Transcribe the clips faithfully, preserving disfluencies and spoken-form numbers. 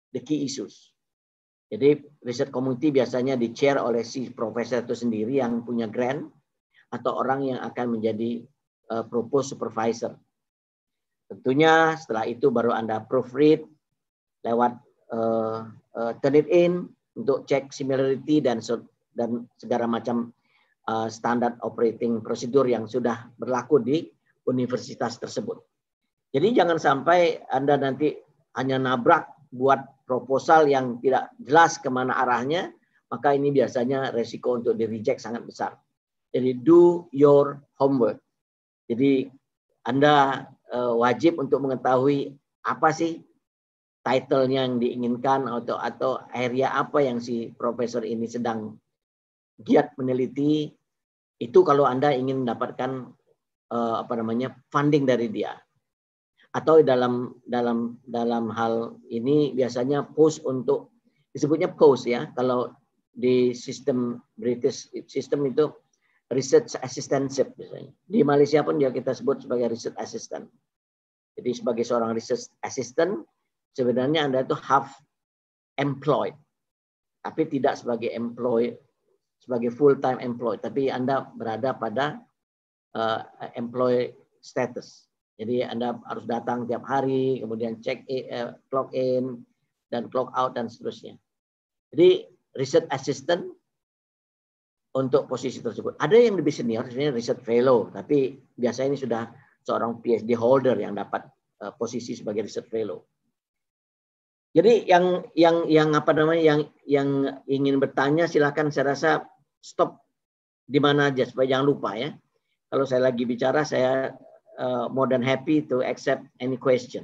the key issues. Jadi riset committee biasanya di-chair oleh si profesor itu sendiri yang punya grant atau orang yang akan menjadi uh, propose supervisor. Tentunya setelah itu baru Anda proofread lewat uh, uh, turn it in untuk cek similarity dan dan segala macam uh, standard operating procedure yang sudah berlaku di universitas tersebut. Jadi jangan sampai Anda nanti hanya nabrak buat proposal yang tidak jelas kemana arahnya, maka ini biasanya resiko untuk di-reject sangat besar. Jadi do your homework. Jadi Anda uh, wajib untuk mengetahui apa sih title-nya yang diinginkan atau atau area apa yang si profesor ini sedang giat meneliti. Itu kalau Anda ingin mendapatkan uh, apa namanya funding dari dia. Atau dalam dalam dalam hal ini biasanya post untuk disebutnya post ya, kalau di sistem British system itu research assistantship misalnya. Di Malaysia pun ya kita sebut sebagai research assistant. Jadi sebagai seorang research assistant sebenarnya Anda itu half employed, tapi tidak sebagai employee, sebagai full time employed, tapi Anda berada pada uh, employee status. Jadi Anda harus datang tiap hari, kemudian check in, uh, clock in, dan clock out, dan seterusnya. Jadi research assistant untuk posisi tersebut. Ada yang lebih senior, sebenarnya research fellow, tapi biasanya ini sudah seorang P H D holder yang dapat uh, posisi sebagai research fellow. Jadi yang yang yang apa namanya yang yang ingin bertanya silakan, saya rasa stop di mana aja supaya jangan lupa ya. Kalau saya lagi bicara saya Uh, more than happy to accept any question.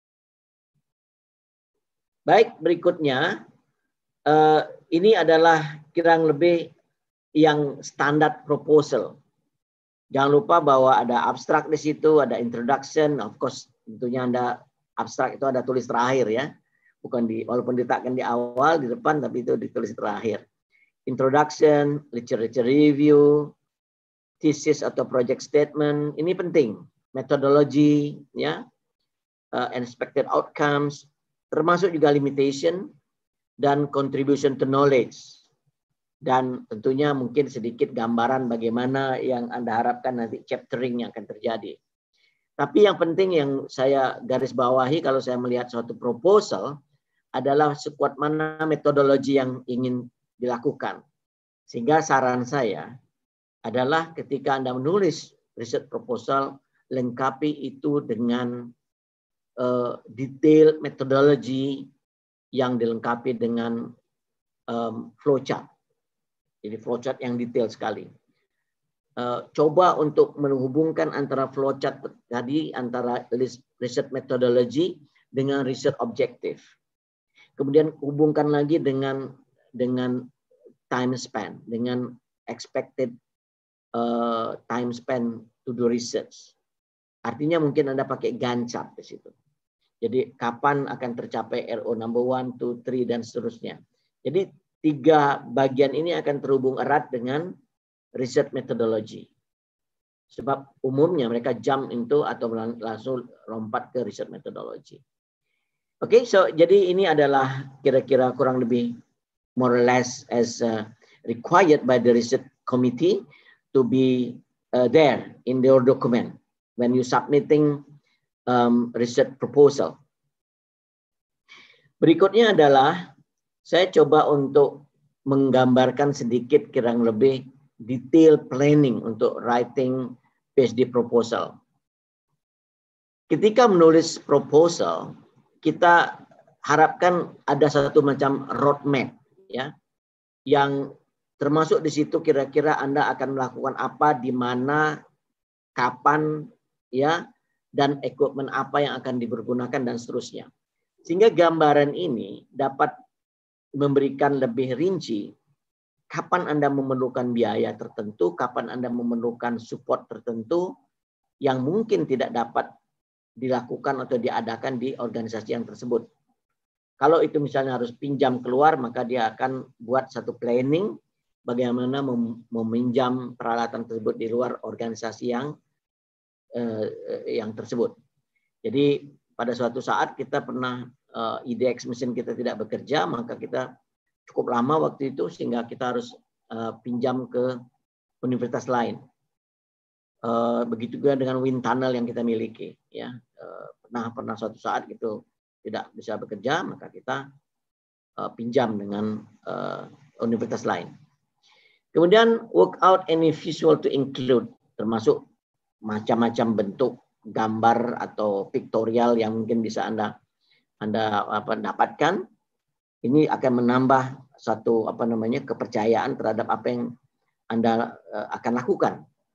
Baik, berikutnya uh, ini adalah kurang lebih yang standar proposal. Jangan lupa bahwa ada abstrak di situ, ada introduction, of course tentunya Anda abstrak itu ada tulis terakhir ya, bukan di walaupun diletakkan di awal di depan tapi itu ditulis terakhir. Introduction, literature review, thesis atau project statement, ini penting. Methodology, ya, uh, expected outcomes, termasuk juga limitation dan contribution to knowledge, dan tentunya mungkin sedikit gambaran bagaimana yang Anda harapkan nanti chaptering yang akan terjadi. Tapi yang penting yang saya garis bawahi kalau saya melihat suatu proposal adalah sekuat mana metodologi yang ingin dilakukan. Sehingga saran saya adalah ketika Anda menulis riset proposal, lengkapi itu dengan uh, detail metodologi yang dilengkapi dengan um, flowchart. Jadi flowchart yang detail sekali. Uh, coba untuk menghubungkan antara flowchart tadi, antara riset metodologi dengan riset objektif. Kemudian hubungkan lagi dengan dengan time span, dengan expected uh, time span to do research. Artinya mungkin Anda pakai Gantt chart di situ. Jadi kapan akan tercapai R O number one, two, three, dan seterusnya. Jadi tiga bagian ini akan terhubung erat dengan riset metodologi. Sebab umumnya mereka jump into atau langsung lompat ke riset metodologi. Oke, okay, so jadi ini adalah kira-kira kurang lebih more or less as uh, required by the research committee to be uh, there in your document when you submitting um, research proposal. Berikutnya adalah saya coba untuk menggambarkan sedikit kurang lebih detail planning untuk writing P H D proposal. Ketika menulis proposal, kita harapkan ada satu macam roadmap ya, yang termasuk di situ kira-kira Anda akan melakukan apa, di mana, kapan, ya, dan equipment apa yang akan dipergunakan dan seterusnya. Sehingga gambaran ini dapat memberikan lebih rinci kapan Anda memerlukan biaya tertentu, kapan Anda memerlukan support tertentu yang mungkin tidak dapat dilakukan atau diadakan di organisasi yang tersebut. Kalau itu misalnya harus pinjam keluar, maka dia akan buat satu planning bagaimana meminjam peralatan tersebut di luar organisasi yang eh, yang tersebut. Jadi pada suatu saat kita pernah uh, E D X mesin kita tidak bekerja, maka kita cukup lama waktu itu sehingga kita harus uh, pinjam ke universitas lain. Uh, begitu juga dengan wind tunnel yang kita miliki, ya. Uh, pernah pernah suatu saat gitu tidak bisa bekerja, maka kita uh, pinjam dengan uh, universitas lain. Kemudian work out any visual to include, termasuk macam-macam bentuk gambar atau pictorial yang mungkin bisa Anda Anda apa, dapatkan. Ini akan menambah satu apa namanya kepercayaan terhadap apa yang Anda uh, akan lakukan.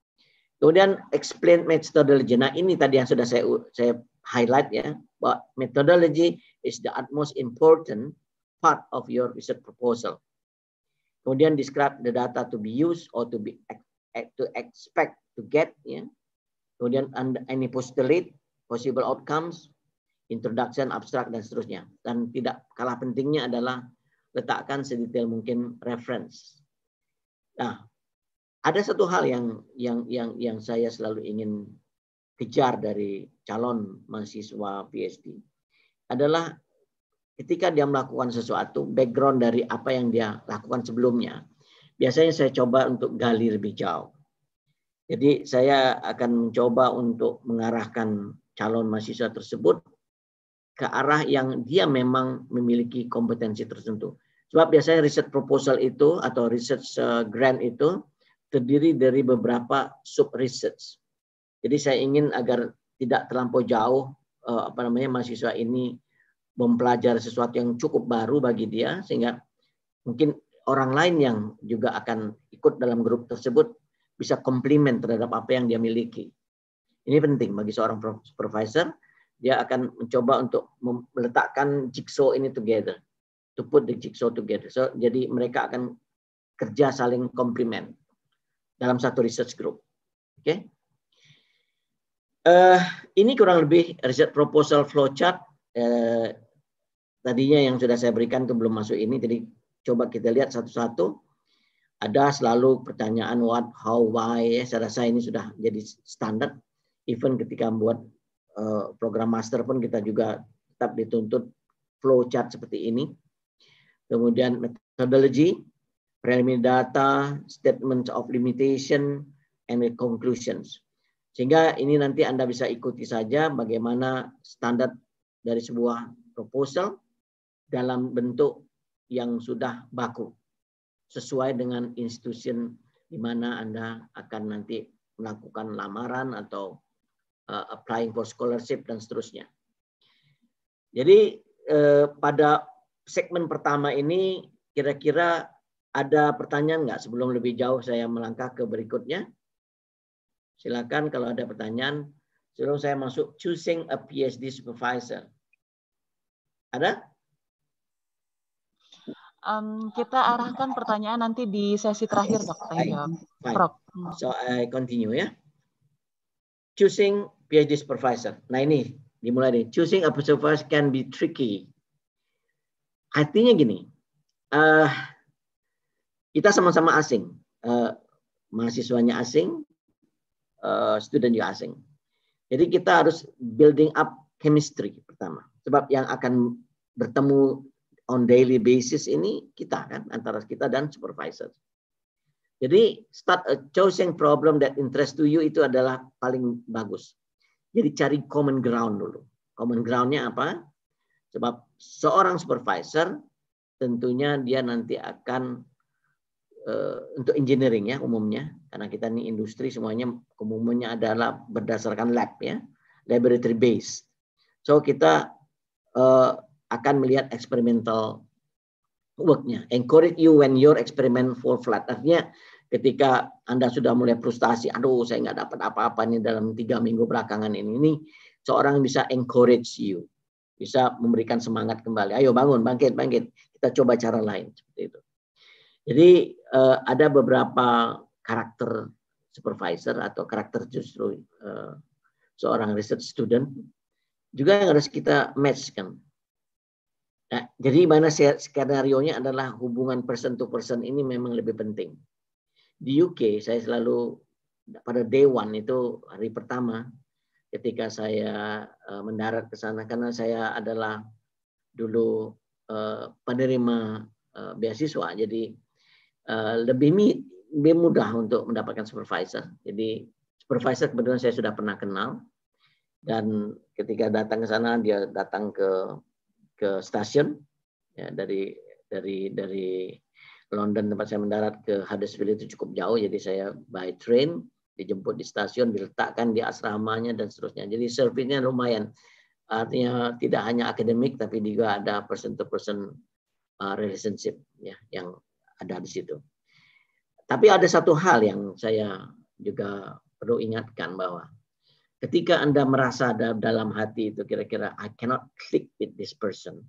Kemudian explain methodology. Nah, ini tadi yang sudah saya saya highlight ya, bahwa methodology is the utmost important part of your research proposal. Kemudian describe the data to be used or to be to expect to get ya. Kemudian any postulate, possible outcomes, introduction, abstract dan seterusnya. Dan tidak kalah pentingnya adalah letakkan sedetail mungkin reference. Nah, ada satu hal yang yang yang yang saya selalu ingin kejar dari calon mahasiswa P H D adalah ketika dia melakukan sesuatu, background dari apa yang dia lakukan sebelumnya, biasanya saya coba untuk gali lebih jauh. Jadi saya akan mencoba untuk mengarahkan calon mahasiswa tersebut ke arah yang dia memang memiliki kompetensi tertentu. Sebab biasanya research proposal itu atau research grant itu terdiri dari beberapa sub research. Jadi saya ingin agar tidak terlampau jauh uh, apa namanya mahasiswa ini mempelajari sesuatu yang cukup baru bagi dia, sehingga mungkin orang lain yang juga akan ikut dalam grup tersebut bisa komplimen terhadap apa yang dia miliki. Ini penting bagi seorang supervisor. Dia akan mencoba untuk meletakkan jigsaw ini together, to put the jigsaw together. So, jadi mereka akan kerja saling komplimen dalam satu research group. Oke, okay? uh, ini kurang lebih research proposal flowchart. Uh, tadinya yang sudah saya berikan itu belum masuk ini, jadi coba kita lihat satu-satu. Ada selalu pertanyaan what, how, why. Ya, saya rasa ini sudah jadi standar. Even ketika membuat uh, program master pun kita juga tetap dituntut flowchart seperti ini. Kemudian methodology, preliminary data, statement of limitation, and conclusions. Sehingga ini nanti Anda bisa ikuti saja bagaimana standar dari sebuah proposal dalam bentuk yang sudah baku, sesuai dengan institusi di mana Anda akan nanti melakukan lamaran atau uh, applying for scholarship dan seterusnya. Jadi eh, pada segmen pertama ini kira-kira ada pertanyaan nggak sebelum lebih jauh saya melangkah ke berikutnya? Silakan kalau ada pertanyaan sebelum saya masuk choosing a P H D supervisor. Ada? Um, kita arahkan pertanyaan nanti di sesi terakhir, Dok. Thank you, Prof. So I continue ya. Choosing P H D supervisor. Nah ini dimulai nih. Choosing a supervisor can be tricky. Artinya gini. Uh, kita sama-sama asing. Uh, mahasiswanya asing, uh, student juga asing. Jadi kita harus building up chemistry pertama. Sebab yang akan bertemu on daily basis ini kita kan, antara kita dan supervisor. Jadi start a choosing problem that interest to you itu adalah paling bagus. Jadi cari common ground dulu. Common groundnya apa? Sebab seorang supervisor tentunya dia nanti akan uh, untuk engineering ya umumnya, karena kita ini industri semuanya umumnya adalah berdasarkan lab ya, laboratory based. So kita uh, akan melihat experimental worknya. Encourage you when your experiment fall flat. Artinya ketika Anda sudah mulai frustasi, aduh saya nggak dapat apa-apa nih dalam tiga minggu belakangan ini, ini seorang bisa encourage you, bisa memberikan semangat kembali. Ayo bangun, bangkit, bangkit. Kita coba cara lain seperti itu. Jadi uh, ada beberapa karakter supervisor atau karakter justru uh, seorang research student juga yang harus kita match kan. Nah, jadi mana skenario-nya adalah hubungan person to person ini memang lebih penting. Di U K saya selalu pada day one itu hari pertama ketika saya uh, mendarat ke sana, karena saya adalah dulu uh, penerima uh, beasiswa, jadi uh, lebih, lebih mudah untuk mendapatkan supervisor. Jadi supervisor kebetulan saya sudah pernah kenal, dan ketika datang ke sana dia datang ke ke stasiun ya, dari dari dari London tempat saya mendarat ke Huddersfield itu cukup jauh, jadi saya by train dijemput di stasiun, diletakkan di asramanya dan seterusnya. Jadi servisnya lumayan. Artinya tidak hanya akademik, tapi juga ada person to person relationship ya yang ada di situ. Tapi ada satu hal yang saya juga perlu ingatkan, bahwa ketika Anda merasa dalam hati itu kira-kira I cannot click with this person,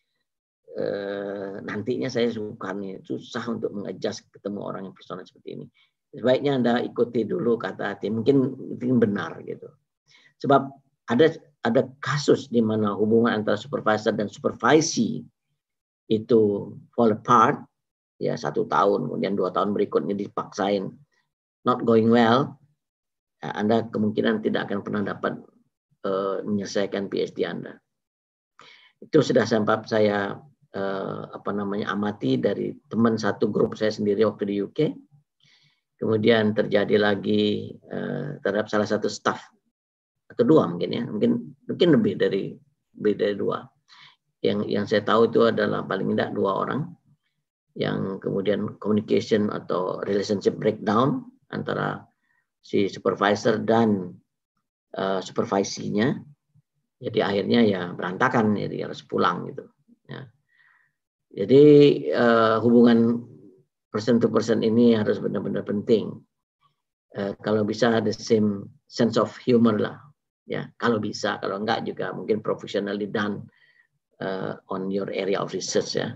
eh, nantinya saya suka nih, susah untuk mengadjust ketemu orang yang personal seperti ini. Sebaiknya Anda ikuti dulu kata hati, mungkin mungkin benar gitu. Sebab ada ada kasus di mana hubungan antara supervisor dan supervisi itu fall apart, ya satu tahun, kemudian dua tahun berikutnya dipaksain not going well, ya, Anda kemungkinan tidak akan pernah dapat uh, menyelesaikan PhD Anda. Itu sudah sempat saya uh, apa namanya amati dari teman satu grup saya sendiri waktu di U K. Kemudian terjadi lagi uh, terhadap salah satu staff, atau dua mungkin ya, mungkin mungkin lebih dari lebih dari dua. Yang yang saya tahu itu adalah paling tidak dua orang yang kemudian communication atau relationship breakdown antara si supervisor dan uh, supervisinya. Jadi akhirnya ya berantakan, jadi harus pulang gitu. Ya. Jadi uh, hubungan person to person ini harus benar-benar penting. Uh, kalau bisa the same sense of humor lah. Ya, kalau bisa, kalau enggak juga mungkin professionally done uh, on your area of research ya.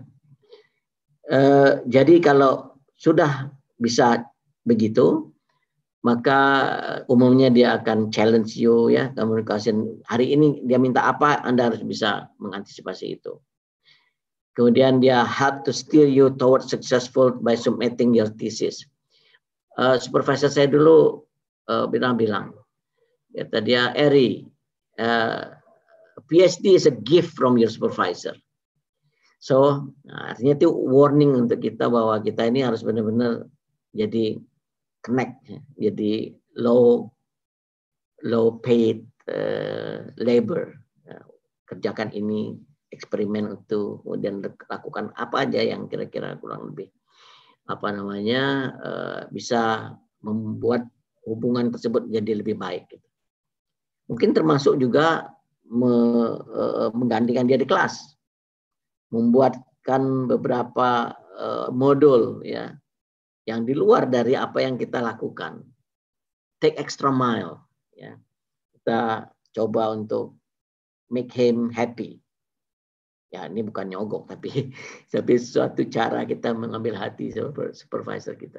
Uh, jadi kalau sudah bisa begitu, maka umumnya dia akan challenge you ya, komunikasi. Hari ini dia minta apa, Anda harus bisa mengantisipasi itu. Kemudian dia help to steer you towards successful by submitting your thesis. Uh, supervisor saya dulu uh, bilang-bilang, kata dia, Eri, uh, PhD is a gift from your supervisor. So, nah, artinya itu warning untuk kita bahwa kita ini harus benar-benar jadi connect, jadi low low paid uh, labor. Uh, kerjakan ini, eksperimen itu, kemudian lakukan apa aja yang kira-kira kurang lebih apa namanya uh, bisa membuat hubungan tersebut jadi lebih baik. Gitu. Mungkin termasuk juga me, uh, menggantikan dia di kelas, membuatkan beberapa uh, modul ya yang di luar dari apa yang kita lakukan. Take extra mile ya. Kita coba untuk make him happy. Ya, ini bukan nyogok tapi tapi suatu cara kita mengambil hati supervisor kita.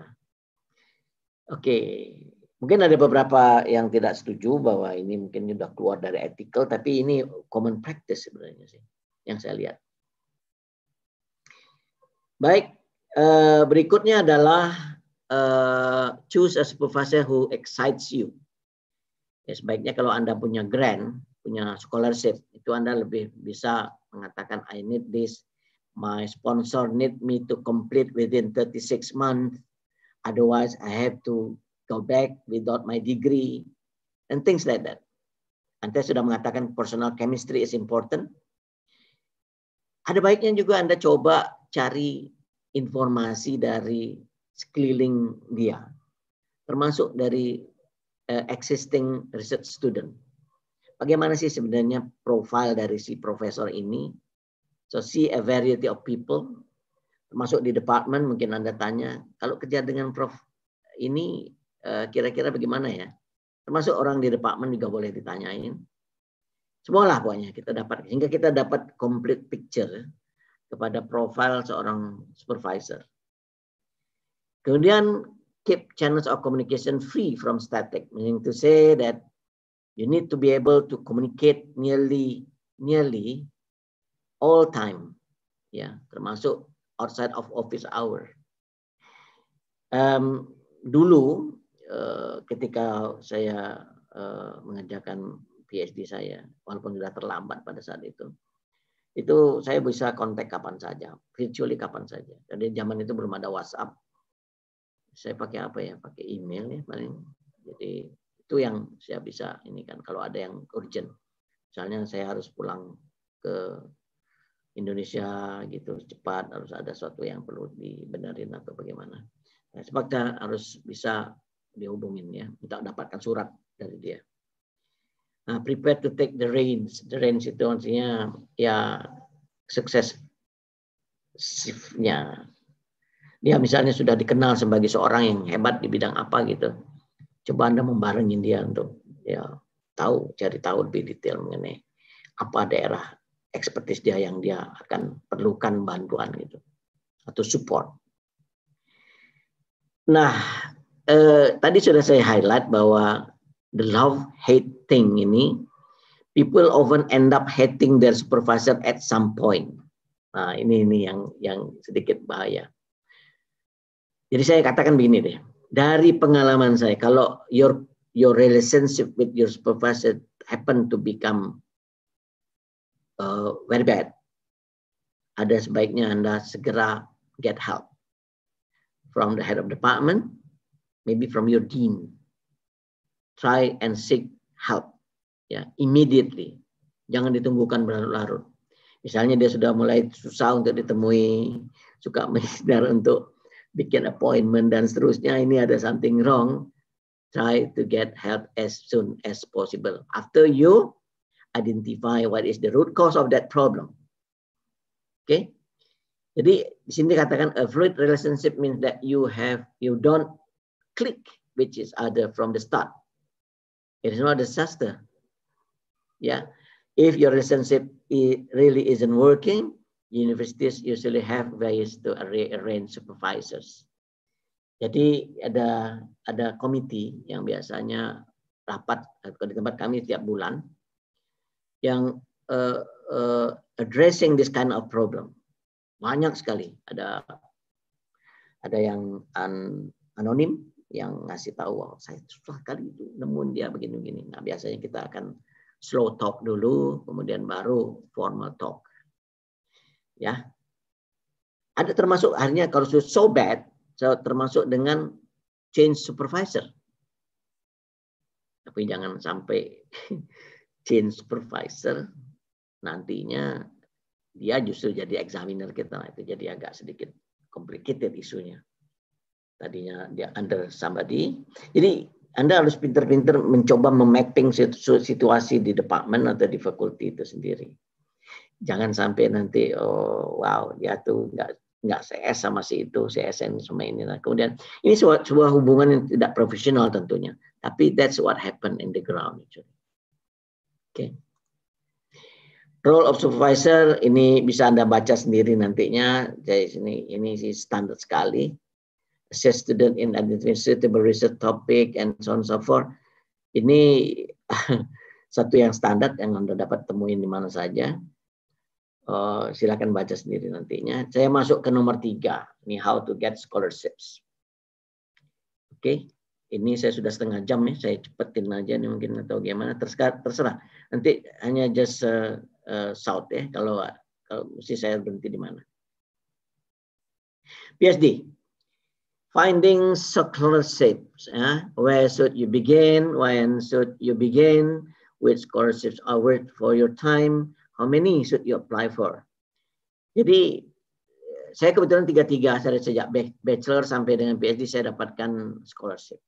Oke, mungkin ada beberapa yang tidak setuju bahwa ini mungkin sudah keluar dari ethical, tapi ini common practice sebenarnya sih yang saya lihat. Baik, eh, berikutnya adalah uh, choose a supervisor who excites you. Ya, sebaiknya kalau Anda punya grant, punya scholarship, itu Anda lebih bisa mengatakan I need this, my sponsor need me to complete within thirty-six months, otherwise I have to go back without my degree, and things like that. Anda sudah mengatakan personal chemistry is important. Ada baiknya juga Anda coba cari informasi dari sekeliling dia, termasuk dari uh, existing research student. Bagaimana sih sebenarnya profil dari si profesor ini? So see a variety of people, termasuk di department mungkin Anda tanya, kalau kerja dengan prof ini kira-kira bagaimana ya? Termasuk orang di department juga boleh ditanyain. Semualah pokoknya kita dapat, sehingga kita dapat complete picture kepada profil seorang supervisor. Kemudian keep channels of communication free from static, meaning to say that you need to be able to communicate nearly nearly all time, ya, termasuk outside of office hour. Um, dulu uh, ketika saya uh, mengerjakan PhD saya, walaupun sudah terlambat pada saat itu, itu saya bisa kontak kapan saja, virtually kapan saja. Jadi zaman itu belum ada WhatsApp. Saya pakai apa ya? Pakai email ya paling. Jadi itu yang saya bisa ini kan kalau ada yang urgent. Misalnya saya harus pulang ke Indonesia gitu cepat, harus ada sesuatu yang perlu dibenerin atau bagaimana. Nah, sebabnya harus bisa dihubungin ya, untuk dapatkan surat dari dia. Nah, prepare to take the reins. The reins itu artinya ya sukses shift-nya. Dia misalnya sudah dikenal sebagai seorang yang hebat di bidang apa gitu. Coba Anda membarengin dia untuk ya tahu, cari tahu lebih detail mengenai apa daerah ekspertis dia yang dia akan perlukan bantuan gitu atau support. Nah, eh, tadi sudah saya highlight bahwa the love hate thing ini, people often end up hating their supervisor at some point. Nah, ini ini yang yang sedikit bahaya. Jadi saya katakan begini deh, dari pengalaman saya, kalau your your relationship with your supervisor happen to become uh, very bad, ada sebaiknya Anda segera get help from the head of department, maybe from your dean. Try and seek help, ya, immediately. Jangan ditunggukan berlarut-larut. Misalnya dia sudah mulai susah untuk ditemui, suka menghindar untuk bikin appointment dan seterusnya, ini ada something wrong. Try to get help as soon as possible. After you identify what is the root cause of that problem. Oke? Okay? Jadi di sini katakan a fluid relationship means that you have you don't click which is other from the start. It is not a disaster. Yeah, if your relationship really isn't working, universities usually have ways to arrange supervisors. Jadi ada ada komite yang biasanya rapat di tempat kami tiap bulan yang uh, uh, addressing this kind of problem. Banyak sekali. Ada ada yang an, anonim yang ngasih tahu, oh, saya susah kali itu nemuin dia begini-begini. Nah, biasanya kita akan slow talk dulu, kemudian baru formal talk. Ya. Ada termasuk akhirnya kalau sudah so bad, so, termasuk dengan change supervisor. Tapi jangan sampai change supervisor nantinya dia justru jadi examiner kita, itu jadi agak sedikit complicated isunya. Tadinya dia under somebody. Jadi Anda harus pinter-pinter mencoba memapping situasi di department atau di fakulti itu sendiri. Jangan sampai nanti oh wow dia tuh nggak nggak C S sama si itu, C S N sama ini. Nah, kemudian ini sebuah, sebuah hubungan yang tidak profesional tentunya. Tapi that's what happened in the ground. Oke. Okay. Role of supervisor ini bisa Anda baca sendiri nantinya. Jadi sini ini sih standar sekali. Assess student in identifying suitable research topic and so on so forth. Ini satu yang standar yang Anda dapat temuin di mana saja. Uh, silakan baca sendiri nantinya. Saya masuk ke nomor tiga. Ini how to get scholarships. Oke. Okay. Ini saya sudah setengah jam nih. Saya cepetin aja nih mungkin atau gimana. Terserah. terserah. Nanti hanya just uh, uh, shout ya. Kalau kalau mesti saya berhenti di mana. P H D. Finding scholarships. Ya. Where should you begin? When should you begin? Which scholarships are worth for your time? How many should you apply for? Jadi saya kebetulan tiga-tiga saya sejak bachelor sampai dengan P H D saya dapatkan scholarship.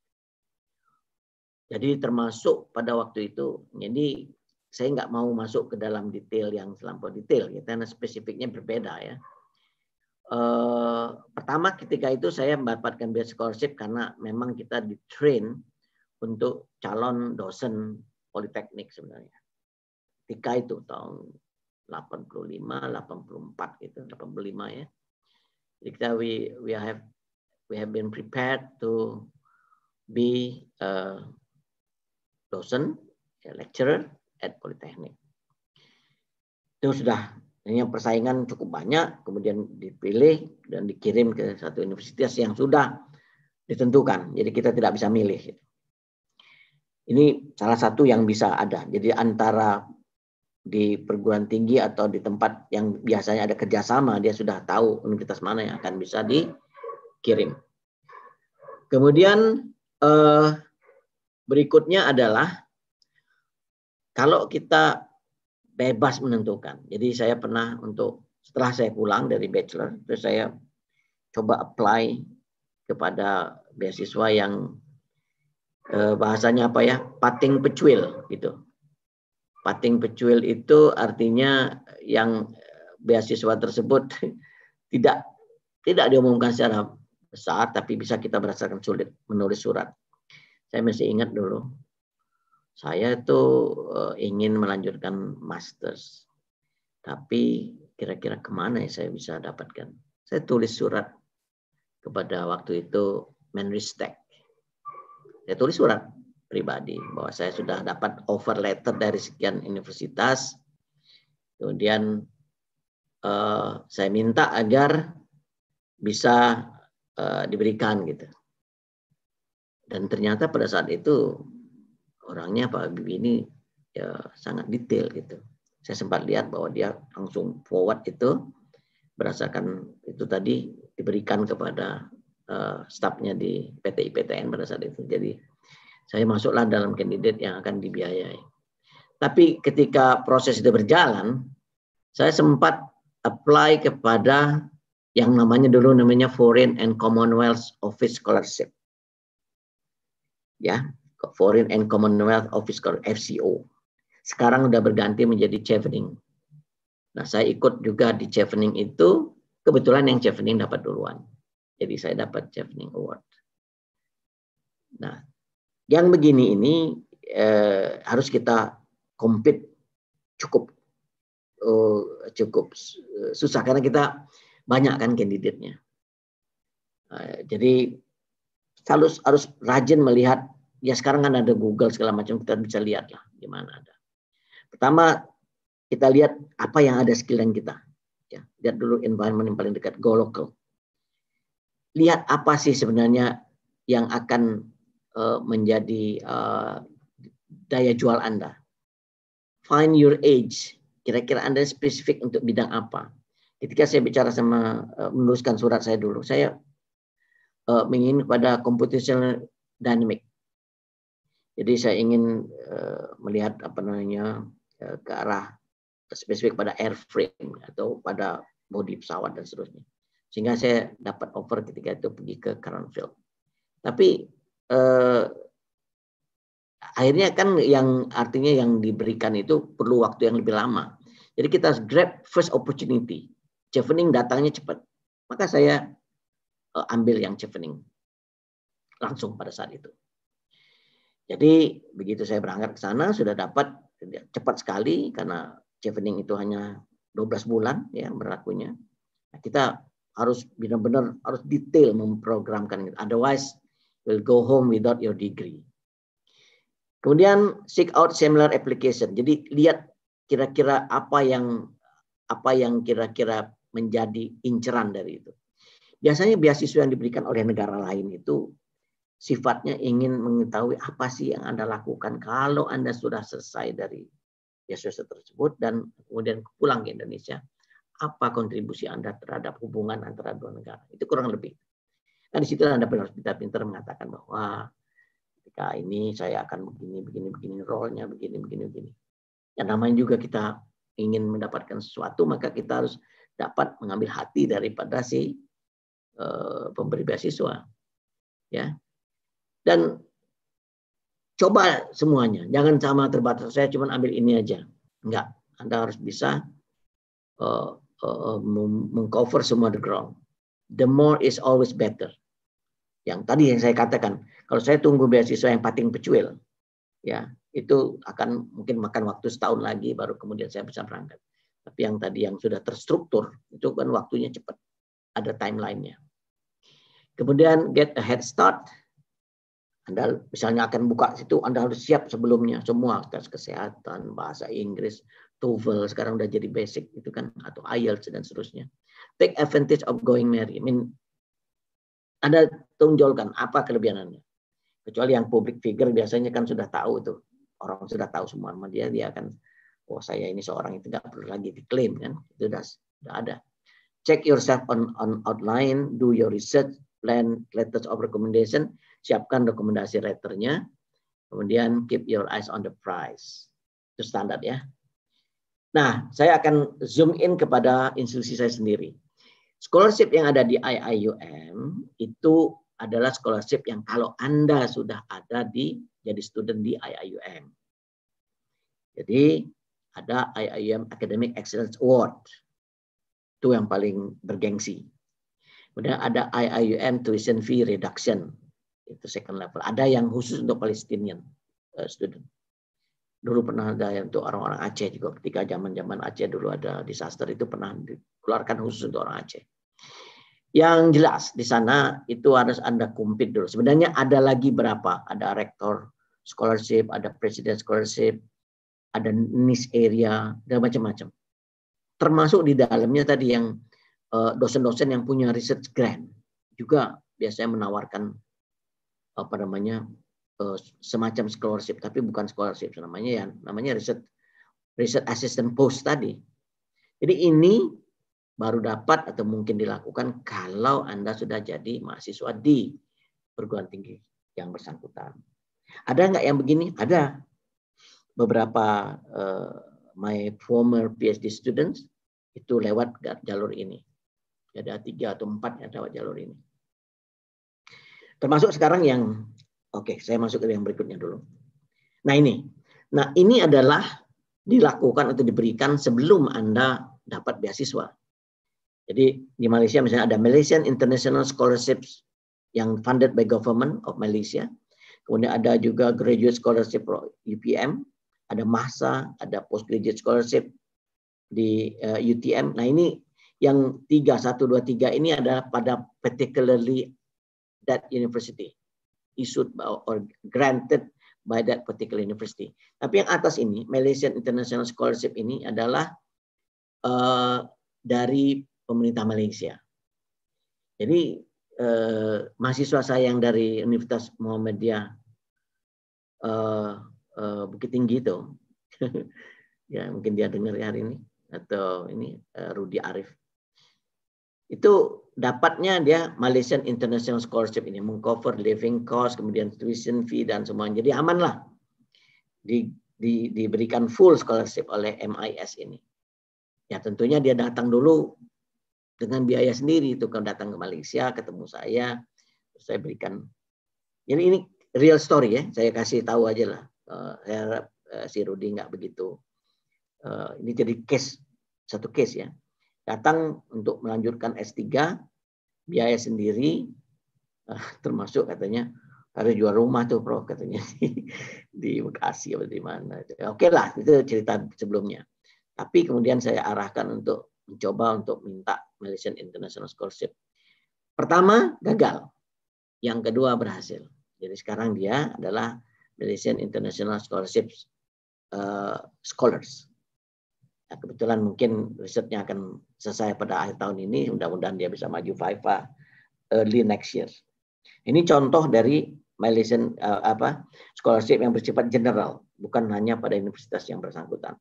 Jadi termasuk pada waktu itu, jadi saya nggak mau masuk ke dalam detail yang terlampau detail, ya, karena spesifiknya berbeda ya. Uh, pertama ketika itu saya mendapatkan scholarship karena memang kita di-train untuk calon dosen politeknik sebenarnya. Ketika itu tahun delapan puluh lima, delapan puluh empat gitu, delapan puluh lima ya. Jadi kita we we have we have been prepared to be a dosen, a lecturer at Polytechnic. Itu sudah, ini persaingan cukup banyak, kemudian dipilih dan dikirim ke satu universitas yang sudah ditentukan. Jadi kita tidak bisa milih. Ini salah satu yang bisa ada. Jadi antara di perguruan tinggi atau di tempat yang biasanya ada kerjasama, dia sudah tahu universitas mana yang akan bisa dikirim. Kemudian eh, berikutnya adalah kalau kita bebas menentukan. Jadi saya pernah untuk setelah saya pulang dari bachelor, terus saya coba apply kepada beasiswa yang eh, bahasanya apa ya, pating pecuil gitu. Pating pecuil itu artinya yang beasiswa tersebut tidak tidak diumumkan secara besar, tapi bisa kita merasakan sulit menulis surat. Saya masih ingat dulu, saya itu uh, ingin melanjutkan masters, tapi kira-kira kemana ya saya bisa dapatkan? Saya tulis surat kepada waktu itu Menristek. Saya tulis surat pribadi bahwa saya sudah dapat offer letter dari sekian universitas. Kemudian uh, saya minta agar bisa uh, diberikan gitu. Dan ternyata pada saat itu orangnya Pak Habibie ini ya sangat detail gitu. Saya sempat lihat bahwa dia langsung forward itu berdasarkan itu tadi diberikan kepada uh, stafnya di P T I P T N pada saat itu. Jadi saya masuklah dalam kandidat yang akan dibiayai. Tapi ketika proses itu berjalan, saya sempat apply kepada yang namanya dulu namanya Foreign and Commonwealth Office Scholarship. Ya, Foreign and Commonwealth Office Scholarship, F C O. Sekarang udah berganti menjadi Chevening. Nah, saya ikut juga di Chevening itu, kebetulan yang Chevening dapat duluan. Jadi saya dapat Chevening Award. Nah, yang begini ini eh, harus kita compete cukup uh, cukup susah karena kita banyak kan kandidatnya. Uh, jadi harus harus rajin melihat. Ya sekarang kan ada Google segala macam, kita bisa lihat lah gimana ada. Pertama kita lihat apa yang ada sekeliling kita. Ya, lihat dulu environment yang paling dekat, go local. Lihat apa sih sebenarnya yang akan uh, menjadi uh, daya jual Anda. Find your edge. Kira-kira Anda spesifik untuk bidang apa. Ketika saya bicara sama, uh, menuliskan surat saya dulu, saya uh, ingin kepada computational dynamic. Jadi saya ingin uh, melihat apa namanya uh, ke arah spesifik pada airframe atau pada bodi pesawat dan seterusnya. Sehingga saya dapat offer ketika itu pergi ke current field. Tapi eh, akhirnya kan yang artinya yang diberikan itu perlu waktu yang lebih lama. Jadi kita grab first opportunity. Chevening datangnya cepat. Maka saya eh, ambil yang Chevening langsung pada saat itu. Jadi begitu saya berangkat ke sana sudah dapat cepat sekali karena Chevening itu hanya dua belas bulan ya berlakunya. Nah, kita harus benar-benar harus detail memprogramkan itu. Otherwise will go home without your degree. Kemudian seek out similar application. Jadi lihat kira-kira apa yang apa yang kira-kira menjadi inceran dari itu. Biasanya beasiswa yang diberikan oleh negara lain itu sifatnya ingin mengetahui apa sih yang Anda lakukan kalau Anda sudah selesai dari beasiswa tersebut dan kemudian pulang ke Indonesia. Apa kontribusi Anda terhadap hubungan antara dua negara? Itu kurang lebih. Nah, di situ Anda harus pintar-pintar mengatakan bahwa ketika ini saya akan begini, begini, begini, role-nya begini, begini, begini. Ya namanya juga kita ingin mendapatkan sesuatu, maka kita harus dapat mengambil hati daripada si uh, pemberi beasiswa. Ya. Dan coba semuanya, jangan sama terbatas. Saya cuma ambil ini aja. Enggak, Anda harus bisa uh, uh, mengcover semua the ground. The more is always better. Yang tadi yang saya katakan, kalau saya tunggu beasiswa yang pating pecuil, ya itu akan mungkin makan waktu setahun lagi baru kemudian saya bisa berangkat. Tapi yang tadi yang sudah terstruktur itu kan waktunya cepat, ada timelinenya. Kemudian get a head start. Anda misalnya akan buka situ, Anda harus siap sebelumnya semua tes kesehatan, bahasa Inggris, TOEFL sekarang udah jadi basic itu kan, atau I E L T S dan seterusnya. Take advantage of going married. I mean, Anda tonjolkan apa kelebihannya. Kecuali yang public figure biasanya kan sudah tahu tuh, orang sudah tahu semua sama dia, dia akan oh saya ini seorang, itu nggak perlu lagi diklaim kan, itu sudah sudah ada. Check yourself on on outline, do your research, plan letters of recommendation, siapkan rekomendasi letternya, kemudian keep your eyes on the prize. Itu standar ya. Nah, saya akan zoom in kepada institusi saya sendiri. Scholarship yang ada di I I U M itu adalah scholarship yang kalau Anda sudah ada di jadi student di I I U M. Jadi ada I I U M Academic Excellence Award. Itu yang paling bergengsi. Kemudian ada I I U M Tuition Fee Reduction. Itu second level. Ada yang khusus untuk Palestinian uh, student. Dulu pernah ada yang untuk orang-orang Aceh juga, ketika zaman-zaman Aceh dulu ada disaster, itu pernah dikeluarkan khusus untuk orang Aceh. Yang jelas di sana itu harus Anda compete dulu. Sebenarnya ada lagi berapa? Ada rector scholarship, ada president scholarship, ada niche area, dan macam-macam. Termasuk di dalamnya tadi yang dosen-dosen yang punya research grant juga biasanya menawarkan apa namanya semacam scholarship, tapi bukan scholarship, namanya ya namanya research research assistant post tadi. Jadi ini baru dapat atau mungkin dilakukan kalau Anda sudah jadi mahasiswa di perguruan tinggi yang bersangkutan. Ada nggak yang begini? Ada. Beberapa uh, my former PhD students itu lewat jalur ini. Ada tiga atau empat yang lewat jalur ini. Termasuk sekarang yang Oke, saya masuk ke yang berikutnya dulu. Nah ini, nah ini adalah dilakukan atau diberikan sebelum Anda dapat beasiswa. Jadi di Malaysia misalnya ada Malaysian International Scholarships yang funded by government of Malaysia. Kemudian ada juga Graduate Scholarship U P M, ada MAHSA, ada Postgraduate Scholarship di uh, U T M. Nah ini yang tiga, satu, dua, tiga ini adalah pada particularly that university. Issued or granted by that particular university. Tapi yang atas ini, Malaysian International Scholarship ini adalah uh, dari pemerintah Malaysia. Jadi uh, mahasiswa saya yang dari Universitas Muhammadiyah uh, uh, Bukit Tinggi itu, ya mungkin dia dengar ya hari ini, atau ini uh, Rudi Arif. Itu dapatnya dia Malaysian International Scholarship ini mengcover living cost, kemudian tuition fee dan semuanya. Jadi aman lah. Di, di, diberikan full scholarship oleh M I S ini. Ya tentunya dia datang dulu dengan biaya sendiri itu kan datang ke Malaysia ketemu saya, terus saya berikan. Jadi ini real story ya. Saya kasih tahu aja lah. Uh, saya harap uh, si Rudi nggak begitu. Uh, ini jadi case satu case ya. Datang untuk melanjutkan S tiga, biaya sendiri, termasuk katanya harus jual rumah tuh Prof katanya di, di Bekasi atau di mana. Oke lah, itu cerita sebelumnya. Tapi kemudian saya arahkan untuk mencoba untuk minta Malaysian International Scholarship. Pertama gagal, yang kedua berhasil. Jadi sekarang dia adalah Malaysian International Scholarship uh, Scholars. Nah, kebetulan mungkin risetnya akan selesai pada akhir tahun ini. Mudah-mudahan dia bisa maju FIFA early next year. Ini contoh dari Malaysian uh, apa scholarship yang bersifat general, bukan hanya pada universitas yang bersangkutan.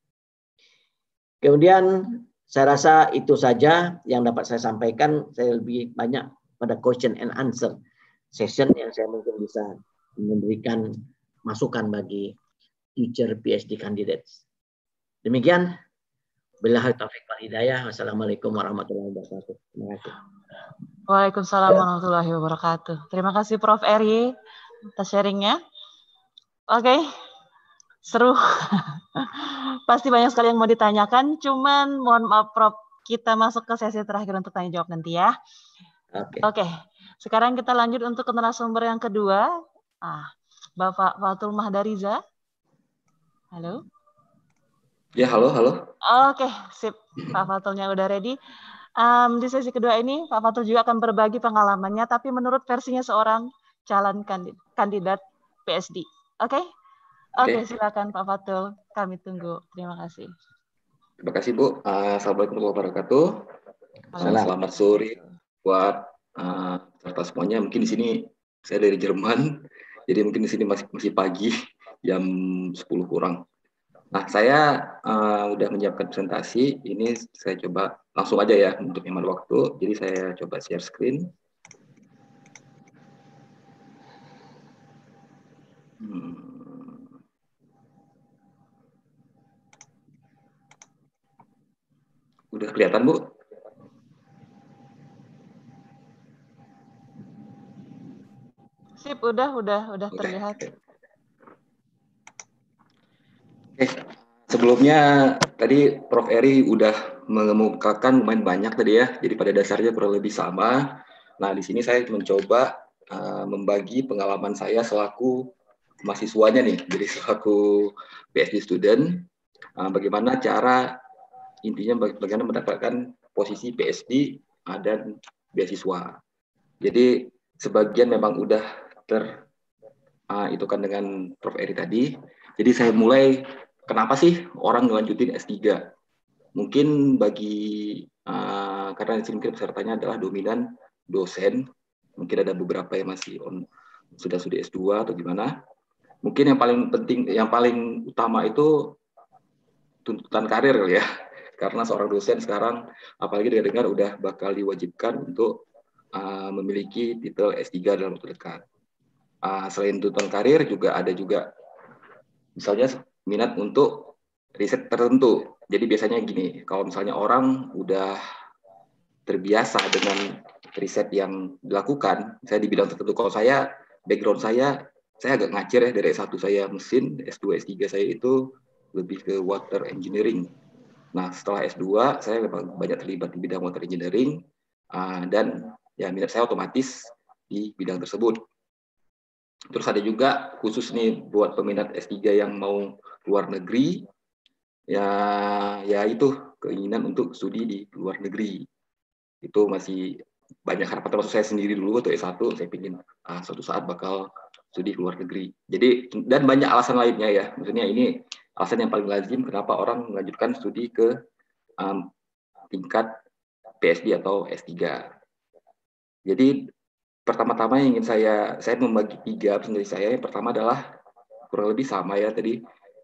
Kemudian saya rasa itu saja yang dapat saya sampaikan. Saya lebih banyak pada question and answer session yang saya mungkin bisa memberikan masukan bagi future PhD candidates. Demikian. Billahi taufiq wal hidayah. Wassalamualaikum warahmatullahi wabarakatuh. Terima kasih. Waalaikumsalam warahmatullahi wabarakatuh. Terima kasih Prof Eri atas sharingnya. Oke, okay. Seru. Pasti banyak sekali yang mau ditanyakan. Cuman mohon maaf Prof, kita masuk ke sesi terakhir untuk tanya jawab nanti ya. Oke. Okay. Okay. Sekarang kita lanjut untuk ke narasumber yang kedua. Ah, Bapak Fatul Mahdariza. Halo. Ya, halo, halo. Oke, sip. Pak Fatulnya udah ready. Um, di sesi kedua ini, Pak Fatul juga akan berbagi pengalamannya, tapi menurut versinya seorang calon kandidat P H D. Oke? Oke, okay, silakan Pak Fatul. Kami tunggu. Terima kasih. Terima kasih, Bu. Uh, Assalamualaikum warahmatullahi wabarakatuh. Selamat, Selamat sore buat uh, serta semuanya. Mungkin di sini saya dari Jerman, jadi mungkin di sini masih masih pagi, jam sepuluh kurang. Nah, saya uh, udah menyiapkan presentasi. Ini saya coba langsung aja ya untuk hemat waktu. Jadi saya coba share screen. Hmm. Udah kelihatan, Bu? Sip, udah, udah, udah Oke. terlihat. Oke, sebelumnya tadi Prof Eri udah mengemukakan lumayan banyak tadi ya. Jadi pada dasarnya kurang lebih sama. Nah, di sini saya mencoba uh, membagi pengalaman saya selaku mahasiswanya nih, jadi selaku P H D student, uh, bagaimana cara intinya bagaimana mendapatkan posisi P H D uh, dan beasiswa. Jadi sebagian memang udah ter uh, itu kan dengan Prof Eri tadi. Jadi saya mulai kenapa sih orang ngelanjutin S tiga? Mungkin bagi uh, karena di sini pesertanya adalah dominan dosen, mungkin ada beberapa yang masih on sudah sudah S dua atau gimana. Mungkin yang paling penting, yang paling utama itu tuntutan karir ya. Karena seorang dosen sekarang, apalagi dengar-dengar udah bakal diwajibkan untuk uh, memiliki titel S tiga dalam waktu dekat. Uh, selain tuntutan karir, juga ada juga misalnya minat untuk riset tertentu. Jadi biasanya gini, kalau misalnya orang udah terbiasa dengan riset yang dilakukan, saya di bidang tertentu, kalau saya, background saya, saya agak ngacir ya, dari S satu saya mesin, S dua, S tiga saya itu lebih ke water engineering. Nah, setelah S dua, saya memang banyak terlibat di bidang water engineering, uh, dan ya minat saya otomatis di bidang tersebut. Terus ada juga khusus nih buat peminat S tiga yang mau luar negeri, ya, ya itu keinginan untuk studi di luar negeri. Itu masih banyak harapan, termasuk saya sendiri dulu waktu S satu, saya ingin ah, suatu saat bakal studi ke luar negeri. Jadi, dan banyak alasan lainnya ya, maksudnya ini alasan yang paling lazim kenapa orang melanjutkan studi ke um, tingkat P H D atau S tiga. Jadi pertama-tama yang ingin saya, saya membagi tiga presentasi saya. Yang pertama adalah kurang lebih sama ya tadi,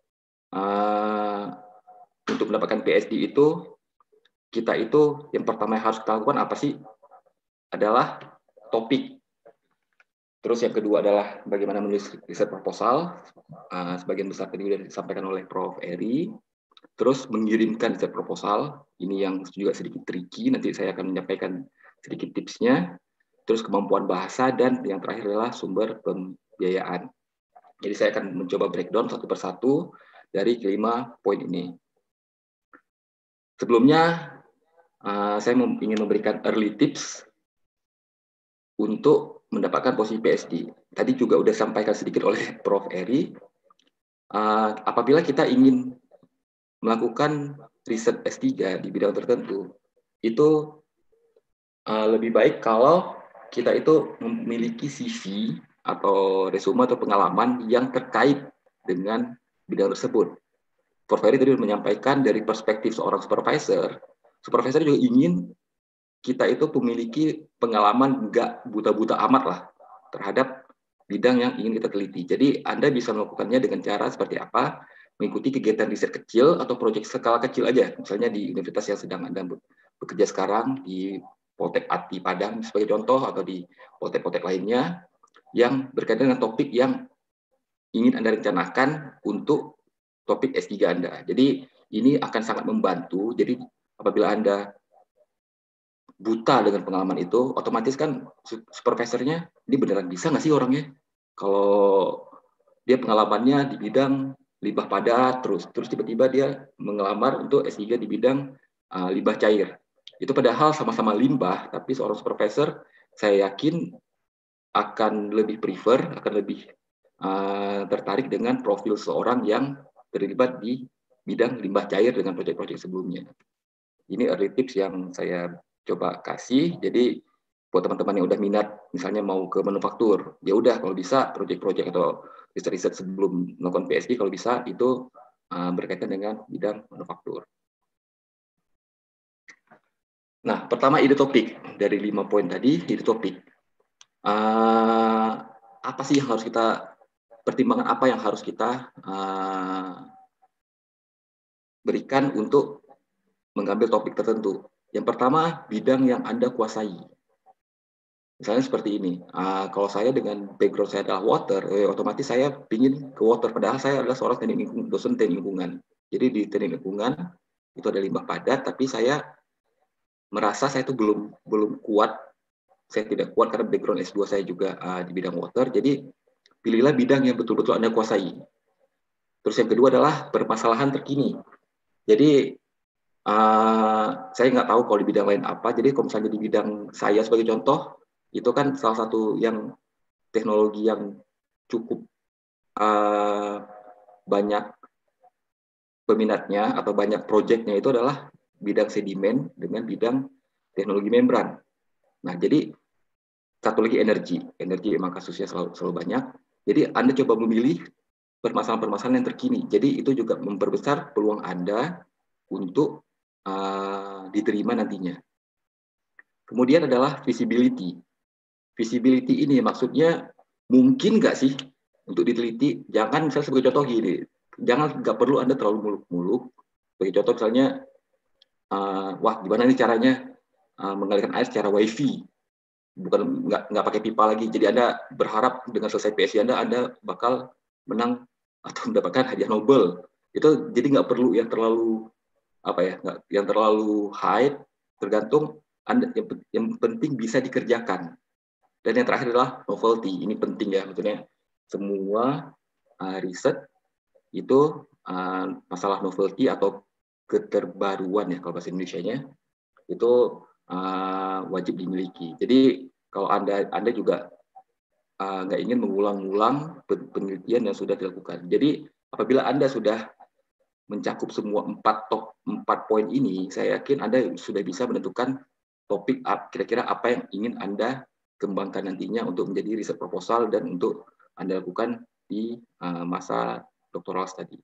uh, untuk mendapatkan P H D itu, kita itu yang pertama yang harus kita lakukan apa sih? Adalah topik. Terus yang kedua adalah bagaimana menulis riset proposal, uh, sebagian besar tadi sudah disampaikan oleh Prof Eri. Terus mengirimkan riset proposal, ini yang juga sedikit tricky, nanti saya akan menyampaikan sedikit tipsnya. Terus kemampuan bahasa, dan yang terakhir adalah sumber pembiayaan. Jadi saya akan mencoba breakdown satu persatu dari kelima poin ini. Sebelumnya, uh, saya ingin memberikan early tips untuk mendapatkan posisi P H D. Tadi juga sudah sampaikan sedikit oleh Prof Eri. Uh, apabila kita ingin melakukan riset S tiga di bidang tertentu, itu uh, lebih baik kalau kita itu memiliki C V atau resume atau pengalaman yang terkait dengan bidang tersebut. Prof Eri tadi menyampaikan dari perspektif seorang supervisor, supervisor juga ingin kita itu memiliki pengalaman nggak buta-buta amat lah terhadap bidang yang ingin kita teliti. Jadi Anda bisa melakukannya dengan cara seperti apa? Mengikuti kegiatan riset kecil atau proyek skala kecil aja. Misalnya di universitas yang sedang Anda bekerja sekarang, di Poltek A T I Padang sebagai contoh, atau di Poltek-Poltek lainnya yang berkaitan dengan topik yang ingin Anda rencanakan untuk topik S tiga Anda. Jadi ini akan sangat membantu. Jadi apabila Anda buta dengan pengalaman itu, otomatis kan supervisornya, ini beneran bisa nggak sih orangnya? Kalau dia pengalamannya di bidang limbah padat, terus terus tiba-tiba dia mengelamar untuk S tiga di bidang uh, limbah cair. Itu padahal sama-sama limbah, tapi seorang supervisor saya yakin akan lebih prefer, akan lebih uh, tertarik dengan profil seorang yang terlibat di bidang limbah cair dengan proyek-proyek sebelumnya. Ini early tips yang saya coba kasih. Jadi buat teman-teman yang udah minat, misalnya mau ke manufaktur, ya udah kalau bisa proyek-proyek atau riset-riset sebelum melakukan P H D kalau bisa itu uh, berkaitan dengan bidang manufaktur. Nah, pertama ide topik dari lima poin tadi, ide topik. Uh, apa sih yang harus kita pertimbangan, apa yang harus kita uh, berikan untuk mengambil topik tertentu. Yang pertama, bidang yang Anda kuasai. Misalnya seperti ini, uh, kalau saya dengan background saya adalah water, eh, otomatis saya ingin ke water, padahal saya adalah seorang teknik lingkungan, dosen teknik lingkungan. Jadi di teknik lingkungan itu ada limbah padat, tapi saya merasa saya itu belum belum kuat, saya tidak kuat karena background S dua saya juga uh, di bidang water, jadi pilihlah bidang yang betul-betul Anda kuasai. Terus yang kedua adalah permasalahan terkini. Jadi uh, saya nggak tahu kalau di bidang lain apa, jadi kalau misalnya di bidang saya sebagai contoh, itu kan salah satu yang teknologi yang cukup uh, banyak peminatnya atau banyak proyeknya itu adalah bidang sedimen dengan bidang teknologi membran. Nah, jadi satu lagi energi. Energi memang kasusnya selalu, selalu banyak. Jadi Anda coba memilih permasalahan-permasalahan yang terkini. Jadi itu juga memperbesar peluang Anda untuk uh, diterima nantinya. Kemudian adalah visibility. Visibility ini maksudnya mungkin nggak sih untuk diteliti? Jangan misalnya sebagai contoh gini, jangan nggak perlu Anda terlalu muluk-muluk. Sebagai contoh misalnya, uh, wah gimana nih caranya uh, mengalirkan air secara wifi, bukan nggak nggak pakai pipa lagi. Jadi Anda berharap dengan selesai P S I Anda, Anda bakal menang atau mendapatkan hadiah Nobel. Itu jadi nggak perlu yang terlalu apa ya, nggak yang terlalu high. Tergantung Anda, yang, yang penting bisa dikerjakan. Dan yang terakhir adalah novelty. Ini penting ya, maksudnya semua uh, riset itu uh, masalah novelty atau keterbaruan ya kalau bahasa Indonesianya itu uh, wajib dimiliki. Jadi kalau anda anda juga uh, nggak ingin mengulang-ulang penelitian yang sudah dilakukan. Jadi apabila anda sudah mencakup semua empat top empat poin ini, saya yakin anda sudah bisa menentukan topik kira-kira apa yang ingin anda kembangkan nantinya untuk menjadi riset proposal dan untuk Anda lakukan di uh, masa doktoral study.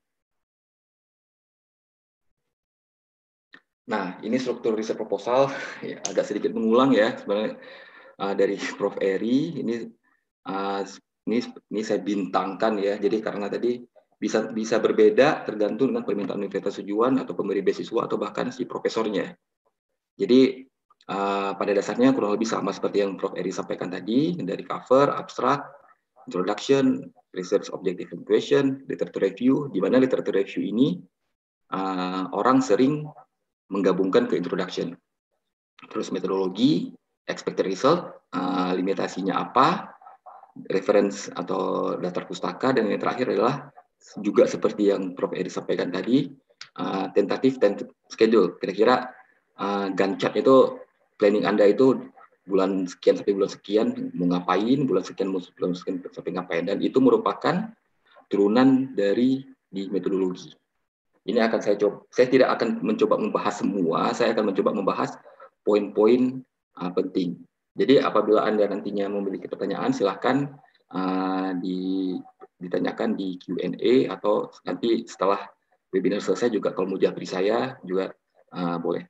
Nah, ini struktur riset proposal, ya, agak sedikit mengulang ya sebenarnya uh, dari Prof Eri. Ini uh, ini ini saya bintangkan ya. Jadi karena tadi bisa bisa berbeda tergantung dengan permintaan universitas tujuan atau pemberi beasiswa atau bahkan si profesornya. Jadi Uh, pada dasarnya kurang lebih sama seperti yang Prof Eri sampaikan tadi, dari cover, abstract, introduction, research objective and question, literature review, di mana literature review ini uh, orang sering menggabungkan ke introduction. Terus metodologi, expected result, uh, limitasinya apa, reference atau daftar pustaka, dan yang terakhir adalah juga seperti yang Prof Eri sampaikan tadi, uh, tentative schedule. Kira-kira uh, Gantt chart itu planning Anda itu bulan sekian sampai bulan sekian mau ngapain, bulan sekian bulan sekian sampai ngapain, dan itu merupakan turunan dari di metodologi. Ini akan saya coba, saya tidak akan mencoba membahas semua, saya akan mencoba membahas poin-poin uh, penting. Jadi apabila Anda nantinya memiliki pertanyaan, silahkan uh, di, ditanyakan di Q and A atau nanti setelah webinar selesai juga kalau mau japri saya juga uh, boleh.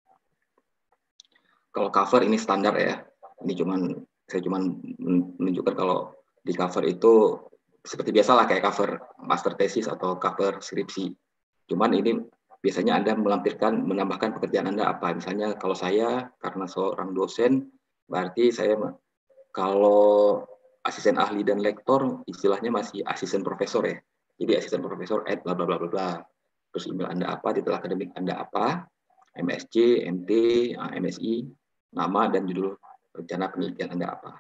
Kalau cover ini standar ya, ini cuman saya cuman menunjukkan kalau di cover itu seperti biasalah kayak cover master thesis atau cover skripsi. Cuman ini biasanya Anda melampirkan, menambahkan pekerjaan Anda apa. Misalnya kalau saya karena seorang dosen, berarti saya kalau asisten ahli dan lektor istilahnya masih asisten profesor ya. Jadi asisten profesor at bla bla bla bla. Terus email Anda apa, detail akademik Anda apa, M S C, M T, M S I, nama dan judul rencana penelitian Anda apa.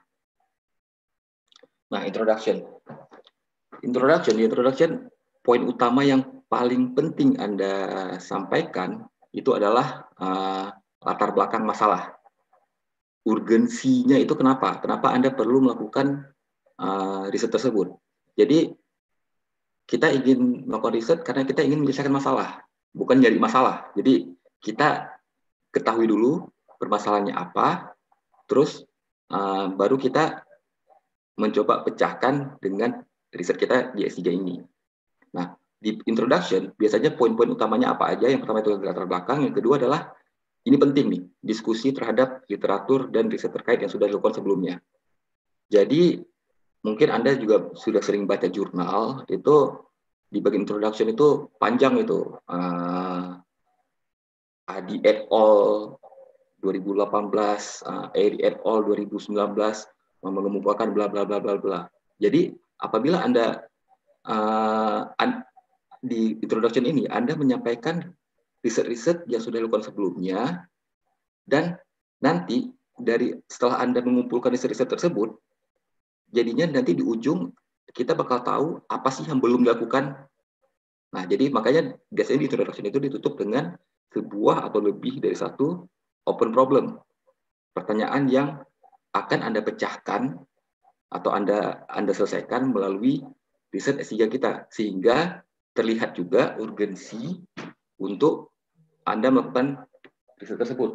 Nah, introduction. Introduction, introduction, poin utama yang paling penting Anda sampaikan itu adalah uh, latar belakang masalah. Urgensinya itu kenapa? Kenapa Anda perlu melakukan uh, riset tersebut? Jadi, kita ingin melakukan riset karena kita ingin menyelesaikan masalah, bukan nyari masalah. Jadi, kita ketahui dulu permasalahannya apa, terus uh, baru kita mencoba pecahkan dengan riset kita di S tiga ini. Nah, di introduction, biasanya poin-poin utamanya apa aja? Yang pertama itu latar belakang, yang kedua adalah, ini penting nih, diskusi terhadap literatur dan riset terkait yang sudah dilakukan sebelumnya. Jadi, mungkin Anda juga sudah sering baca jurnal, itu di bagian introduction itu panjang itu. Uh, Adi et al. dua ribu delapan belas, uh, Eri et al. dua ribu sembilan belas mengemukakan bla bla bla bla bla. Jadi apabila Anda uh, an, di introduction ini Anda menyampaikan riset-riset yang sudah dilakukan sebelumnya, dan nanti dari setelah Anda mengumpulkan riset-riset tersebut, jadinya nanti di ujung kita bakal tahu apa sih yang belum dilakukan. Nah, jadi makanya biasanya di introduction itu ditutup dengan sebuah atau lebih dari satu open problem. Pertanyaan yang akan Anda pecahkan atau Anda Anda selesaikan melalui riset S tiga kita, sehingga terlihat juga urgensi untuk Anda melakukan riset tersebut.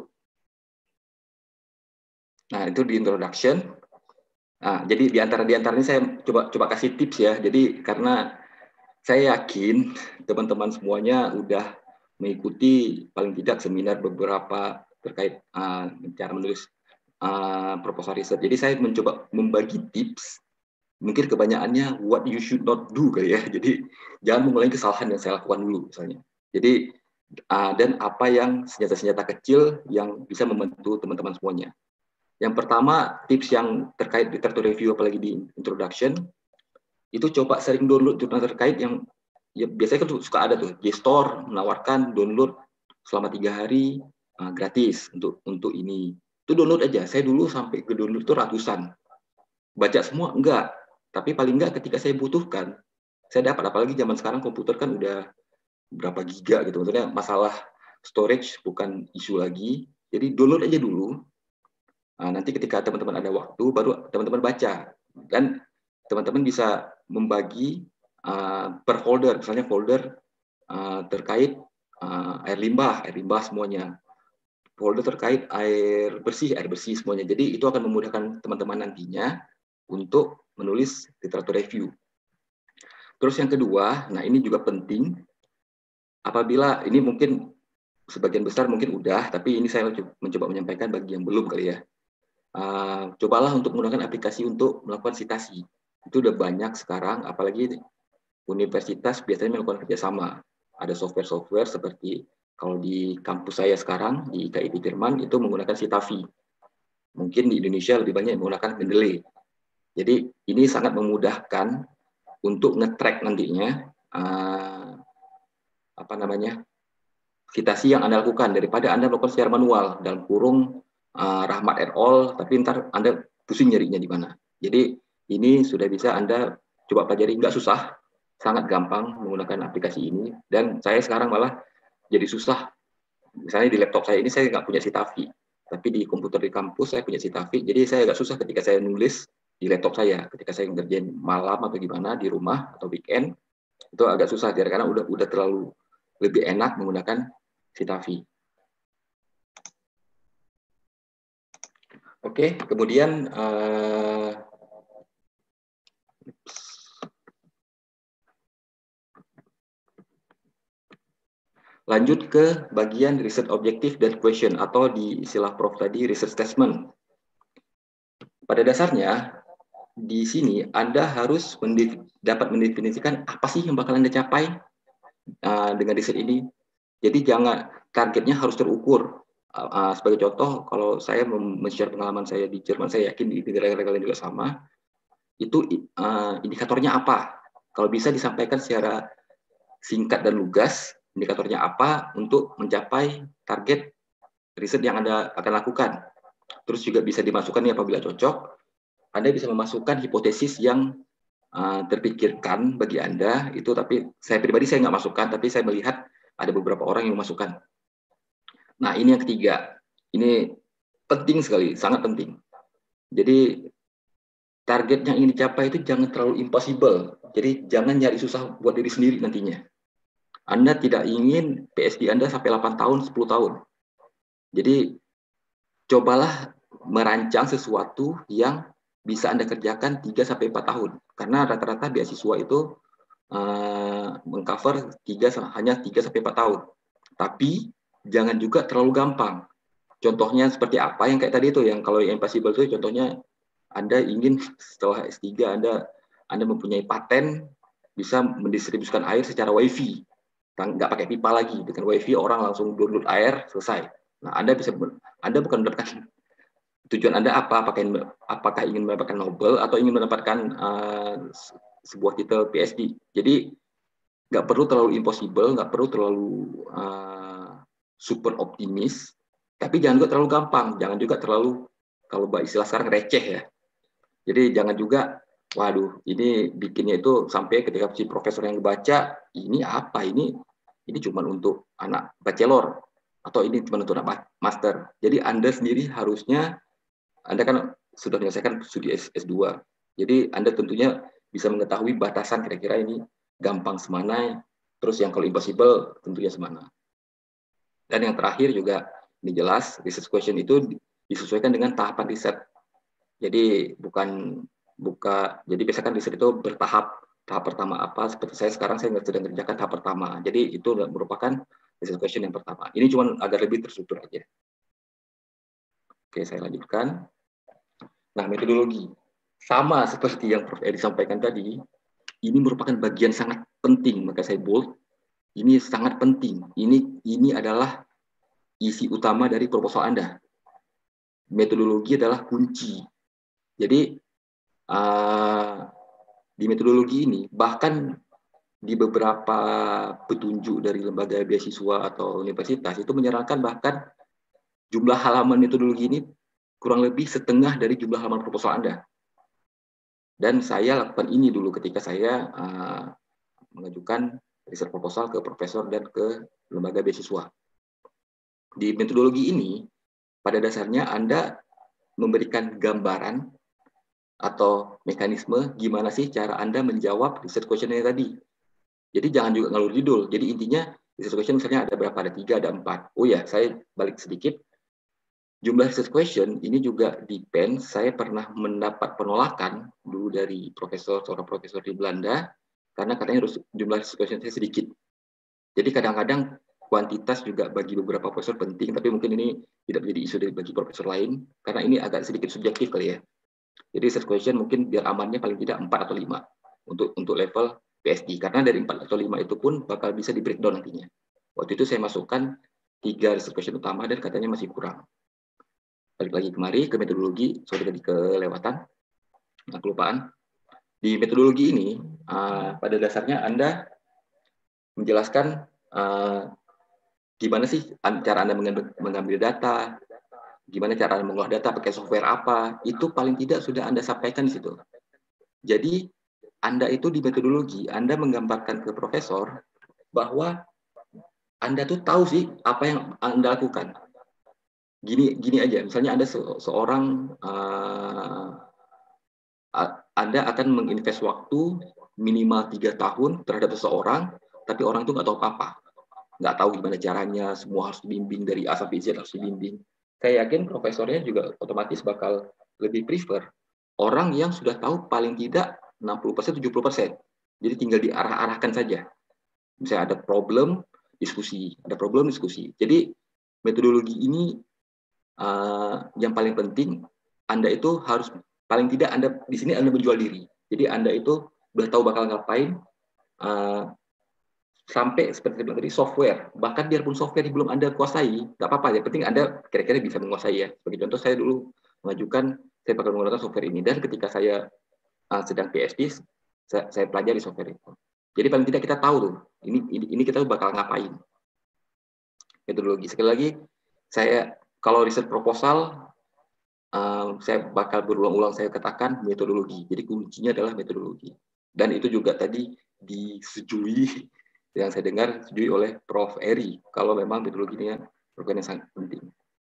Nah, itu di introduction. Nah, jadi di antara di antara ini saya coba coba kasih tips ya. Jadi karena saya yakin teman-teman semuanya udah mengikuti paling tidak seminar beberapa terkait uh, cara menulis uh, proposal riset. Jadi saya mencoba membagi tips, mungkin kebanyakannya what you should not do kali ya. Jadi jangan mengulangi kesalahan yang saya lakukan dulu misalnya. Jadi uh, dan apa yang senjata-senjata kecil yang bisa membantu teman-teman semuanya. Yang pertama, tips yang terkait literatur review apalagi di introduction, itu coba sering download jurnal terkait yang ya biasanya kan suka ada tuh JSTOR menawarkan download selama tiga hari uh, gratis untuk untuk ini. Itu download aja. Saya dulu sampai ke download itu ratusan. Baca semua enggak, tapi paling enggak ketika saya butuhkan saya dapat. Apalagi zaman sekarang komputer kan udah berapa giga gitu. Maksudnya masalah storage bukan isu lagi. Jadi download aja dulu. Nah, nanti ketika teman-teman ada waktu baru teman-teman baca, dan teman-teman bisa membagi Uh, per folder, misalnya folder uh, terkait uh, air limbah, air limbah semuanya, folder terkait air bersih, air bersih semuanya. Jadi itu akan memudahkan teman-teman nantinya untuk menulis literatur review. Terus yang kedua, nah ini juga penting, apabila ini mungkin sebagian besar mungkin udah, tapi ini saya mencoba menyampaikan bagi yang belum kali ya. Uh, cobalah untuk menggunakan aplikasi untuk melakukan citasi. Itu udah banyak sekarang, apalagi universitas biasanya melakukan kerjasama. Ada software-software seperti kalau di kampus saya sekarang, di I K I P Firman, itu menggunakan Citavi. Mungkin di Indonesia lebih banyak yang menggunakan Mendeley. Jadi ini sangat memudahkan untuk nge-track nantinya uh, apa namanya citasi yang Anda lakukan, daripada Anda melakukan secara manual, dalam kurung uh, Rahmat et al., tapi ntar Anda pusing nyarinya di mana. Jadi ini sudah bisa Anda coba pelajari, nggak susah, sangat gampang menggunakan aplikasi ini, dan saya sekarang malah jadi susah. Misalnya di laptop saya ini saya nggak punya Citavi, tapi di komputer di kampus saya punya Citavi, jadi saya agak susah ketika saya nulis di laptop saya, ketika saya ngerjain malam atau gimana di rumah atau weekend, itu agak susah karena udah udah terlalu lebih enak menggunakan Citavi. Oke, kemudian uh, lanjut ke bagian riset objektif dan question, atau di istilah Prof tadi research statement. Pada dasarnya di sini Anda harus mendef dapat mendefinisikan apa sih yang bakal Anda capai uh, dengan riset ini. Jadi jangan targetnya harus terukur. Uh, uh, sebagai contoh, kalau saya men-share pengalaman saya di Jerman, saya yakin di negara-negara lain juga sama. Itu uh, indikatornya apa? Kalau bisa disampaikan secara singkat dan lugas. Indikatornya apa untuk mencapai target riset yang Anda akan lakukan. Terus juga bisa dimasukkan nih apabila cocok, Anda bisa memasukkan hipotesis yang uh, terpikirkan bagi Anda, itu tapi saya pribadi saya nggak masukkan, tapi saya melihat ada beberapa orang yang memasukkan. Nah ini yang ketiga, ini penting sekali, sangat penting. Jadi target yang ingin dicapai itu jangan terlalu impossible, jadi jangan nyari susah buat diri sendiri nantinya. Anda tidak ingin P H D Anda sampai delapan tahun, sepuluh tahun. Jadi, cobalah merancang sesuatu yang bisa Anda kerjakan tiga sampai empat tahun. Karena rata-rata beasiswa itu uh, mengcover tiga, hanya tiga sampai empat tahun. Tapi, jangan juga terlalu gampang. Contohnya seperti apa yang kayak tadi itu, yang kalau yang impossible itu contohnya Anda ingin setelah S tiga Anda Anda mempunyai paten bisa mendistribusikan air secara wifi, nggak pakai pipa lagi. Dengan wifi orang langsung download air, selesai. Nah, Anda bisa, Anda bukan mendapatkan, tujuan Anda apa? Apakah, apakah ingin mendapatkan Nobel atau ingin mendapatkan uh, sebuah titel P H D? Jadi nggak perlu terlalu impossible, nggak perlu terlalu uh, super optimis, tapi jangan juga terlalu gampang, jangan juga terlalu, kalau istilah sekarang, receh ya. Jadi jangan juga, waduh, ini bikinnya itu sampai ketika si profesor yang baca, ini apa, ini ini cuma untuk anak bachelor, atau ini cuma untuk anak master. Jadi Anda sendiri harusnya, Anda kan sudah menyelesaikan studi S dua, jadi Anda tentunya bisa mengetahui batasan kira-kira ini gampang semana, terus yang kalau impossible tentunya semana. Dan yang terakhir juga, ini jelas, research question itu disesuaikan dengan tahapan riset. Jadi bukan buka, jadi biasanya kan riset itu bertahap. Tahap pertama apa? Seperti saya sekarang saya sedang mengerjakan tahap pertama. Jadi itu merupakan research question yang pertama. Ini cuma agar lebih terstruktur aja. Oke, saya lanjutkan. Nah, metodologi sama seperti yang Prof Edi sampaikan tadi. Ini merupakan bagian sangat penting, maka saya bold. Ini sangat penting. Ini ini adalah isi utama dari proposal Anda. Metodologi adalah kunci. Jadi uh, di metodologi ini, bahkan di beberapa petunjuk dari lembaga beasiswa atau universitas itu menyarankan bahkan jumlah halaman metodologi ini kurang lebih setengah dari jumlah halaman proposal Anda. Dan saya lakukan ini dulu ketika saya uh, mengajukan riset proposal ke profesor dan ke lembaga beasiswa. Di metodologi ini, pada dasarnya Anda memberikan gambaran atau mekanisme gimana sih cara Anda menjawab research question-nya tadi. Jadi jangan juga ngalur judul. Jadi intinya research question misalnya ada berapa? Ada tiga, ada empat. Oh ya, saya balik sedikit. Jumlah research question ini juga depend. Saya pernah mendapat penolakan dulu dari profesor, seorang profesor di Belanda, karena katanya jumlah research question saya sedikit. Jadi kadang-kadang kuantitas juga bagi beberapa profesor penting, tapi mungkin ini tidak menjadi isu dari bagi profesor lain, karena ini agak sedikit subjektif kali ya. Jadi research question mungkin biar amannya paling tidak empat atau lima untuk untuk level P H D, karena dari empat atau lima itu pun bakal bisa di breakdown nantinya. Waktu itu saya masukkan tiga research question utama dan katanya masih kurang. Balik lagi kemari ke metodologi, sorry tadi kelewatan, nah, kelupaan. Di metodologi ini, uh, pada dasarnya Anda menjelaskan uh, gimana sih cara Anda mengambil, mengambil data, gimana cara Anda mengolah data, pakai software apa, itu paling tidak sudah Anda sampaikan di situ. Jadi, Anda itu di metodologi, Anda menggambarkan ke profesor bahwa Anda tuh tahu sih apa yang Anda lakukan. Gini gini aja, misalnya Anda se seorang, uh, Anda akan menginvest waktu minimal tiga tahun terhadap seseorang, tapi orang itu nggak tahu apa-apa. Nggak tahu gimana caranya, semua harus dibimbing dari A sampai Z, harus dibimbing. Saya yakin profesornya juga otomatis bakal lebih prefer orang yang sudah tahu paling tidak enam puluh persen, tujuh puluh persen. Jadi tinggal diarah-arahkan saja. Misalnya ada problem, diskusi. Ada problem, diskusi. Jadi metodologi ini uh, yang paling penting, Anda itu harus, paling tidak Anda di sini Anda menjual diri. Jadi Anda itu udah tahu bakal ngapain, uh, sampai seperti tadi software, bahkan biarpun software yang belum Anda kuasai, nggak apa-apa, yang penting Anda kira-kira bisa menguasai ya. Sebagai contoh, saya dulu mengajukan, saya bakal menggunakan software ini, dan ketika saya uh, sedang P H D, saya, saya pelajari software itu. Jadi paling tidak kita tahu tuh, ini, ini, ini kita bakal ngapain. Metodologi. Sekali lagi, saya kalau riset proposal, uh, saya bakal berulang-ulang saya katakan metodologi. Jadi kuncinya adalah metodologi. Dan itu juga tadi disetujui, yang saya dengar disetujui oleh Prof Eri, kalau memang metodologinya merupakan yang sangat penting.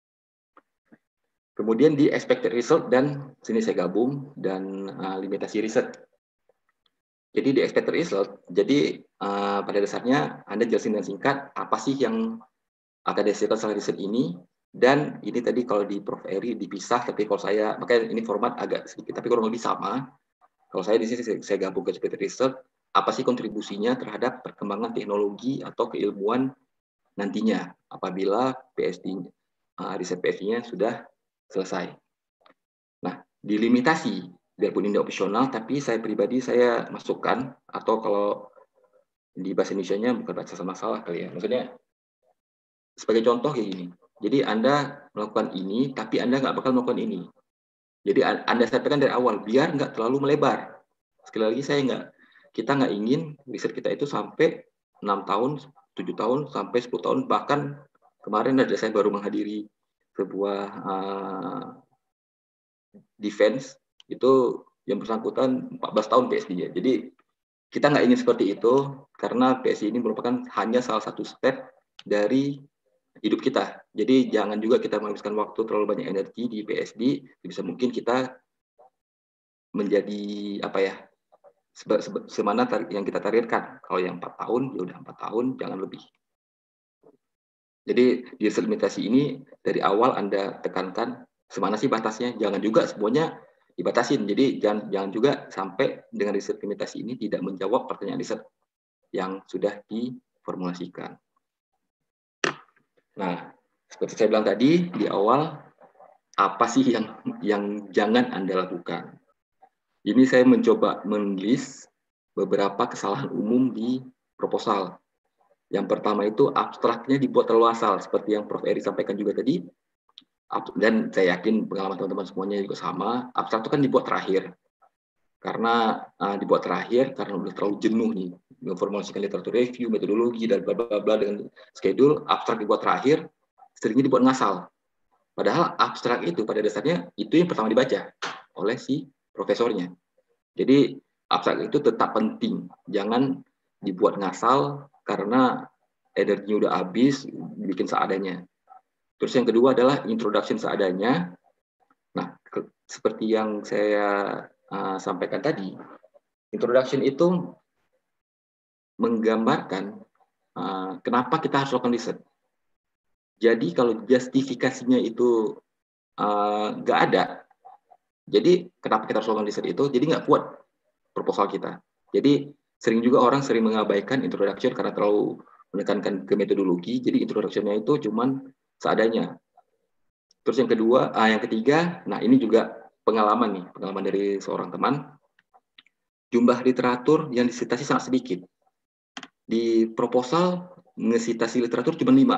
Kemudian di expected result, dan sini saya gabung, dan uh, limitasi riset. Jadi di expected result, jadi uh, pada dasarnya Anda jelasin dengan singkat apa sih yang akan dihasilkan setelah riset ini, dan ini tadi kalau di Prof Eri dipisah, tapi kalau saya, makanya ini format agak sedikit, tapi kurang lebih sama. Kalau saya di sini saya gabung ke expected result, apa sih kontribusinya terhadap perkembangan teknologi atau keilmuan nantinya apabila P H D, uh, riset P H D-nya sudah selesai. Nah, di limitasi, biarpun ini opsional, tapi saya pribadi saya masukkan, atau kalau di bahasa Indonesianya bukan bahasa masalah kali ya, maksudnya sebagai contoh kayak gini. Jadi Anda melakukan ini, tapi Anda nggak bakal melakukan ini. Jadi Anda sampaikan dari awal, biar nggak terlalu melebar. Sekali lagi saya nggak, kita nggak ingin riset kita itu sampai enam tahun, tujuh tahun, sampai sepuluh tahun, bahkan kemarin ada saya baru menghadiri sebuah uh, defense, itu yang bersangkutan empat belas tahun P S D-nya. Jadi kita nggak ingin seperti itu, karena P S D ini merupakan hanya salah satu step dari hidup kita. Jadi jangan juga kita menghabiskan waktu terlalu banyak energi di P S D, bisa mungkin kita menjadi apa ya, seba, seba, semana yang kita targetkan. Kalau yang empat tahun, ya udah empat tahun, jangan lebih. Jadi di riset limitasi ini dari awal Anda tekankan semana sih batasnya, jangan juga semuanya dibatasin. Jadi jangan jangan juga sampai dengan riset limitasi ini tidak menjawab pertanyaan riset yang sudah diformulasikan. Nah, seperti saya bilang tadi di awal, apa sih yang yang jangan Anda lakukan? Ini saya mencoba menulis beberapa kesalahan umum di proposal. Yang pertama itu abstraknya dibuat terlalu asal, seperti yang Profesor Eri sampaikan juga tadi. Dan saya yakin pengalaman teman-teman semuanya juga sama. Abstrak itu kan dibuat terakhir. Karena uh, dibuat terakhir karena udah terlalu jenuh nih memformulasikan literatur review, metodologi, dan bla bla bla dengan schedule. Abstrak dibuat terakhir, seringnya dibuat ngasal. Padahal abstrak itu pada dasarnya itu yang pertama dibaca oleh si profesornya. Jadi abstrak itu tetap penting, jangan dibuat ngasal karena energinya udah habis, bikin seadanya. Terus yang kedua adalah introduction seadanya. Nah, ke, seperti yang saya uh, sampaikan tadi, introduction itu menggambarkan uh, kenapa kita harus lakukan riset. Jadi kalau justifikasinya itu nggak uh, ada, jadi kenapa kita harus lakukan riset itu, jadi nggak kuat proposal kita. Jadi sering juga orang sering mengabaikan introduction karena terlalu menekankan ke metodologi, jadi introduction-nya itu cuman seadanya. Terus yang kedua, ah, yang ketiga, nah ini juga pengalaman nih, pengalaman dari seorang teman, jumlah literatur yang disitasi sangat sedikit. Di proposal, ngesitasi literatur cuma lima.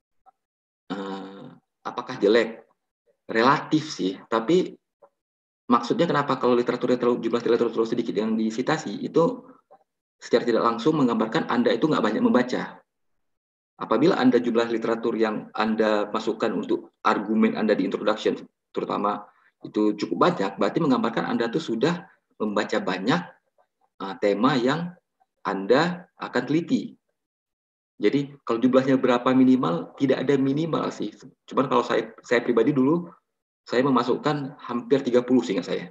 Uh, apakah jelek? Relatif sih, tapi maksudnya kenapa kalau literaturnya terlalu, jumlah literatur terlalu sedikit yang disitasi, itu secara tidak langsung menggambarkan Anda itu nggak banyak membaca. Apabila Anda jumlah literatur yang Anda masukkan untuk argumen Anda di introduction, terutama itu cukup banyak, berarti menggambarkan Anda itu sudah membaca banyak uh, tema yang Anda akan teliti. Jadi kalau jumlahnya berapa minimal, tidak ada minimal sih. Cuman kalau saya, saya pribadi dulu, saya memasukkan hampir tiga puluh seingat saya.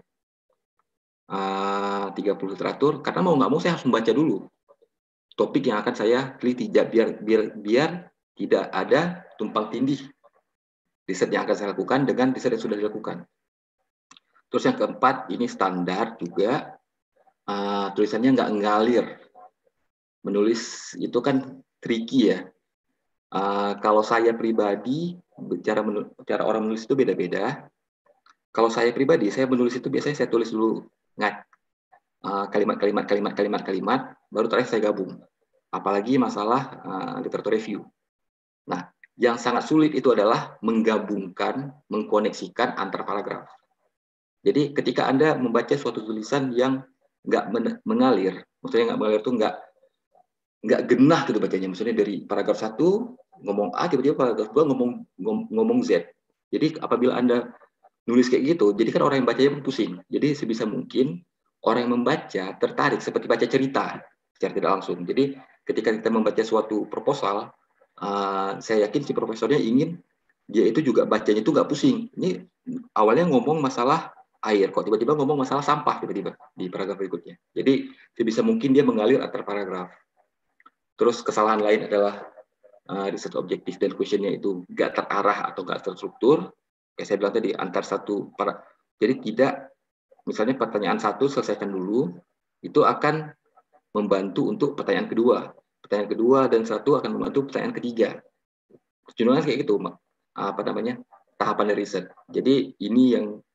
Uh, tiga puluh literatur, karena mau nggak mau saya harus membaca dulu topik yang akan saya teliti, biar biar biar tidak ada tumpang tindih riset yang akan saya lakukan dengan riset yang sudah dilakukan. Terus yang keempat, ini standar juga, uh, tulisannya nggak ngalir. Menulis itu kan tricky ya. Uh, kalau saya pribadi, cara, cara orang menulis itu beda-beda. Kalau saya pribadi, saya menulis itu biasanya saya tulis dulu ngat kalimat-kalimat, kalimat-kalimat, kalimat, baru terakhir saya gabung. Apalagi masalah uh, literatur review. Nah, yang sangat sulit itu adalah menggabungkan, mengkoneksikan antar paragraf. Jadi ketika Anda membaca suatu tulisan yang nggak mengalir, maksudnya nggak mengalir itu nggak nggak genah gitu bacanya. Maksudnya dari paragraf satu ngomong A, tiba-tiba paragraf dua ngomong ngomong Z. Jadi apabila Anda nulis kayak gitu, jadi kan orang yang bacanya pusing. Jadi sebisa mungkin orang yang membaca tertarik seperti baca cerita secara tidak langsung. Jadi ketika kita membaca suatu proposal, uh, saya yakin si profesornya ingin dia itu juga bacanya itu nggak pusing. Ini awalnya ngomong masalah air, kok tiba-tiba ngomong masalah sampah tiba-tiba di paragraf berikutnya. Jadi sebisa mungkin dia mengalir antar paragraf. Terus kesalahan lain adalah uh, riset objektif dan questionnya itu nggak terarah atau nggak terstruktur. Kayak saya bilang tadi, antar satu para, jadi tidak, misalnya pertanyaan satu selesaikan dulu, itu akan membantu untuk pertanyaan kedua. Pertanyaan kedua dan satu akan membantu pertanyaan ketiga. Cenderungan kayak gitu, apa namanya, tahapan dari riset. Jadi ini yang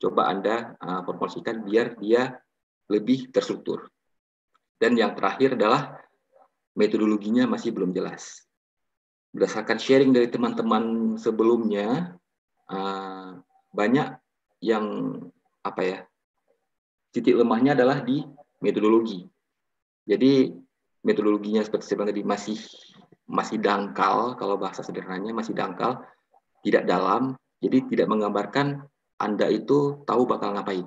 coba Anda uh, formulasikan biar dia lebih terstruktur. Dan yang terakhir adalah metodologinya masih belum jelas. Berdasarkan sharing dari teman-teman sebelumnya, uh, banyak yang apa ya, titik lemahnya adalah di metodologi. Jadi metodologinya seperti saya bilang tadi masih masih dangkal, kalau bahasa sederhananya masih dangkal, tidak dalam, jadi tidak menggambarkan Anda itu tahu bakal ngapain.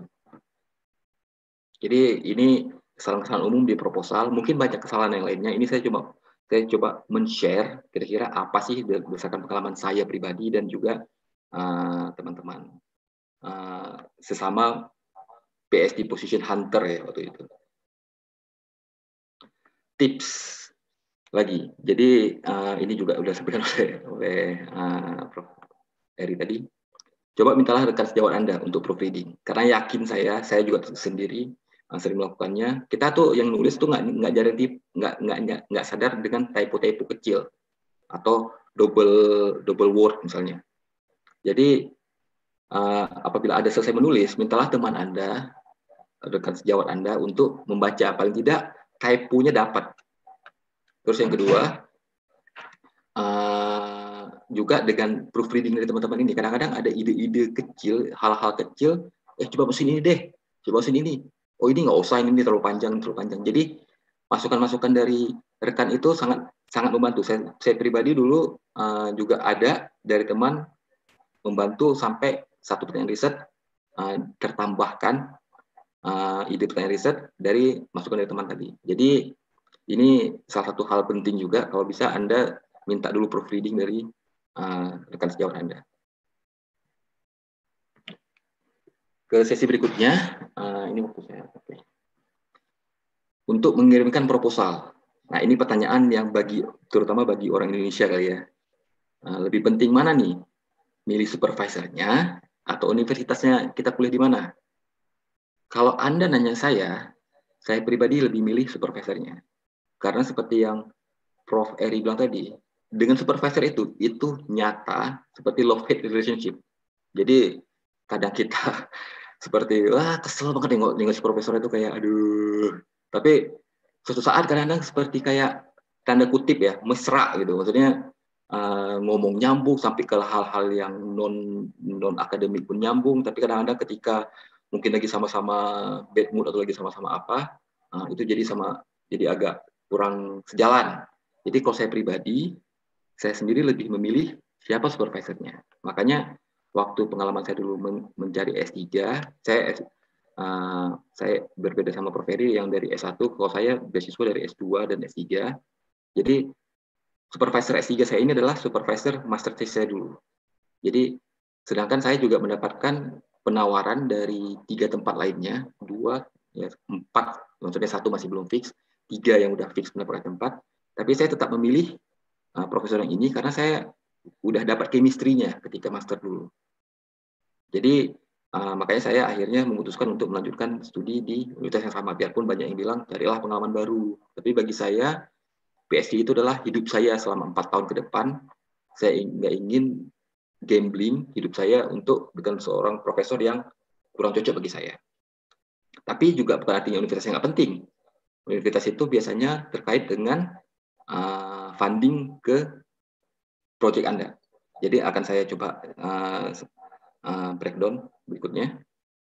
Jadi ini kesalahan-kesalahan umum di proposal, mungkin banyak kesalahan yang lainnya. Ini saya coba saya coba men-share kira-kira apa sih berdasarkan pengalaman saya pribadi dan juga teman-teman uh, uh, sesama P S D Position Hunter ya waktu itu. Tips lagi, jadi uh, ini juga sudah disebutkan oleh, oleh uh, Prof Eri tadi. Coba mintalah rekan sejawat Anda untuk proofreading, karena yakin saya, saya juga sendiri uh, sering melakukannya. Kita tuh yang nulis tuh nggak nggak jadi nggak nggak nggak sadar dengan typo-typo kecil atau double double word misalnya. Jadi uh, apabila Anda selesai menulis, mintalah teman Anda, rekan sejawat Anda untuk membaca, paling tidak typo-nya dapat. Terus yang kedua, uh, juga dengan proofreading dari teman-teman ini, kadang-kadang ada ide-ide kecil, hal-hal kecil, eh coba mesin ini deh, coba mesin ini, oh ini nggak usah, ini terlalu panjang, terlalu panjang. Jadi masukan-masukan dari rekan itu sangat sangat membantu. Saya, saya pribadi dulu uh, juga ada dari teman membantu sampai satu pertanyaan riset uh, tertambahkan uh, ide pertanyaan riset dari masukan dari teman tadi. Jadi ini salah satu hal penting juga, kalau bisa Anda minta dulu proofreading dari uh, rekan sejawat Anda. Ke sesi berikutnya, uh, ini waktu saya. Okay. Untuk mengirimkan proposal. Nah, ini pertanyaan yang bagi, terutama bagi orang Indonesia kali ya. Uh, lebih penting mana nih? Milih supervisornya atau universitasnya kita kuliah di mana? Kalau Anda nanya saya, saya pribadi lebih milih supervisornya. Karena seperti yang Prof Eri bilang tadi, dengan supervisor itu, itu nyata seperti love-hate relationship. Jadi kadang kita seperti, wah kesel banget nengok, nengok si profesor itu kayak, aduh. Tapi suatu saat kadang-kadang seperti kayak tanda kutip ya, mesra gitu. Maksudnya uh, ngomong nyambung sampai ke hal-hal yang non non akademik pun nyambung. Tapi kadang-kadang ketika mungkin lagi sama-sama bad mood atau lagi sama-sama apa, uh, itu jadi sama jadi agak kurang sejalan. Jadi kalau saya pribadi, saya sendiri lebih memilih siapa supervisornya. Makanya waktu pengalaman saya dulu men mencari S tiga, saya uh, saya berbeda sama Prof Eri yang dari S satu, kalau saya beasiswa dari S dua dan S tiga. Jadi supervisor S tiga saya ini adalah supervisor master thesis saya dulu. Jadi sedangkan saya juga mendapatkan penawaran dari tiga tempat lainnya, dua, ya, empat, maksudnya satu masih belum fix, tiga yang udah fix mendapatkan tempat, tapi saya tetap memilih uh, profesor yang ini karena saya udah dapat chemistry-nya ketika master dulu. Jadi uh, makanya saya akhirnya memutuskan untuk melanjutkan studi di universitas yang sama, biarpun banyak yang bilang carilah pengalaman baru. Tapi bagi saya P S D itu adalah hidup saya selama empat tahun ke depan. Saya nggak ingin gambling hidup saya untuk dengan seorang profesor yang kurang cocok bagi saya. Tapi juga bukan artinya universitas yang nggak penting. Universitas itu biasanya terkait dengan uh, funding ke proyek Anda. Jadi akan saya coba uh, uh, breakdown berikutnya.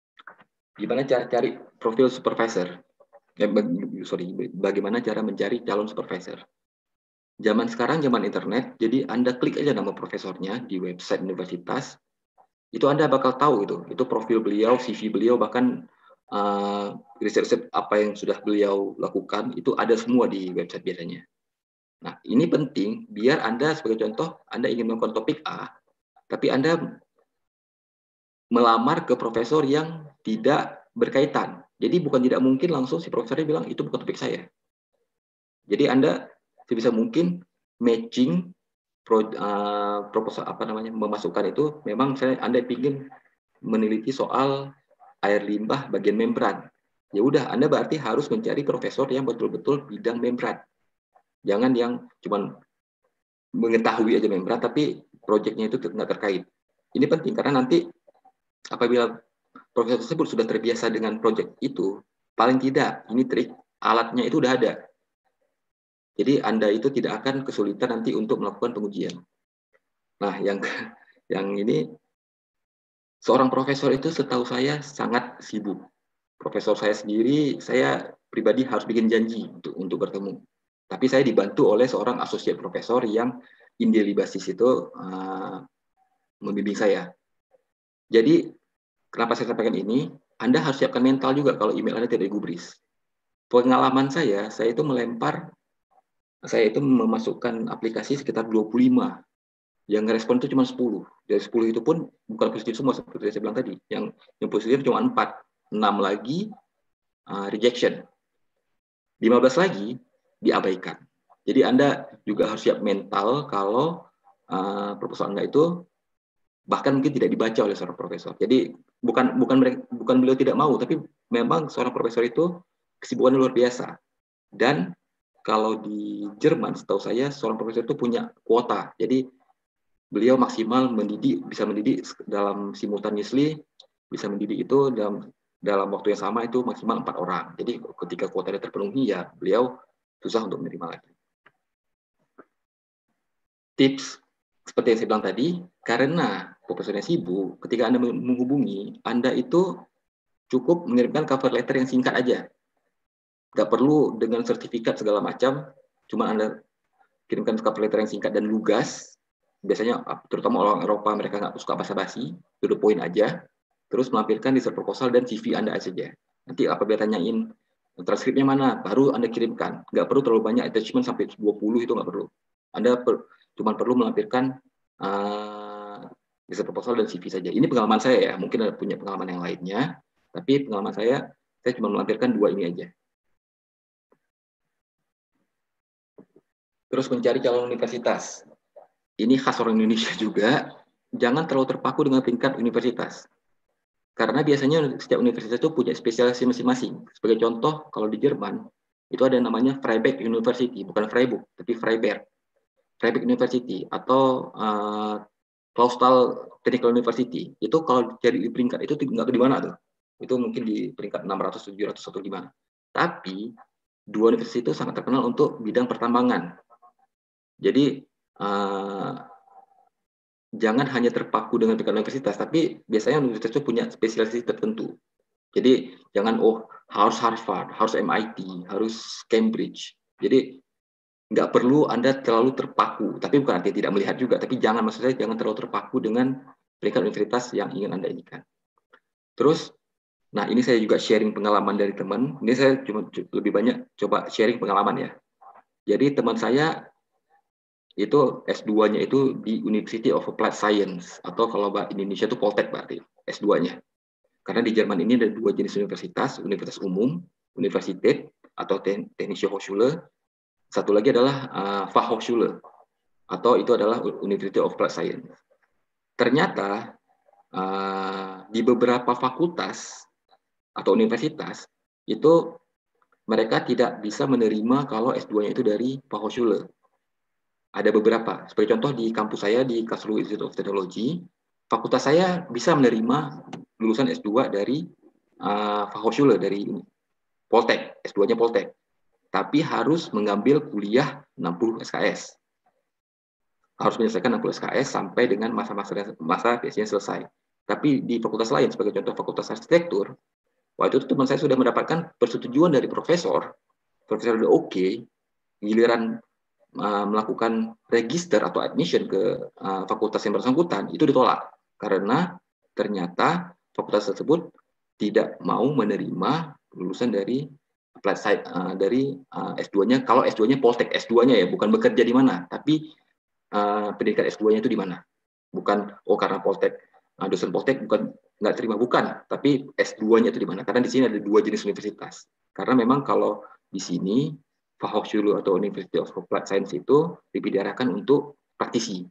Gimana cara cari profil supervisor? Eh, sorry, bagaimana cara mencari calon supervisor? Zaman sekarang zaman internet, jadi Anda klik aja nama profesornya di website universitas, itu Anda bakal tahu itu, itu profil beliau, C V beliau, bahkan uh, riset-riset apa yang sudah beliau lakukan, itu ada semua di website biasanya. Nah, ini penting, biar Anda sebagai contoh, Anda ingin melakukan topik A, tapi Anda melamar ke profesor yang tidak berkaitan. Jadi bukan tidak mungkin langsung si profesornya bilang, itu bukan topik saya. Jadi Anda sebisa mungkin matching pro, uh, proposal apa namanya memasukkan itu memang saya Anda ingin meneliti soal air limbah bagian membran. Ya udah Anda berarti harus mencari profesor yang betul-betul bidang membran. Jangan yang cuma mengetahui aja membran tapi proyeknya itu nggak terkait. Ini penting karena nanti apabila profesor tersebut sudah terbiasa dengan proyek itu, paling tidak, ini trik, alatnya itu udah ada. Jadi Anda itu tidak akan kesulitan nanti untuk melakukan pengujian. Nah, yang yang ini, seorang profesor itu setahu saya sangat sibuk. Profesor saya sendiri, saya pribadi harus bikin janji untuk, untuk bertemu. Tapi saya dibantu oleh seorang associate profesor yang Indieli basis itu uh, membimbing saya. Jadi, kenapa saya sampaikan ini? Anda harus siapkan mental juga kalau email Anda tidak digubris. Pengalaman saya, saya itu melempar, saya itu memasukkan aplikasi sekitar dua puluh lima. Yang respon itu cuma sepuluh. Dari sepuluh itu pun bukan positif semua, seperti saya bilang tadi. Yang, yang positif cuma empat. enam lagi uh, rejection. lima belas lagi diabaikan. Jadi Anda juga harus siap mental kalau uh, proposal Anda itu bahkan mungkin tidak dibaca oleh seorang profesor. Jadi bukan bukan bukan beliau tidak mau, tapi memang seorang profesor itu kesibukannya luar biasa. Dan kalau di Jerman, setahu saya seorang profesor itu punya kuota. Jadi beliau maksimal mendidik, bisa mendidik dalam simultaneously, bisa mendidik itu dalam dalam waktu yang sama itu maksimal empat orang. Jadi ketika kuotanya terpenuhi, ya beliau susah untuk menerima lagi. Tips seperti yang saya bilang tadi, karena profesornya sibuk, ketika Anda menghubungi, Anda itu cukup mengirimkan cover letter yang singkat aja. Nggak perlu dengan sertifikat segala macam, cuma Anda kirimkan cover letter yang singkat dan lugas. Biasanya, terutama orang Eropa, mereka nggak suka basa-basi, to the point aja. Terus melampirkan research proposal dan C V Anda saja. Nanti apabila tanyain transkripnya mana, baru Anda kirimkan. Nggak perlu terlalu banyak attachment sampai dua puluh, itu nggak perlu. Anda per, cuma perlu melampirkan uh, research proposal dan C V saja. Ini pengalaman saya ya, mungkin ada punya pengalaman yang lainnya, tapi pengalaman saya, saya cuma melampirkan dua ini aja. Terus mencari calon universitas. Ini khas orang Indonesia juga, jangan terlalu terpaku dengan peringkat universitas. Karena biasanya setiap universitas itu punya spesialisasi masing-masing. Sebagai contoh, kalau di Jerman, itu ada yang namanya Freiberg University, bukan Freiburg, tapi Freiberg. Freiberg University, atau uh, Clausthal Technical University. Itu kalau cari di peringkat, itu nggak di mana tuh. Itu mungkin di peringkat enam ratus, tujuh ratus, atau di mana. Tapi, dua universitas itu sangat terkenal untuk bidang pertambangan. Jadi, uh, jangan hanya terpaku dengan tingkat universitas, tapi biasanya universitas itu punya spesialisasi tertentu. Jadi jangan oh harus Harvard, harus M I T, harus Cambridge. Jadi nggak perlu Anda terlalu terpaku, tapi bukan artinya tidak melihat juga, tapi jangan maksud saya jangan terlalu terpaku dengan peringkat universitas yang ingin Anda inikan. Terus, nah ini saya juga sharing pengalaman dari teman. Ini saya cuma lebih banyak coba sharing pengalaman ya. Jadi teman saya itu S dua-nya itu di University of Applied Science, atau kalau bahasa Indonesia itu Poltek berarti S dua-nya. Karena di Jerman ini ada dua jenis universitas, universitas umum, Universität atau Technische Hochschule, satu lagi adalah uh, Fachhochschule, atau itu adalah University of Applied Science. Ternyata uh, di beberapa fakultas atau universitas itu mereka tidak bisa menerima kalau S dua-nya itu dari Fachhochschule. Ada beberapa. Sebagai contoh di kampus saya di Karlsruhe Institute of Technology, fakultas saya bisa menerima lulusan S dua dari uh, Fachhochschule, dari Poltek, S dua-nya Poltek. Tapi harus mengambil kuliah enam puluh S K S. Harus menyelesaikan enam puluh S K S sampai dengan masa-masa masa P S-nya selesai. Tapi di fakultas lain, sebagai contoh fakultas arsitektur, waktu itu teman saya sudah mendapatkan persetujuan dari profesor, profesor udah oke, okay, giliran melakukan register atau admission ke uh, fakultas yang bersangkutan, itu ditolak. Karena ternyata fakultas tersebut tidak mau menerima lulusan dari applied side, uh, dari uh, S dua-nya. Kalau S dua-nya Poltek, S dua-nya ya, bukan bekerja di mana, tapi uh, pendidikan S dua-nya itu di mana. Bukan, oh karena Poltek, uh, dosen Poltek bukan nggak terima, bukan, tapi S dua-nya itu di mana. Karena di sini ada dua jenis universitas. Karena memang kalau di sini Fachhochschule atau University of Applied Science itu dipidanakan untuk praktisi.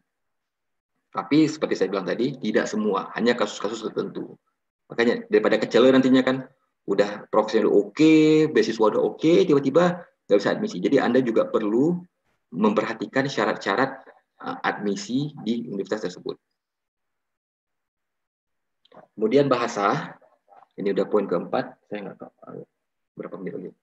Tapi seperti saya bilang tadi, tidak semua, hanya kasus-kasus tertentu. Makanya daripada kecewa nantinya kan, udah profesional oke, okay, beasiswa udah oke, okay, tiba-tiba nggak bisa admisi. Jadi Anda juga perlu memperhatikan syarat-syarat admisi di universitas tersebut. Kemudian bahasa, Ini udah poin keempat, saya nggak tahu berapa menit lagi.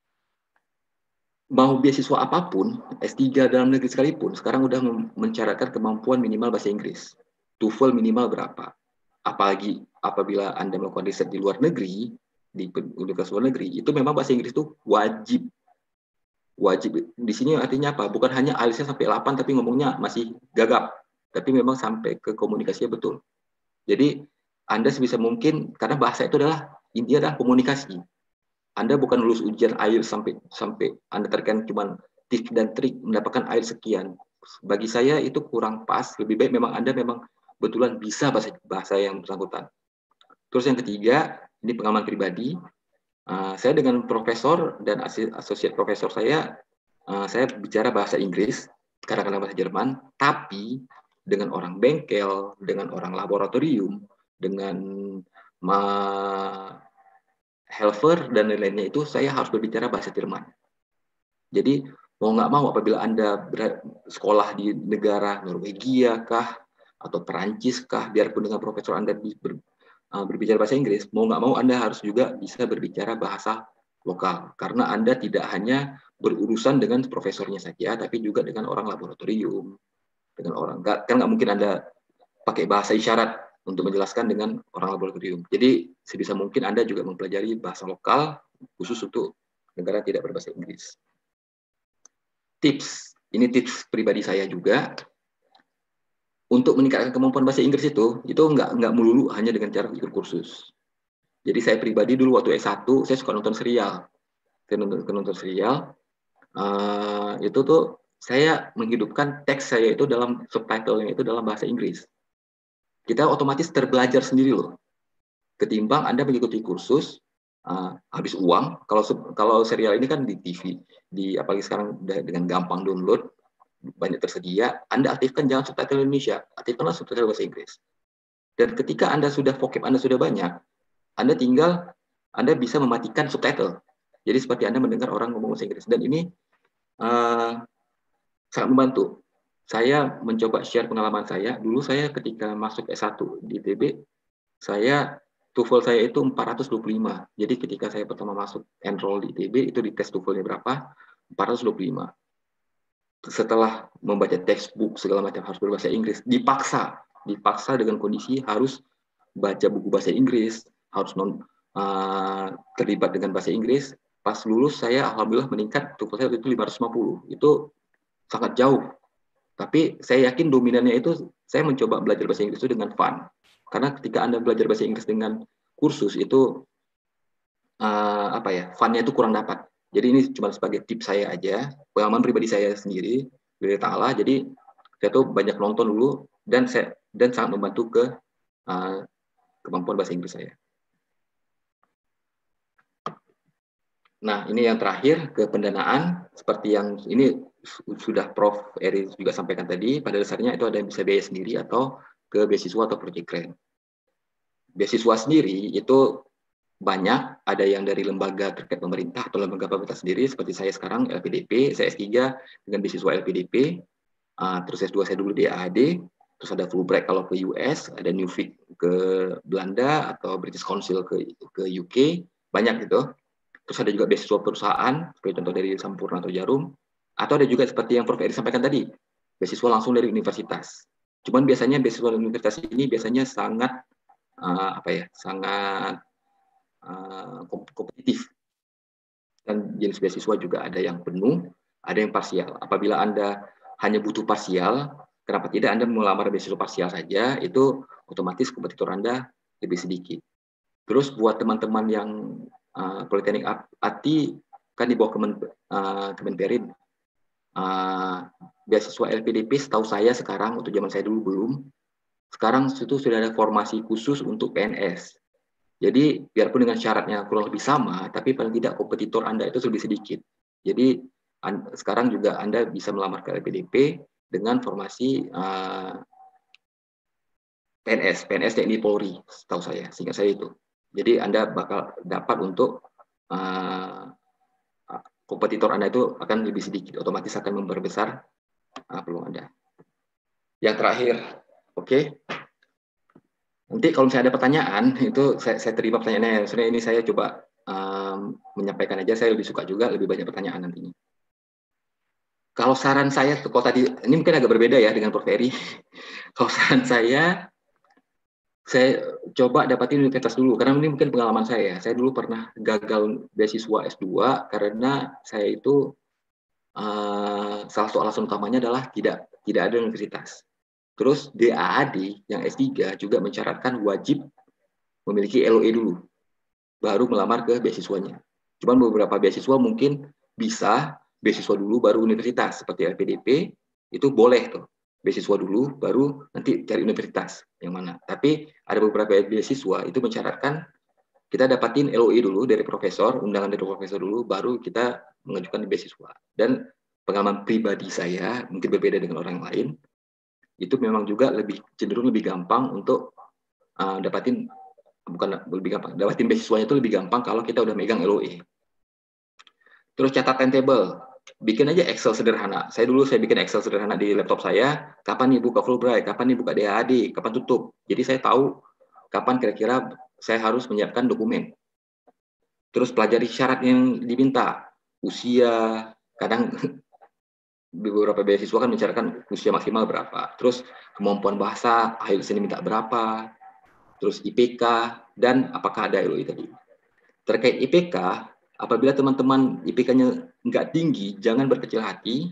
Mau beasiswa apapun, S tiga dalam negeri sekalipun, sekarang udah mencaratkan kemampuan minimal bahasa Inggris. TOEFL minimal berapa? Apalagi apabila Anda melakukan riset di luar negeri, di universitas luar negeri, itu memang bahasa Inggris itu wajib. Wajib. Di sini artinya apa? Bukan hanya I E L T S-nya sampai delapan, tapi ngomongnya masih gagap. Tapi memang sampai ke komunikasinya betul. Jadi, Anda sebisa mungkin, karena bahasa itu adalah, intinya adalah komunikasi. Anda bukan lulus ujian I E L T S sampai sampai Anda terkena cuma tips dan trik mendapatkan I E L T S sekian. Bagi saya itu kurang pas. Lebih baik memang Anda memang betulan bisa bahasa bahasa yang bersangkutan. Terus yang ketiga, ini pengalaman pribadi. Uh, saya dengan profesor dan asosiat profesor saya, uh, saya bicara bahasa Inggris, kadang-kadang bahasa Jerman, tapi dengan orang bengkel, dengan orang laboratorium, dengan ma helper dan lain-lainnya itu saya harus berbicara bahasa Jerman. Jadi mau nggak mau apabila Anda sekolah di negara Norwegia kah atau Perancis kah, biarpun dengan profesor Anda ber, uh, berbicara bahasa Inggris, mau nggak mau Anda harus juga bisa berbicara bahasa lokal, karena Anda tidak hanya berurusan dengan profesornya saja, tapi juga dengan orang laboratorium, dengan orang nggak kan nggak mungkin Anda pakai bahasa isyarat untuk menjelaskan dengan orang laboratorium. Jadi sebisa mungkin Anda juga mempelajari bahasa lokal khusus untuk negara tidak berbahasa Inggris. Tips, ini tips pribadi saya juga. Untuk meningkatkan kemampuan bahasa Inggris itu, itu nggak nggak melulu hanya dengan cara ikut kursus. Jadi saya pribadi dulu waktu S satu, saya suka nonton serial. Saya nonton, nonton serial, uh, itu tuh saya menghidupkan teks saya itu dalam subtitle-nya itu dalam bahasa Inggris. Kita otomatis terbelajar sendiri loh. Ketimbang Anda mengikuti kursus, uh, habis uang. Kalau kalau serial ini kan di T V, di apalagi sekarang dengan gampang download, banyak tersedia, Anda aktifkan jangan subtitle Indonesia, aktifkanlah subtitle bahasa Inggris. Dan ketika Anda sudah vocab Anda sudah banyak, Anda tinggal Anda bisa mematikan subtitle. Jadi seperti Anda mendengar orang ngomong bahasa Inggris. Dan ini uh, sangat membantu. Saya mencoba share pengalaman saya. Dulu saya ketika masuk S satu di I T B, saya TOEFL saya itu empat ratus dua puluh lima. Jadi ketika saya pertama masuk enroll di I T B, itu di tes TOEFL-nya berapa? empat ratus dua puluh lima. Setelah membaca textbook segala macam harus berbahasa Inggris, dipaksa, dipaksa dengan kondisi harus baca buku bahasa Inggris, harus non uh, terlibat dengan bahasa Inggris. Pas lulus saya alhamdulillah meningkat, TOEFL saya itu lima ratus lima puluh. Itu sangat jauh. Tapi saya yakin dominannya itu saya mencoba belajar bahasa Inggris itu dengan fun. Karena ketika Anda belajar bahasa Inggris dengan kursus itu uh, apa ya, fun-nya itu kurang dapat. Jadi ini cuma sebagai tips saya aja, pengalaman pribadi saya sendiri, dari Ta'ala. Jadi saya tuh banyak nonton dulu dan saya dan sangat membantu ke uh, kemampuan bahasa Inggris saya. Nah, ini yang terakhir ke pendanaan, seperti yang ini sudah Prof Eri juga sampaikan tadi. Pada dasarnya itu ada yang bisa biaya sendiri atau ke beasiswa atau project grant. Beasiswa sendiri itu banyak, ada yang dari lembaga terkait pemerintah atau lembaga pemerintah sendiri, seperti saya sekarang L P D P, saya S tiga dengan beasiswa L P D P, uh, terus S dua saya dulu di A A D, terus ada Fulbright kalau ke U S, ada Nuffic ke Belanda, atau British Council ke, ke U K, banyak gitu. Terus ada juga beasiswa perusahaan, seperti contoh dari Sampurna atau Jarum, atau ada juga seperti yang Prof Eri sampaikan tadi, beasiswa langsung dari universitas. Cuman biasanya beasiswa universitas ini biasanya sangat, uh, apa ya, sangat Uh, kompetitif, dan jenis beasiswa juga ada yang penuh, ada yang parsial. Apabila Anda hanya butuh parsial, kenapa tidak Anda melamar beasiswa parsial saja, itu otomatis kompetitor Anda lebih sedikit. Terus buat teman-teman yang uh, Politeknik A T I kan di bawah Kemen, uh, Kemenperin, uh, beasiswa L P D P setahu saya sekarang, untuk zaman saya dulu belum, sekarang itu sudah ada formasi khusus untuk P N S. Jadi biarpun dengan syaratnya kurang lebih sama, tapi paling tidak kompetitor Anda itu lebih sedikit. Jadi an, sekarang juga Anda bisa melamar ke L P D P dengan formasi uh, P N S, P N S T N I Polri, setahu saya, sehingga saya itu. Jadi Anda bakal dapat untuk uh, kompetitor Anda itu akan lebih sedikit, otomatis akan memperbesar uh, peluang Anda. Yang terakhir, oke. Okay. Nanti kalau misalnya ada pertanyaan, itu saya, saya terima pertanyaannya. Sebenarnya ini saya coba um, menyampaikan aja, saya lebih suka juga, lebih banyak pertanyaan nantinya. Kalau saran saya, kalau tadi, ini mungkin agak berbeda ya dengan Prof Eri. Kalau saran saya, saya coba dapatin universitas dulu, karena ini mungkin pengalaman saya. Saya dulu pernah gagal beasiswa S dua, karena saya itu, uh, salah satu alasan utamanya adalah tidak tidak ada universitas. Terus D A A D yang S tiga juga mensyaratkan wajib memiliki L O E dulu, baru melamar ke beasiswanya. Cuman beberapa beasiswa mungkin bisa beasiswa dulu baru universitas, seperti L P D P, itu boleh tuh. Beasiswa dulu, baru nanti cari universitas yang mana. Tapi ada beberapa beasiswa itu mensyaratkan kita dapatin L O E dulu dari profesor, undangan dari profesor dulu, baru kita mengajukan beasiswa. Dan pengalaman pribadi saya, mungkin berbeda dengan orang lain, itu memang juga lebih cenderung lebih gampang untuk uh, dapatin bukan lebih gampang, dapatin beasiswanya itu lebih gampang kalau kita udah megang L O E. Terus catat timetable, bikin aja Excel sederhana. Saya dulu saya bikin Excel sederhana di laptop saya, kapan nih buka Fulbright, kapan nih buka D A A D, kapan tutup. Jadi saya tahu kapan kira-kira saya harus menyiapkan dokumen. Terus pelajari syarat yang diminta, usia, kadang beberapa beasiswa kan mencatatkan usia maksimal berapa. Terus kemampuan bahasa, I E L T S ini minta berapa. Terus I P K, dan apakah ada L O E tadi. Terkait I P K, apabila teman-teman I P K-nya nggak tinggi, jangan berkecil hati.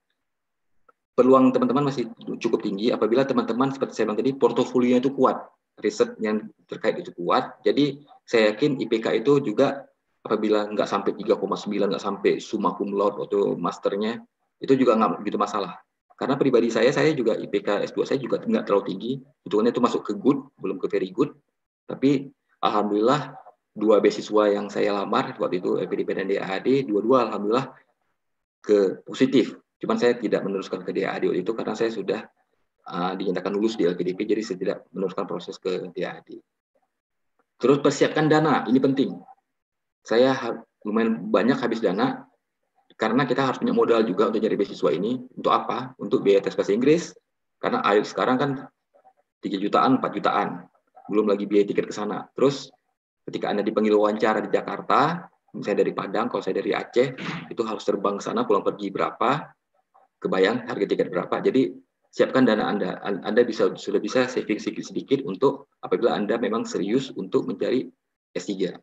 Peluang teman-teman masih cukup tinggi apabila teman-teman, seperti saya bilang tadi, portofolionya itu kuat. Riset yang terkait itu kuat. Jadi saya yakin I P K itu juga apabila nggak sampai tiga koma sembilan, nggak sampai summa cum laude atau masternya, itu juga nggak begitu masalah. Karena pribadi saya, saya juga I P K S dua saya juga nggak terlalu tinggi. Hitungannya itu masuk ke good, belum ke very good. Tapi alhamdulillah dua beasiswa yang saya lamar waktu itu L P D P dan D A A D, dua-dua alhamdulillah ke positif. Cuman saya tidak meneruskan ke D A A D itu karena saya sudah uh, dinyatakan lulus di L P D P, jadi saya tidak meneruskan proses ke D A A D. Terus persiapkan dana, ini penting. Saya lumayan banyak habis dana karena kita harus punya modal juga untuk nyari beasiswa ini. Untuk apa? Untuk biaya tes bahasa Inggris. Karena I E L T S sekarang kan tiga jutaan, empat jutaan. Belum lagi biaya tiket ke sana. Terus ketika Anda dipanggil wawancara di Jakarta, misalnya dari Padang, kalau saya dari Aceh, itu harus terbang ke sana, pulang pergi berapa, kebayang harga tiket berapa. Jadi siapkan dana Anda. Anda bisa sudah bisa saving sedikit-sedikit untuk apabila Anda memang serius untuk mencari S tiga.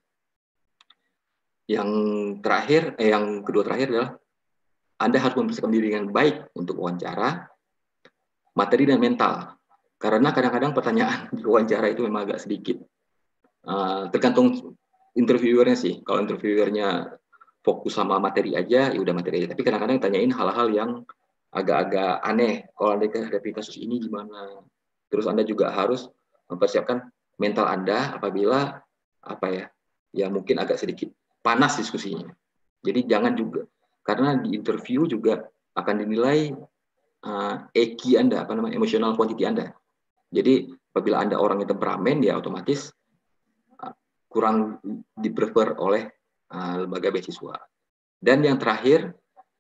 Yang terakhir, eh, yang kedua terakhir adalah Anda harus mempersiapkan diri dengan baik untuk wawancara, materi dan mental. Karena kadang-kadang pertanyaan di wawancara itu memang agak sedikit. Uh, tergantung interviewernya sih. Kalau interviewernya fokus sama materi aja, ya udah materi aja. Tapi kadang-kadang tanyain hal-hal yang agak-agak aneh. Kalau Anda hadapi kasus ini gimana? Terus Anda juga harus mempersiapkan mental Anda apabila apa ya, ya mungkin agak sedikit panas diskusinya. Jadi jangan juga, karena di interview juga akan dinilai uh, E Q Anda, apa namanya, emotional quantity Anda. Jadi apabila Anda orang yang temperamen, ya otomatis uh, kurang di-prefer oleh uh, lembaga beasiswa. Dan yang terakhir,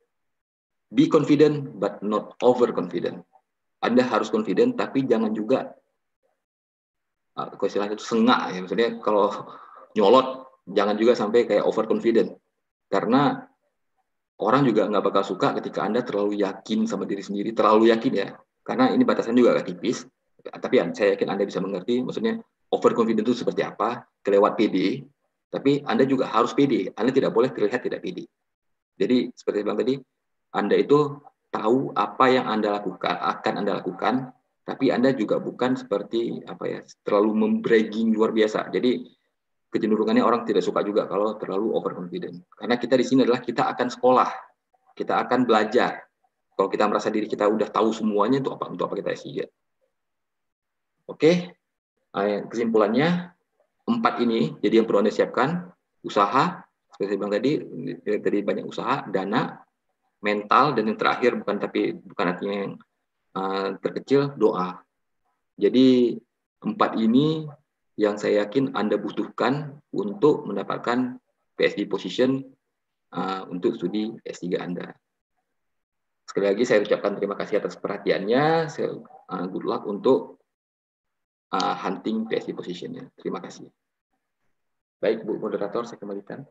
be confident but not overconfident. Anda harus confident, tapi jangan juga uh, istilahnya itu sengak ya. Maksudnya kalau nyolot, jangan juga sampai kayak overconfident. Karena orang juga nggak bakal suka ketika Anda terlalu yakin sama diri sendiri, terlalu yakin ya. Karena ini batasan juga agak tipis. Tapi saya yakin Anda bisa mengerti, maksudnya overconfident itu seperti apa, kelewat pede. Tapi Anda juga harus pede. Anda tidak boleh terlihat tidak pede. Jadi seperti yang tadi, Anda itu tahu apa yang Anda lakukan, akan Anda lakukan, tapi Anda juga bukan seperti apa ya, terlalu membragging luar biasa. Jadi kecenderungannya orang tidak suka juga kalau terlalu overconfident. Karena kita di sini adalah kita akan sekolah, kita akan belajar. Kalau kita merasa diri kita udah tahu semuanya, untuk apa? Untuk apa kita S tiga? Oke, kesimpulannya empat ini, jadi yang perlu Anda siapkan: usaha, seperti saya bilang tadi, tadi banyak usaha, dana, mental, dan yang terakhir bukan tapi bukan artinya yang uh, terkecil, doa. Jadi empat ini yang saya yakin Anda butuhkan untuk mendapatkan P H D position uh, untuk studi S tiga Anda. Sekali lagi saya ucapkan terima kasih atas perhatiannya. Saya, uh, good luck untuk uh, hunting P H D positionnya. Terima kasih. Baik, Bu Moderator, saya kembalikan.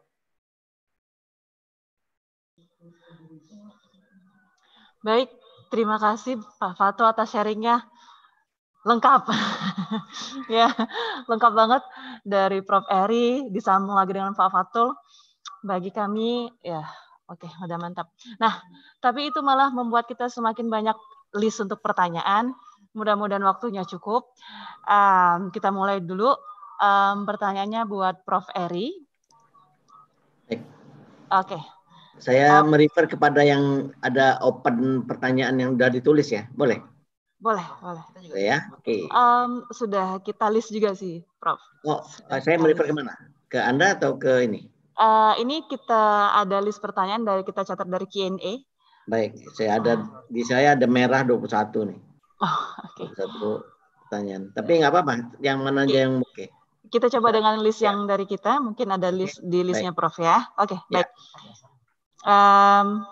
Baik, terima kasih Pak Fatul atas sharingnya. Lengkap. Ya, lengkap banget dari Prof Eri, disambung lagi dengan Pak Fatul. Bagi kami, ya, oke, okay, udah mantap. Nah, tapi itu malah membuat kita semakin banyak list untuk pertanyaan. Mudah-mudahan waktunya cukup. Um, kita mulai dulu. Um, pertanyaannya buat Prof Eri. Oke. Okay. Saya Um, merefer kepada yang ada open pertanyaan yang sudah ditulis ya, boleh? Boleh, boleh. Ya, oke. Okay. Um, sudah kita list juga sih, Prof. Oh, sudah saya merefer kemana? Ke Anda atau ke ini? Uh, ini kita ada list pertanyaan dari kita catat dari Q and A. Baik, saya ada ah. di saya ada merah dua puluh satu nih. Oh, oke. Okay. dua puluh satu pertanyaan. Tapi nggak apa-apa, yang mana aja yang oke. Okay. Kita coba dengan list yang dari kita, mungkin ada list di listnya Prof ya. Oke, okay, baik. Ya. Um,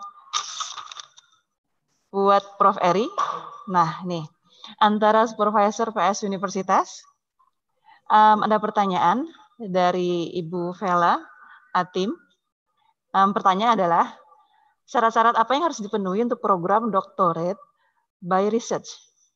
buat Prof Eri, nah nih antara supervisor P S Universitas, um, ada pertanyaan dari Ibu Vela Atim. Um, pertanyaan adalah syarat-syarat apa yang harus dipenuhi untuk program doctorate by research?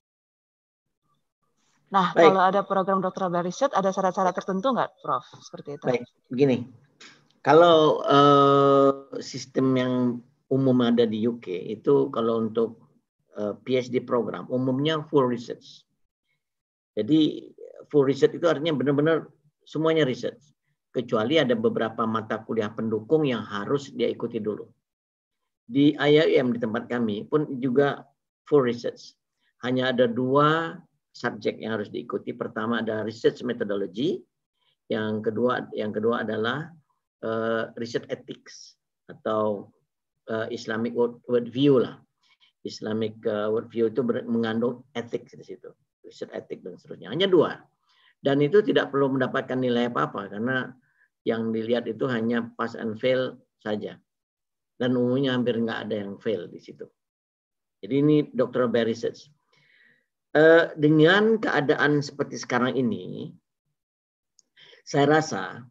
Nah, baik. Kalau ada program doctorate by research, ada syarat-syarat tertentu nggak, Prof? Seperti itu. Baik, begini. Kalau uh, sistem yang umum ada di U K itu kalau untuk uh, P H D program umumnya full research. Jadi full research itu artinya benar-benar semuanya research. Kecuali ada beberapa mata kuliah pendukung yang harus dia ikuti dulu. Di I I M di tempat kami pun juga full research. Hanya ada dua subjek yang harus diikuti. Pertama ada research methodology. Yang kedua yang kedua adalah Uh, research ethics atau uh, Islamic world, world view lah. Islamic uh, world view itu mengandung ethics di situ, research ethics dan seterusnya. Hanya dua. Dan itu tidak perlu mendapatkan nilai apa-apa karena yang dilihat itu hanya pass and fail saja. Dan umumnya hampir nggak ada yang fail di situ. Jadi ini doctoral by research. Uh, dengan keadaan seperti sekarang ini, saya rasa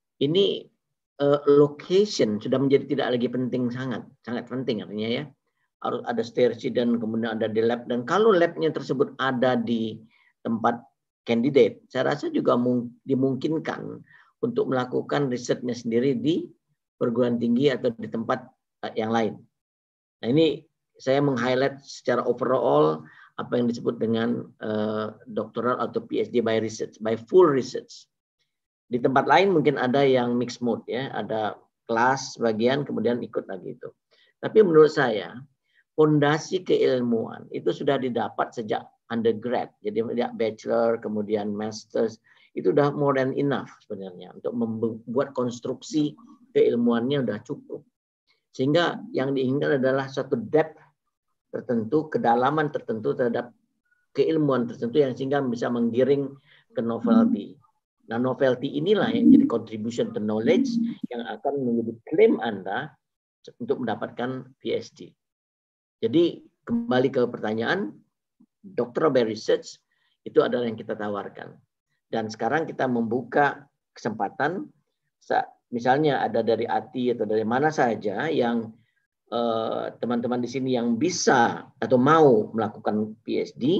ini Uh, location sudah menjadi tidak lagi penting, sangat sangat penting artinya ya, harus ada stay resident, kemudian ada di lab, dan kalau labnya tersebut ada di tempat candidate, saya rasa juga dimungkinkan untuk melakukan risetnya sendiri di perguruan tinggi atau di tempat uh, yang lain. Nah ini saya meng-highlight secara overall apa yang disebut dengan uh, doctoral atau P H D by research, by full research. Di tempat lain mungkin ada yang mixed mode ya, ada kelas bagian kemudian ikut lagi itu. Tapi menurut saya fondasi keilmuan itu sudah didapat sejak undergrad, jadi bachelor kemudian masters itu udah more than enough sebenarnya untuk membuat konstruksi keilmuannya udah cukup. Sehingga yang diinginkan adalah satu depth tertentu, kedalaman tertentu terhadap keilmuan tertentu yang sehingga bisa menggiring ke novelty. Nah, novelty inilah yang jadi contribution to knowledge yang akan menjadi klaim Anda untuk mendapatkan P H D. Jadi, kembali ke pertanyaan, doctoral by research itu adalah yang kita tawarkan. Dan sekarang kita membuka kesempatan, misalnya ada dari A T I atau dari mana saja yang teman-teman eh, di sini yang bisa atau mau melakukan P H D,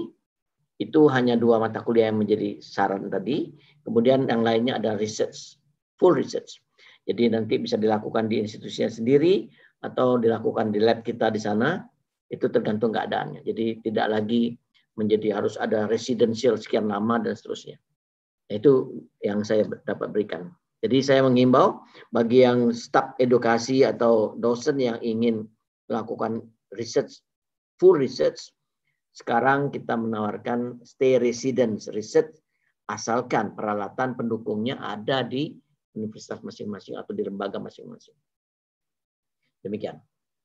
itu hanya dua mata kuliah yang menjadi saran tadi. Kemudian yang lainnya ada research, full research. Jadi nanti bisa dilakukan di institusinya sendiri atau dilakukan di lab kita di sana. Itu tergantung keadaannya. Jadi tidak lagi menjadi harus ada residensial sekian lama dan seterusnya. Nah, itu yang saya dapat berikan. Jadi saya mengimbau bagi yang staf edukasi atau dosen yang ingin melakukan research, full research, sekarang kita menawarkan stay residence research asalkan peralatan pendukungnya ada di universitas masing-masing atau di lembaga masing-masing. Demikian.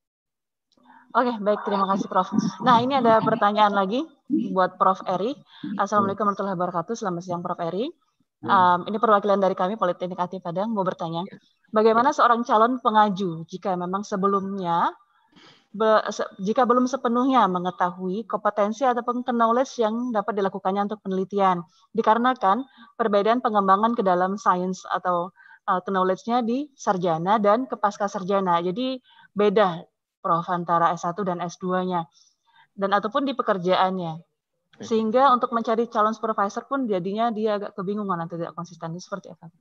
Oke, baik. Terima kasih, Prof. Nah, ini ada pertanyaan lagi buat Prof Eri. Assalamualaikum warahmatullahi wabarakatuh. Selamat siang, Prof Eri. Um, ini perwakilan dari kami, Politeknik A T I Padang, mau bertanya. Bagaimana seorang calon pengaju jika memang sebelumnya be, se, jika belum sepenuhnya mengetahui kompetensi ataupun knowledge yang dapat dilakukannya untuk penelitian. Dikarenakan perbedaan pengembangan ke dalam sains atau uh, knowledge-nya di sarjana dan ke pasca sarjana. Jadi beda Prof antara S satu dan S dua-nya. Dan ataupun di pekerjaannya. Sehingga untuk mencari calon supervisor pun jadinya dia agak kebingungan atau tidak konsisten. Itu seperti apa?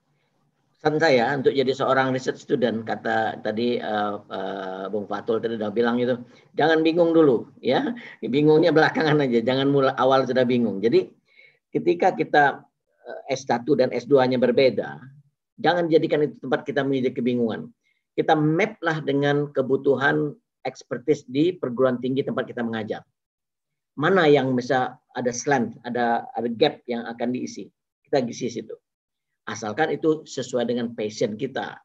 Pesan saya untuk jadi seorang research student, kata tadi uh, uh, Bung Fatul tadi udah bilang itu, jangan bingung dulu ya, bingungnya belakangan aja, jangan mulai awal sudah bingung. Jadi ketika kita uh, S satu dan S dua-nya berbeda, jangan jadikan itu tempat kita menjadi kebingungan. Kita map lah dengan kebutuhan expertise di perguruan tinggi tempat kita mengajar. Mana yang bisa ada slant, ada ada gap yang akan diisi, kita isi situ. Asalkan itu sesuai dengan passion kita.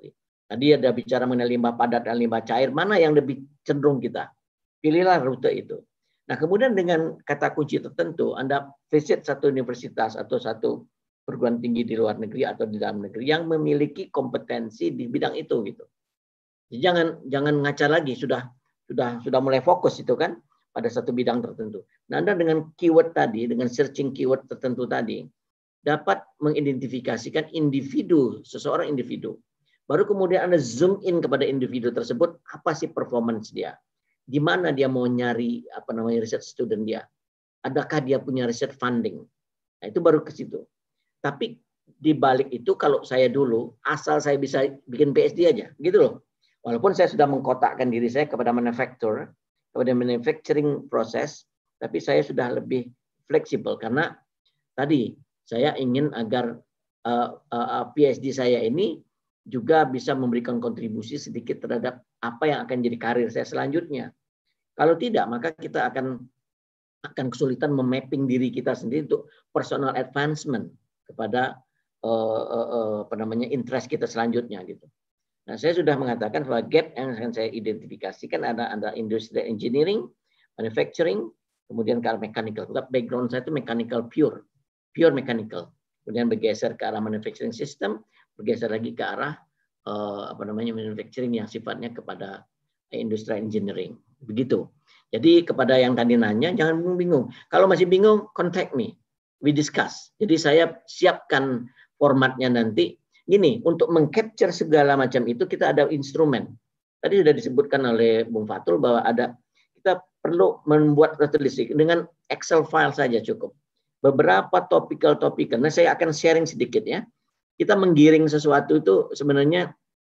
Tadi ada bicara mengenai limbah padat dan limbah cair, mana yang lebih cenderung kita. Pilihlah rute itu. Nah, kemudian dengan kata kunci tertentu, Anda visit satu universitas atau satu perguruan tinggi di luar negeri atau di dalam negeri yang memiliki kompetensi di bidang itu gitu. Jadi jangan jangan ngaca lagi, sudah sudah sudah mulai fokus itu kan pada satu bidang tertentu. Nah, Anda dengan keyword tadi, dengan searching keyword tertentu tadi, dapat mengidentifikasikan individu, seseorang individu. Baru kemudian Anda zoom in kepada individu tersebut, apa sih performance dia? Di mana dia mau nyari apa namanya research student dia? Adakah dia punya research funding? Nah, itu baru ke situ. Tapi di balik itu kalau saya dulu, asal saya bisa bikin P H D aja, gitu loh. Walaupun saya sudah mengkotakkan diri saya kepada manufacturer, kepada manufacturing proses, tapi saya sudah lebih fleksibel karena tadi saya ingin agar uh, uh, P H D saya ini juga bisa memberikan kontribusi sedikit terhadap apa yang akan jadi karir saya selanjutnya. Kalau tidak, maka kita akan akan kesulitan memapping diri kita sendiri untuk personal advancement kepada uh, uh, uh, apa namanya interest kita selanjutnya gitu. Nah, saya sudah mengatakan bahwa gap yang akan saya identifikasikan ada ada industrial engineering, manufacturing, kemudian ke arah mechanical. Background saya itu mechanical pure. Pure mechanical, kemudian bergeser ke arah manufacturing system, bergeser lagi ke arah uh, apa namanya manufacturing yang sifatnya kepada industrial engineering. Begitu. Jadi kepada yang tadi nanya, jangan bingung. Kalau masih bingung, contact me, we discuss. Jadi saya siapkan formatnya nanti. Gini, untuk mengcapture segala macam itu kita ada instrumen. Tadi sudah disebutkan oleh Bung Fatul bahwa ada kita perlu membuat statistik dengan Excel file saja cukup. Beberapa topikal-topikal. Nah, saya akan sharing sedikit ya. Kita menggiring sesuatu itu sebenarnya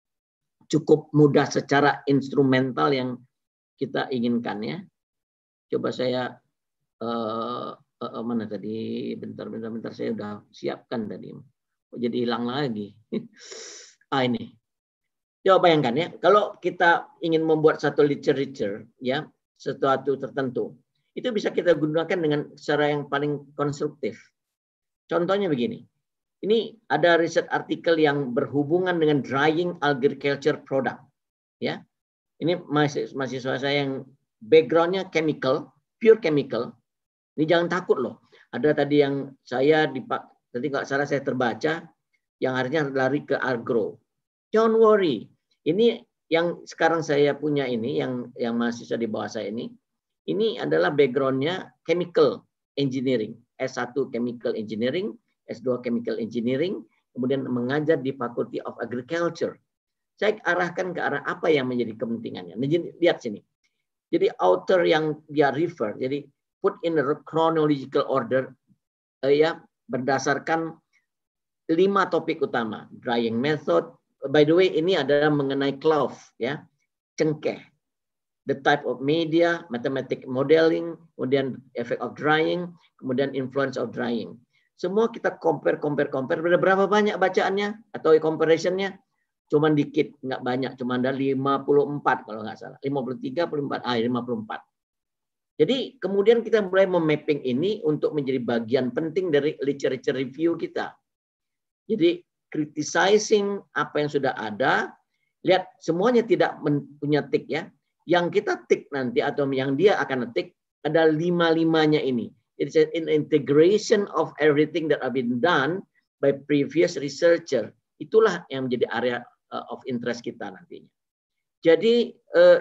cukup mudah secara instrumental yang kita inginkan ya. Coba saya uh, uh, mana tadi? Bentar, bentar, bentar. Saya sudah siapkan tadi. Kok jadi hilang lagi? ah ini. Coba bayangkan ya. Kalau kita ingin membuat satu literature ya, sesuatu tertentu. Itu bisa kita gunakan dengan cara yang paling konstruktif. Contohnya begini. Ini ada riset artikel yang berhubungan dengan drying agriculture product. Ya, ini mahasiswa saya yang backgroundnya chemical, pure chemical. Ini jangan takut loh. Ada tadi yang saya dipak, tadi nggak salah saya terbaca, yang akhirnya lari ke agro. Don't worry. Ini yang sekarang saya punya ini, yang yang mahasiswa di bawah saya ini. Ini adalah backgroundnya chemical engineering, S satu chemical engineering, S dua chemical engineering, kemudian mengajar di Faculty of Agriculture. Saya arahkan ke arah apa yang menjadi kepentingannya. Nah, lihat sini. Jadi author yang dia refer, jadi put in a chronological order, eh, ya berdasarkan lima topik utama. Drying method, by the way ini adalah mengenai cloth, ya, cengkeh. The type of media, mathematic modeling, kemudian effect of drying, kemudian influence of drying. Semua kita compare, compare, compare. Berapa banyak bacaannya atau comparison-nya? Cuman dikit, nggak banyak. Cuma ada lima puluh empat kalau nggak salah. lima puluh tiga, lima puluh empat, ah, lima puluh empat. Jadi kemudian kita mulai memapping ini untuk menjadi bagian penting dari literature review kita. Jadi criticizing apa yang sudah ada, lihat semuanya tidak punya tick ya. Yang kita tick nanti atau yang dia akan tick ada lima-limanya ini. It's an integration of everything that have been done by previous researcher. Itulah yang menjadi area of interest kita nantinya. Jadi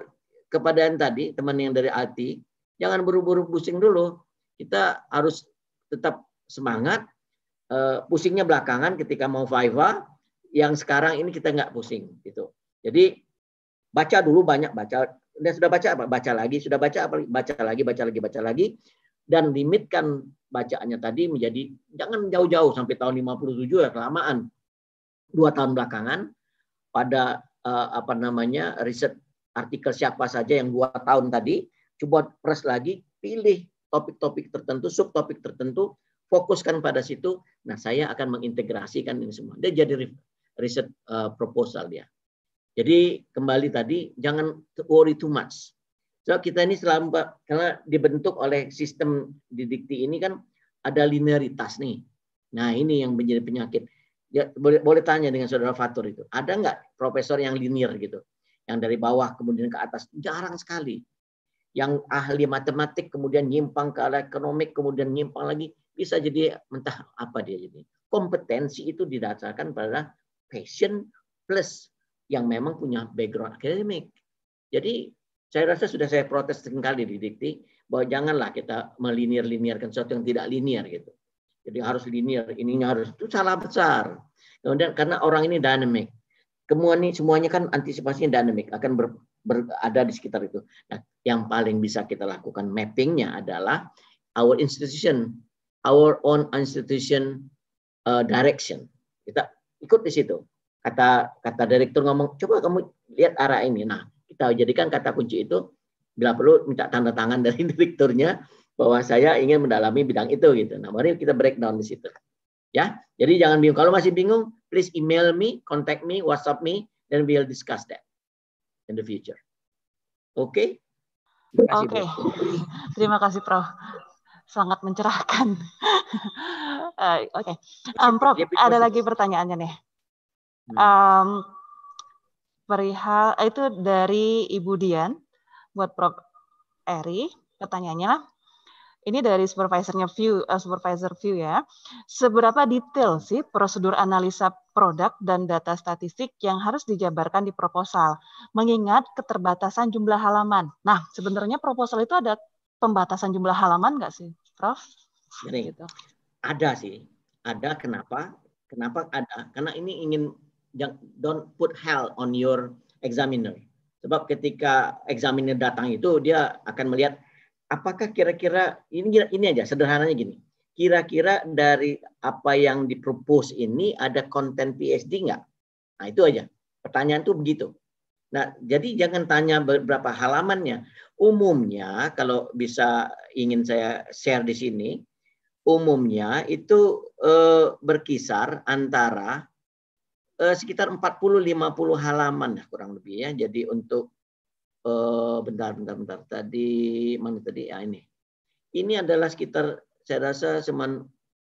kepada yang tadi, teman yang dari I T, jangan buru-buru pusing dulu. Kita harus tetap semangat. Uh, pusingnya belakangan ketika mau Viva, yang sekarang ini kita nggak pusing gitu. Jadi baca dulu banyak baca. Dan sudah baca apa? Baca lagi, sudah baca apa? Baca lagi, baca lagi, baca lagi. Dan limitkan bacaannya tadi menjadi jangan jauh-jauh sampai tahun lima puluh tujuh ya, kelamaan. Dua tahun belakangan pada uh, apa namanya riset artikel siapa saja yang dua tahun tadi, coba press lagi, pilih topik-topik tertentu, subtopik tertentu, fokuskan pada situ. Nah, saya akan mengintegrasikan ini semua. Dia jadi riset uh, proposal dia. Jadi kembali tadi, jangan worry too much. So kita ini selama karena dibentuk oleh sistem didikti ini kan ada linearitas nih. Nah ini yang menjadi penyakit. Ya, boleh, boleh tanya dengan saudara Fatur itu, ada nggak profesor yang linear gitu, yang dari bawah kemudian ke atas? Jarang sekali. Yang ahli matematik kemudian nyimpang ke arah ekonomik, kemudian nyimpang lagi, bisa jadi entah apa dia jadi. Kompetensi itu didasarkan pada passion plus yang memang punya background akademik. Jadi saya rasa sudah saya protes sekali di dikti bahwa janganlah kita melinier-linierkan sesuatu yang tidak linear gitu. Jadi harus linear, ininya harus, itu salah besar. Kemudian karena orang ini dynamic. Kemudian ini semuanya kan antisipasinya dynamic, akan ber, ber, ada di sekitar itu. Nah, yang paling bisa kita lakukan mappingnya adalah our institution, our own institution uh, direction. Kita ikut di situ. Kata kata direktur ngomong, coba kamu lihat arah ini. Nah, kita jadikan kata kunci itu, bila perlu minta tanda tangan dari direkturnya bahwa saya ingin mendalami bidang itu gitu. Nah, mari kita breakdown di situ. Ya, jadi jangan bingung. Kalau masih bingung, please email me, contact me, WhatsApp me, then we'll discuss that in the future. Oke? Okay? Oke, okay. Terima kasih Prof. Sangat mencerahkan. uh, Oke, okay. um, Prof, ada lagi pertanyaannya nih. Um, perihal itu dari Ibu Dian buat Prof Eri, pertanyaannya ini dari supervisornya View, uh, supervisor View ya. Seberapa detail sih prosedur analisa produk dan data statistik yang harus dijabarkan di proposal, mengingat keterbatasan jumlah halaman? Nah, sebenarnya proposal itu ada pembatasan jumlah halaman nggak sih, Prof? Gini, gitu. Ada sih, ada. Kenapa? Kenapa ada? Karena ini ingin don't put hell on your examiner. Sebab ketika examiner datang itu dia akan melihat apakah kira-kira ini ini aja sederhananya gini. Kira-kira dari apa yang dipropose ini ada konten P H D nggak? Nah itu aja. Pertanyaan tuh begitu. Nah jadi jangan tanya berapa halamannya. Umumnya kalau bisa ingin saya share di sini, umumnya itu eh, berkisar antara eh, sekitar empat puluh sampai lima puluh halaman kurang lebih ya. Jadi untuk eh, bentar bentar bentar tadi mana tadi ya ini. Ini adalah sekitar saya rasa cuman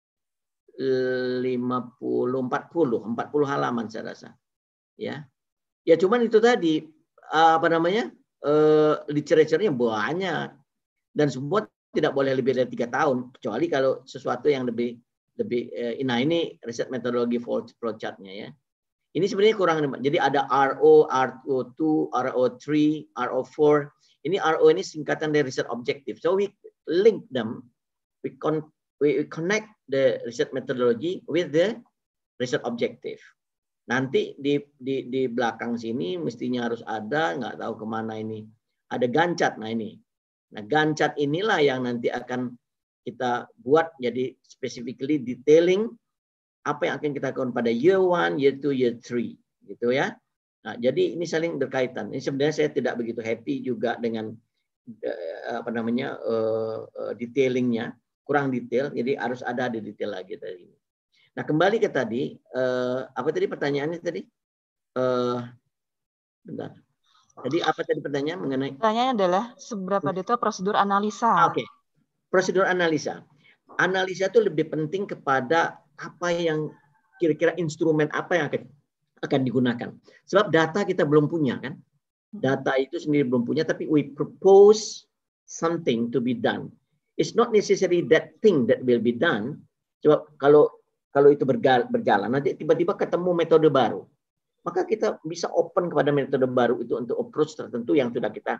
lima puluh empat puluh empat puluh halaman saya rasa. Ya. Ya cuman itu tadi apa namanya? Eh, literaturnya banyak dan semua tidak boleh lebih dari tiga tahun kecuali kalau sesuatu yang lebih lebih eh, nah ini riset metodologi flowchart-nya ya. Ini sebenarnya kurang, jadi ada R O, R O two, R O three, R O four. Ini R O ini singkatan dari research objective. So we link them, we con we connect the research methodology with the research objective. Nanti di di di belakang sini mestinya harus ada, nggak tahu kemana ini. Ada gancat, nah ini. Nah gancat inilah yang nanti akan kita buat jadi specifically detailing apa yang akan kita lakukan pada year one, year two, year three, gitu ya. Nah, jadi ini saling berkaitan. Ini sebenarnya saya tidak begitu happy juga dengan uh, apa namanya uh, uh, detailingnya, kurang detail. Jadi harus ada di detail lagi tadi. Nah, kembali ke tadi, uh, apa tadi pertanyaannya tadi? Uh, bentar. Jadi apa tadi pertanyaan mengenai? Pertanyaannya adalah seberapa detail prosedur analisa? Oke, okay. Prosedur analisa. Analisa itu lebih penting kepada apa yang kira-kira instrumen apa yang akan akan digunakan. Sebab data kita belum punya kan. Data itu sendiri belum punya, tapi we propose something to be done. It's not necessarily that thing that will be done. Sebab kalau kalau itu berjalan, nanti tiba-tiba ketemu metode baru. Maka kita bisa open kepada metode baru itu untuk approach tertentu yang sudah kita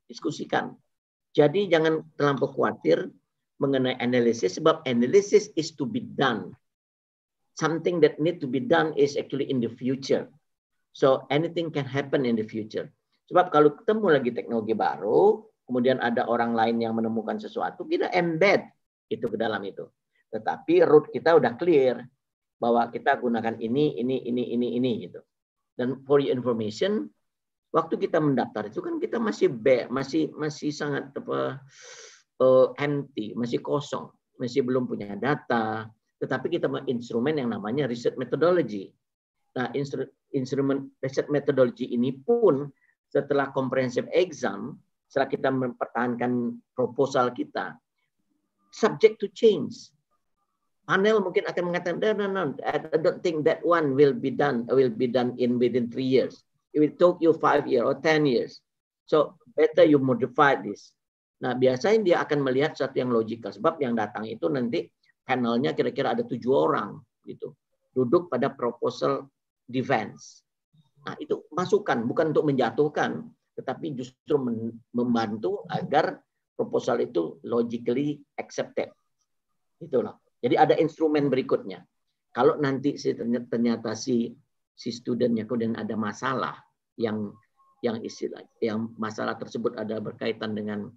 diskusikan. Jadi jangan terlampau khawatir mengenai analisis, sebab analisis is to be done. Something that need to be done is actually in the future. So anything can happen in the future. Sebab kalau ketemu lagi teknologi baru, kemudian ada orang lain yang menemukan sesuatu, kita embed itu ke dalam itu. Tetapi root kita udah clear bahwa kita gunakan ini, ini, ini, ini, ini gitu. Dan for your information, waktu kita mendaftar itu kan kita masih be, masih masih sangat apa uh, empty, masih kosong, masih belum punya data. Tetapi kita mau instrumen yang namanya research methodology. Nah, instru, instrumen research methodology ini pun setelah comprehensive exam, setelah kita mempertahankan proposal kita, subject to change. Panel mungkin akan mengatakan, no, no, no, I don't think that one will be done, will be done in within three years. It will take you five years or ten years. So better you modify this. Nah, biasanya dia akan melihat sesuatu yang logikal. Sebab yang datang itu nanti panelnya kira-kira ada tujuh orang gitu, duduk pada proposal defense. Nah, itu masukan, bukan untuk menjatuhkan, tetapi justru membantu agar proposal itu logically accepted. Itulah. Jadi ada instrumen berikutnya. Kalau nanti ternyata si si studentnya kemudian ada masalah yang yang istilah yang masalah tersebut ada berkaitan dengan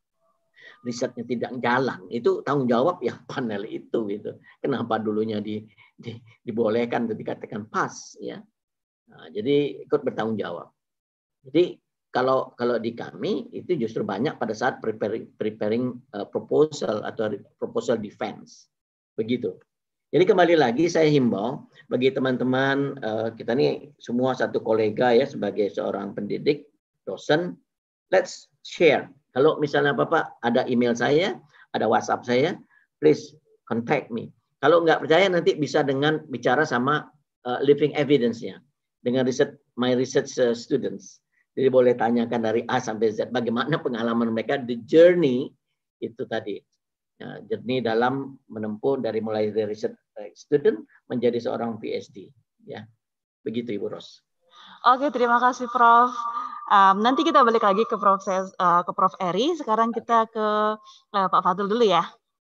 risetnya tidak jalan, itu tanggung jawab ya panel itu gitu. Kenapa dulunya di, di dibolehkan dan dikatakan pas ya. Nah, jadi ikut bertanggung jawab. Jadi kalau kalau di kami itu justru banyak pada saat preparing preparing uh, proposal atau proposal defense. Begitu. Jadi kembali lagi saya himbau bagi teman-teman uh, kita nih semua satu kolega ya sebagai seorang pendidik, dosen, let's share. Kalau misalnya Bapak ada email saya, ada WhatsApp saya, please contact me. Kalau nggak percaya nanti bisa dengan bicara sama uh, living evidence-nya, dengan research my research uh, students. Jadi boleh tanyakan dari A sampai Z bagaimana pengalaman mereka, the journey itu tadi. Ya, journey dalam menempuh dari mulai dari research student menjadi seorang P H D. Ya, begitu Ibu Ros. Oke, terima kasih Prof. Um, nanti kita balik lagi ke Prof uh, ke Prof Eri. Sekarang kita ke uh, Pak Fatul dulu ya.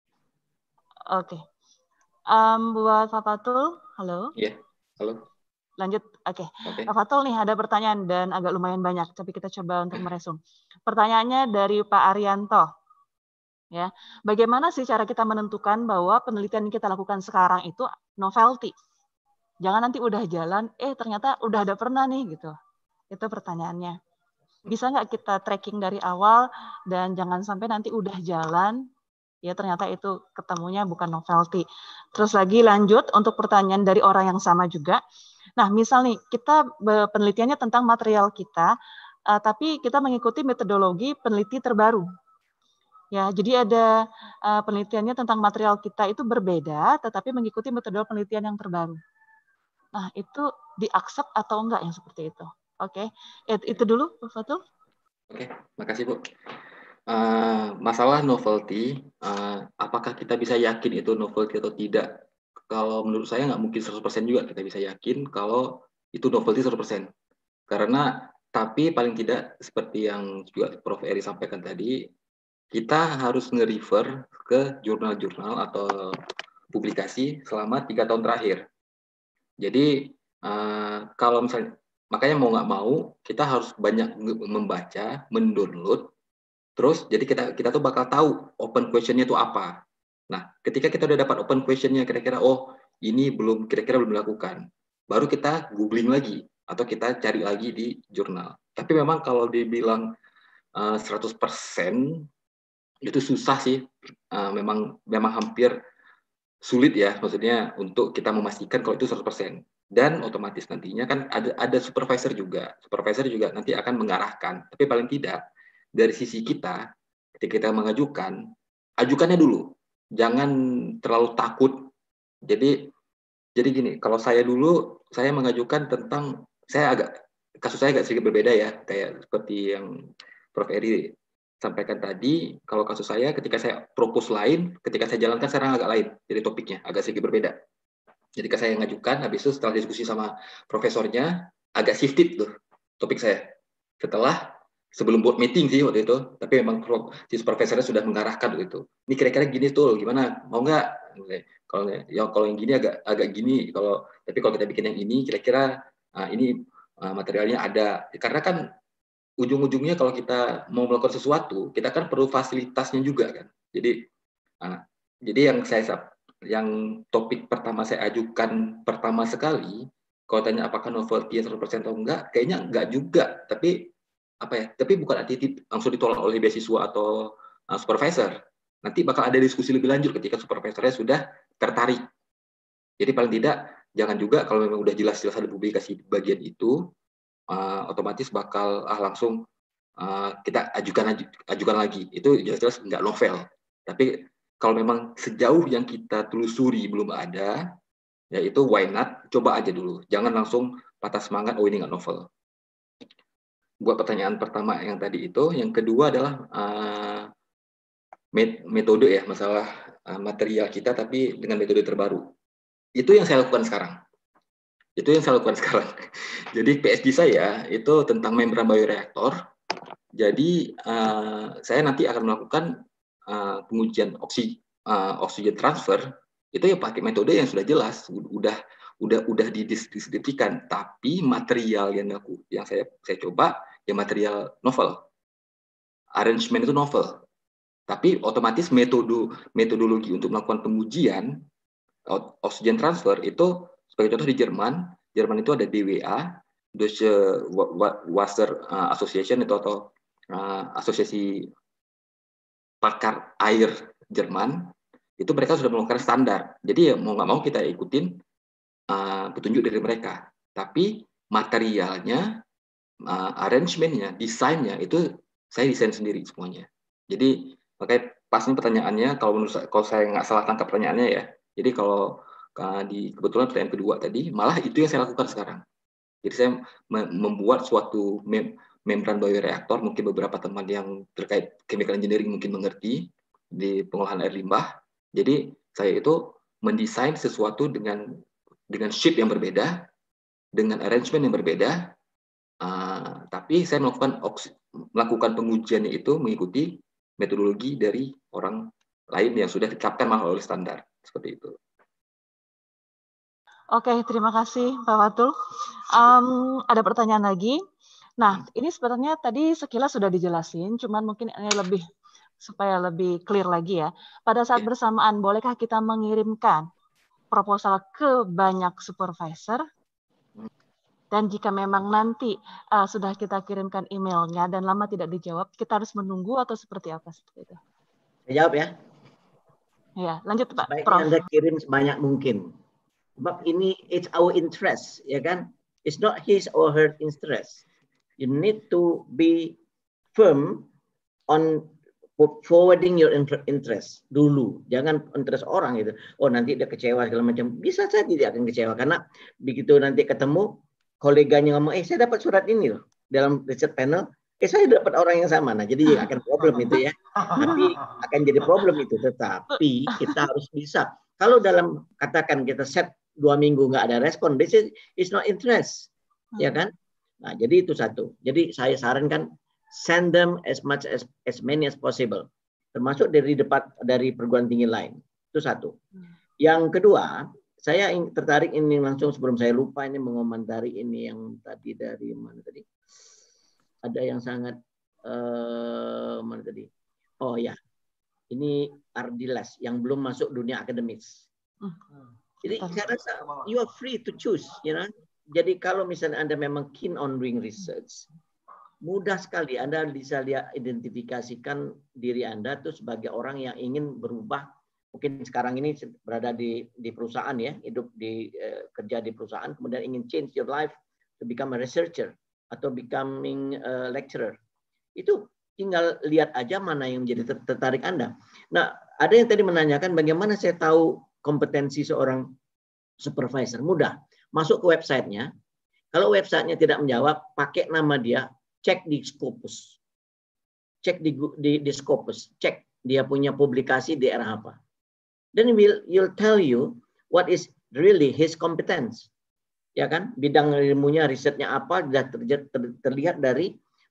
Oke. Um, buat Pak Fatul, halo. Iya, halo. Lanjut, oke. Okay. Okay. Pak Fatul nih ada pertanyaan dan agak lumayan banyak, tapi kita coba untuk meresum. Pertanyaannya dari Pak Arianto. Ya, bagaimana sih cara kita menentukan bahwa penelitian yang kita lakukan sekarang itu novelty? Jangan nanti udah jalan, eh ternyata udah ada pernah nih gitu. Itu pertanyaannya. Bisa nggak kita tracking dari awal dan jangan sampai nanti udah jalan, ya ternyata itu ketemunya bukan novelty. Terus lagi lanjut untuk pertanyaan dari orang yang sama juga. Nah, misal nih kita penelitiannya tentang material kita, uh, tapi kita mengikuti metodologi peneliti terbaru. Ya, jadi ada uh, penelitiannya tentang material kita itu berbeda, tetapi mengikuti metode penelitian yang terbaru. Nah, itu di-accept atau enggak yang seperti itu? Oke, okay. Itu dulu, Pak Fatul. Oke, okay. Makasih Bu. Uh, masalah novelty, uh, apakah kita bisa yakin itu novelty atau tidak? Kalau menurut saya nggak mungkin seratus persen juga kita bisa yakin kalau itu novelty seratus persen. Karena, tapi paling tidak seperti yang juga Prof Eri sampaikan tadi, kita harus nge-refer ke jurnal-jurnal atau publikasi selama tiga tahun terakhir. Jadi uh, kalau misalnya, makanya mau nggak mau kita harus banyak membaca, mendownload, terus jadi kita kita tuh bakal tahu open question-nya itu apa. Nah, ketika kita udah dapat open question-nya, kira-kira oh ini belum kira-kira belum dilakukan, baru kita googling lagi atau kita cari lagi di jurnal. Tapi memang kalau dibilang uh, seratus persen itu susah sih, uh, memang memang hampir sulit ya, maksudnya untuk kita memastikan kalau itu seratus persen. Dan otomatis nantinya kan ada ada supervisor juga, supervisor juga nanti akan mengarahkan. Tapi paling tidak dari sisi kita, ketika kita mengajukan, ajukannya dulu, jangan terlalu takut. Jadi jadi gini, kalau saya dulu saya mengajukan tentang, saya agak kasus saya agak sedikit berbeda ya, kayak seperti yang Prof Eri sampaikan tadi. Kalau kasus saya, ketika saya propose lain, ketika saya jalankan sekarang agak lain, jadi topiknya agak sedikit berbeda. Jadi ketika saya ngajukan, habis itu setelah diskusi sama profesornya, agak shifted tuh topik saya. Setelah sebelum board meeting sih waktu itu, tapi memang si supervisornya sudah mengarahkan gitu. Ini kira-kira gini tuh, gimana? Mau nggak? Kalau ya kalau yang gini agak agak gini, kalau tapi kalau kita bikin yang ini, kira-kira uh, ini uh, materialnya ada. Karena kan ujung-ujungnya kalau kita mau melakukan sesuatu, kita kan perlu fasilitasnya juga kan. Jadi, uh, jadi yang saya yang topik pertama saya ajukan pertama sekali, kalau tanya apakah novelty seratus persen atau enggak, kayaknya enggak juga. Tapi apa ya? Tapi bukan arti langsung ditolak oleh beasiswa atau uh, supervisor. Nanti bakal ada diskusi lebih lanjut ketika supervisornya sudah tertarik. Jadi paling tidak jangan juga kalau memang udah jelas-jelas ada publikasi bagian itu, uh, otomatis bakal ah langsung uh, kita ajukan ajukan lagi. Itu jelas-jelas enggak novel. Tapi kalau memang sejauh yang kita telusuri belum ada, ya itu why not? Coba aja dulu. Jangan langsung patah semangat, oh ini nggak novel. Buat pertanyaan pertama yang tadi itu, yang kedua adalah uh, metode ya, masalah uh, material kita tapi dengan metode terbaru. Itu yang saya lakukan sekarang. Itu yang saya lakukan sekarang. Jadi P S D saya itu tentang membran bioreaktor. Jadi uh, saya nanti akan melakukan uh, pengujian oksi, uh, oksigen transfer itu ya pakai metode yang sudah jelas, udah udah udah dideskripsikan, tapi material yang aku yang saya saya coba ya material novel, arrangement itu novel, tapi otomatis metode metodologi untuk melakukan pengujian oksigen transfer itu sebagai contoh di Jerman, Jerman itu ada D W A, Deutsche Wasser Association itu atau uh, asosiasi pakar air Jerman. Itu mereka sudah melakukan standar. Jadi ya mau nggak mau kita ikutin uh, petunjuk dari mereka. Tapi materialnya, uh, arrangementnya, desainnya itu saya desain sendiri semuanya. Jadi makanya pas ini pertanyaannya, kalau menurut saya, kalau saya nggak salah tangkap pertanyaannya ya. Jadi kalau uh, di kebetulan pertanyaan kedua tadi, malah itu yang saya lakukan sekarang. Jadi saya membuat suatu mem membran bioreaktor, mungkin beberapa teman yang terkait chemical engineering mungkin mengerti di pengolahan air limbah. Jadi saya itu mendesain sesuatu dengan dengan shape yang berbeda, dengan arrangement yang berbeda, uh, tapi saya melakukan melakukan pengujiannya itu mengikuti metodologi dari orang lain yang sudah ditetapkan oleh standar seperti itu. Oke, terima kasih Pak Fatul. Um, ada pertanyaan lagi. Nah, ini sebenarnya tadi sekilas sudah dijelasin, cuman mungkin ini lebih supaya lebih clear lagi ya. Pada saat yeah. bersamaan, bolehkah kita mengirimkan proposal ke banyak supervisor? Dan jika memang nanti uh, sudah kita kirimkan emailnya dan lama tidak dijawab, kita harus menunggu atau seperti apa? Seperti itu. Saya jawab ya. Ya, lanjut Pak. Sebaiknya Prof. Anda kirim sebanyak mungkin. Sebab ini it's our interest, ya kan? It's not his or her interest. You need to be firm on forwarding your interest dulu. Jangan interest orang itu. Oh nanti dia kecewa segala macam. Bisa saja dia akan kecewa karena begitu nanti ketemu koleganya ngomong, eh saya dapat surat ini loh dalam riset panel. Eh saya dapat orang yang sama. Nah jadi akan problem itu ya. Tapi akan jadi problem itu. Tetapi kita harus bisa. Kalau dalam katakan kita set dua minggu nggak ada respon, this is it's not interest, ya kan? Nah jadi itu satu. Jadi saya sarankan send them as much as as many as possible, termasuk dari depan dari perguruan tinggi lain. Itu satu. Yang kedua, saya ingin, tertarik ini langsung sebelum saya lupa ini mengomentari ini yang tadi dari mana tadi? Ada yang sangat uh, mana tadi? Oh ya, ini Ardilas yang belum masuk dunia akademis. Jadi saya rasa you are free to choose, you know. Jadi kalau misalnya Anda memang keen on doing research, mudah sekali Anda bisa lihat identifikasikan diri Anda tuh sebagai orang yang ingin berubah. Mungkin sekarang ini berada di di perusahaan ya, hidup di uh, kerja di perusahaan, kemudian ingin change your life to become a researcher atau becoming a lecturer. Itu tinggal lihat aja mana yang menjadi tertarik Anda. Nah, ada yang tadi menanyakan bagaimana saya tahu kompetensi seorang supervisor. Mudah. Masuk ke websitenya. Kalau websitenya tidak menjawab, pakai nama dia, cek di Scopus. Cek di, di, di Scopus. Cek dia punya publikasi di era apa. Then will you'll tell you what is really his competence. Ya kan? Bidang ilmunya, risetnya apa, sudah ter, ter, terlihat dari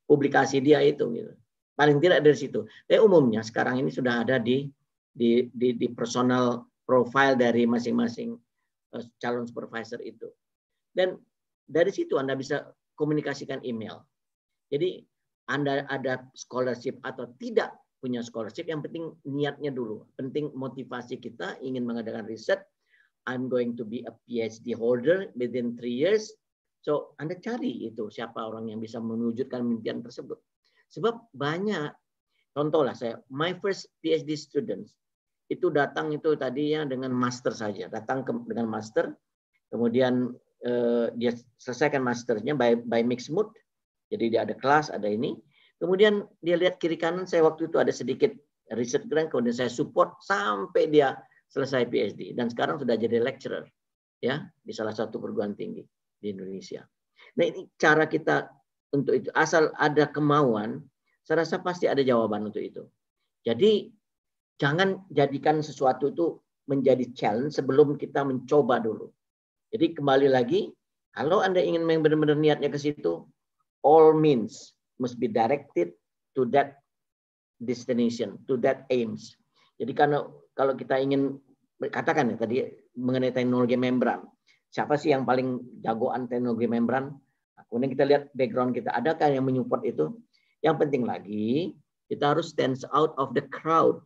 publikasi dia itu gitu. Paling tidak dari situ. Tapi umumnya sekarang ini sudah ada di di di, di personal profile dari masing-masing uh, calon supervisor itu. Dan dari situ Anda bisa komunikasikan email. Jadi Anda ada scholarship atau tidak punya scholarship, yang penting niatnya dulu. Penting motivasi kita ingin mengadakan riset. I'm going to be a PhD holder within three years. So Anda cari itu siapa orang yang bisa mewujudkan mimpian tersebut. Sebab banyak, contoh lah saya, my first PhD students itu datang itu tadinya dengan master saja, datang ke, dengan master, kemudian eh, dia selesaikan masternya by, by mixed mood, jadi dia ada kelas, ada ini, kemudian dia lihat kiri kanan saya waktu itu ada sedikit riset grant, kemudian saya support sampai dia selesai PhD dan sekarang sudah jadi lecturer ya di salah satu perguruan tinggi di Indonesia. Nah ini cara kita untuk itu, asal ada kemauan, saya rasa pasti ada jawaban untuk itu. Jadi jangan jadikan sesuatu itu menjadi challenge sebelum kita mencoba dulu. Jadi kembali lagi, kalau Anda ingin benar-benar niatnya ke situ, all means must be directed to that destination, to that aims. Jadi kalau kalau kita ingin katakan ya tadi mengenai teknologi membran, siapa sih yang paling jagoan teknologi membran? Kemudian kita lihat background kita, adakah yang menyupport itu? Yang penting lagi, kita harus stand out of the crowd.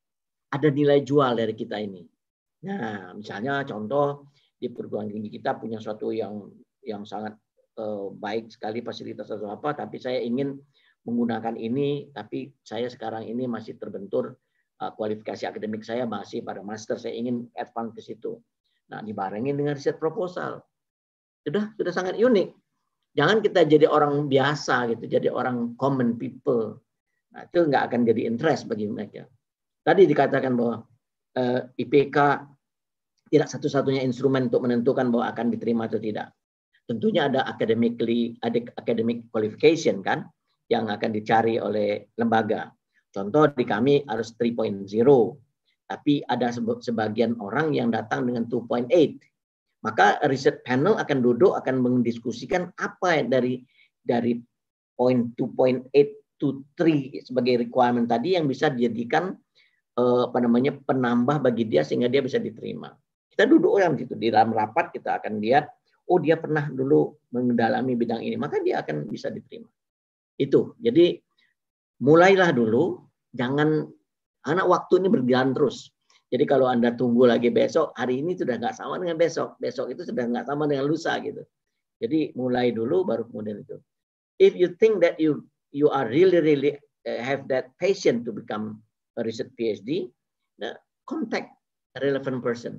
Ada nilai jual dari kita ini. Nah, misalnya contoh di perguruan tinggi kita punya suatu yang yang sangat uh, baik sekali fasilitas atau apa, tapi saya ingin menggunakan ini, tapi saya sekarang ini masih terbentur uh, kualifikasi akademik saya masih pada master, saya ingin advance ke situ. Nah, dibarengin dengan riset proposal. Sudah sudah sangat unik. Jangan kita jadi orang biasa gitu, jadi orang common people. Nah, itu nggak akan jadi interest bagi mereka. Tadi dikatakan bahwa uh, I P K tidak satu-satunya instrumen untuk menentukan bahwa akan diterima atau tidak. Tentunya ada academically, ada academic qualification kan, yang akan dicari oleh lembaga. Contoh di kami harus tiga titik nol, tapi ada sebagian orang yang datang dengan dua titik delapan. Maka riset panel akan duduk, akan mendiskusikan apa dari dari point dua titik delapan to tiga sebagai requirement tadi yang bisa dijadikan eh, apa namanya penambah bagi dia sehingga dia bisa diterima. Kita duduk orang situ di dalam rapat, kita akan lihat, oh dia pernah dulu mendalami bidang ini, maka dia akan bisa diterima. Itu. Jadi mulailah dulu, jangan anak waktu ini berjalan terus. Jadi kalau Anda tunggu lagi besok, hari ini sudah nggak sama dengan besok. Besok itu sudah nggak sama dengan lusa gitu. Jadi mulai dulu baru kemudian itu. If you think that you you are really really have that passion to become a research PhD, nah, contact a relevant person.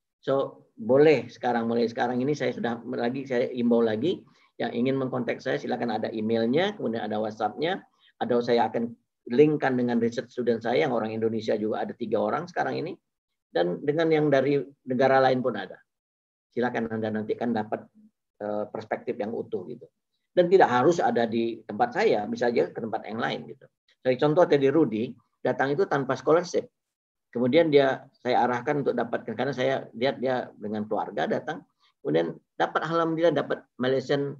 So boleh sekarang mulai sekarang ini saya sudah lagi saya imbau lagi yang ingin mengkontak saya silakan ada emailnya, kemudian ada WhatsApp-nya, atau saya akan linkkan dengan research student saya yang orang Indonesia juga ada tiga orang sekarang ini, dan dengan yang dari negara lain pun ada. Silakan Anda nanti kan dapat uh, perspektif yang utuh gitu. Dan tidak harus ada di tempat saya, bisa aja ke tempat yang lain gitu. Jadi contoh tadi Rudy datang itu tanpa scholarship. Kemudian dia saya arahkan untuk dapatkan karena saya lihat dia dengan keluarga datang, kemudian dapat alhamdulillah dapat Malaysian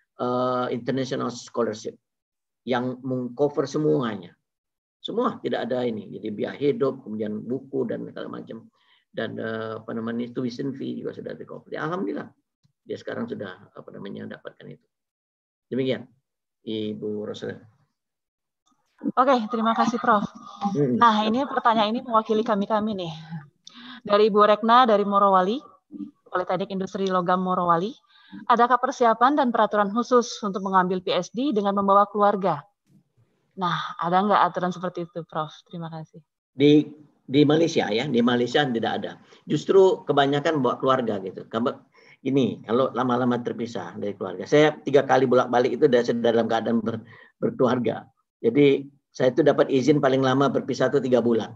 uh, International Scholarship yang mengcover semuanya. Semua tidak ada ini. Jadi biaya hidup, kemudian buku dan segala macam. Dan uh, apa namanya tuition fee juga sudah di-cover. Ya, alhamdulillah. Dia sekarang sudah apa namanya dapatkan itu. Demikian, Ibu Rosa. Oke, terima kasih Prof. Hmm. Nah, ini pertanyaan ini mewakili kami-kami nih. Dari Ibu Rekna dari Morowali, Politeknik Industri Logam Morowali. Adakah persiapan dan peraturan khusus untuk mengambil PhD dengan membawa keluarga? Nah, ada nggak aturan seperti itu, Prof? Terima kasih. Di di Malaysia ya, di Malaysia tidak ada. Justru kebanyakan bawa keluarga gitu. Ini kalau lama-lama terpisah dari keluarga. Saya tiga kali bolak-balik itu sudah dalam keadaan ber, berkeluarga. Jadi saya itu dapat izin paling lama berpisah itu tiga bulan.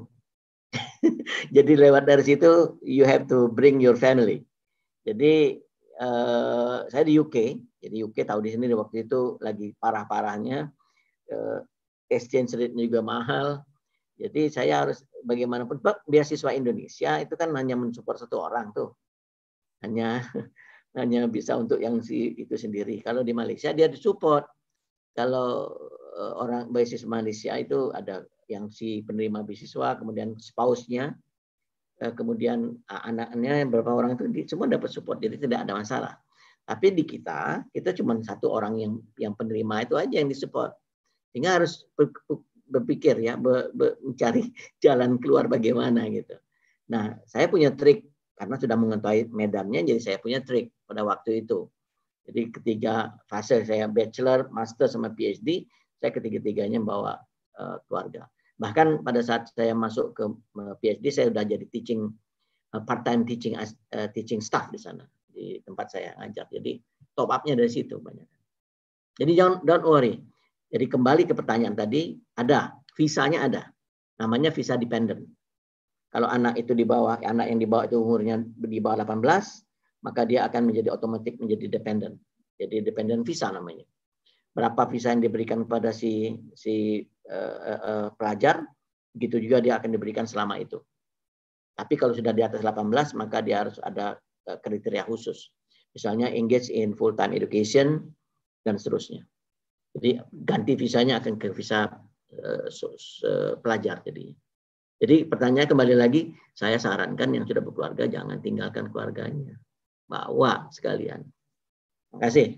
Jadi lewat dari situ, you have to bring your family. Jadi Uh, saya di U K, jadi U K tahu di sini waktu itu lagi parah-parahnya, uh, exchange rate juga mahal, jadi saya harus bagaimanapun, beasiswa Indonesia itu kan hanya mensupport satu orang tuh, hanya hanya bisa untuk yang si itu sendiri. Kalau di Malaysia dia disupport, kalau orang beasiswa Malaysia itu ada yang si penerima beasiswa, kemudian spouse-nya, kemudian anaknya beberapa orang itu semua dapat support, jadi tidak ada masalah. Tapi di kita, kita cuma satu orang yang yang penerima itu aja yang disupport. Sehingga harus berpikir ya, ber, ber, mencari jalan keluar bagaimana gitu. Nah, saya punya trik karena sudah mengetahui medannya, jadi saya punya trik pada waktu itu. Jadi ketiga fase saya bachelor, master sama P H D, saya ketiga-tiganya bawa uh, keluarga. Bahkan pada saat saya masuk ke uh, P H D, saya sudah jadi teaching uh, part-time teaching uh, teaching staff di sana di tempat saya ngajar. Jadi top up-nya dari situ banyak. Jadi jangan don't worry. Jadi kembali ke pertanyaan tadi, ada visanya ada, namanya visa dependent. Kalau anak itu di bawah, anak yang di bawah itu umurnya di bawah delapan belas, maka dia akan menjadi otomatis menjadi dependent. Jadi dependent visa namanya. Berapa visa yang diberikan kepada si si uh, uh, pelajar, begitu juga dia akan diberikan selama itu. Tapi kalau sudah di atas delapan belas, maka dia harus ada uh, kriteria khusus. Misalnya engage in full time education dan seterusnya. Jadi ganti visanya akan ke visa uh, pelajar jadi. Jadi pertanyaannya kembali lagi, saya sarankan yang sudah berkeluarga jangan tinggalkan keluarganya. Bawa sekalian. Terima kasih.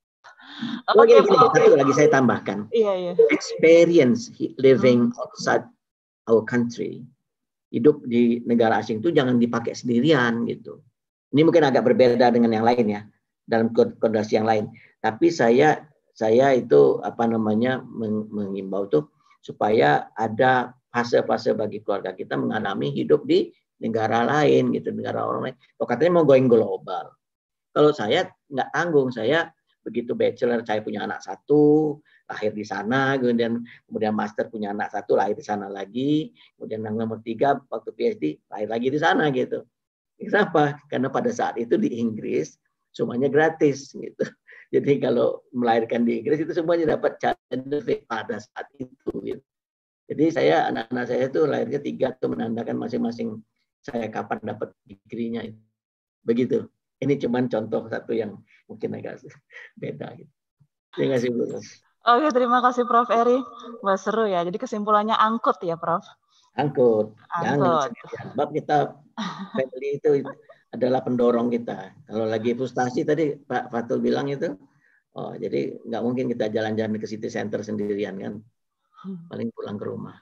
Oke, okay, gini, satu lagi saya tambahkan. Iya, iya. Experience living outside our country. Hidup di negara asing itu jangan dipakai sendirian gitu. Ini mungkin agak berbeda dengan yang lain ya, dalam kondisi yang lain. Tapi saya saya itu apa namanya mengimbau tuh supaya ada fase-fase bagi keluarga kita mengalami hidup di negara lain gitu, negara orang lain. Kalau katanya mau going global. Kalau saya nggak tanggung, saya begitu bachelor saya punya anak satu, lahir di sana, kemudian kemudian master punya anak satu, lahir di sana lagi, kemudian yang nomor tiga waktu P H D lahir lagi di sana gitu. Kenapa? Karena pada saat itu di Inggris semuanya gratis gitu. Jadi kalau melahirkan di Inggris itu semuanya dapat child benefit pada saat itu. Gitu. Jadi saya anak-anak saya itu lahirnya tiga tuh menandakan masing-masing saya kapan dapat degree-nya. Begitu. Ini cuma contoh satu yang mungkin agak beda. Gitu. Terima kasih Bu. Oke, terima kasih Prof Eri. Wah, seru ya. Jadi kesimpulannya angkut ya Prof. Angkut. Angkut. Jangan sebab kita family itu adalah pendorong kita. Kalau lagi frustasi tadi Pak Fatul bilang itu, oh jadi nggak mungkin kita jalan-jalan ke city center sendirian kan. Paling pulang ke rumah.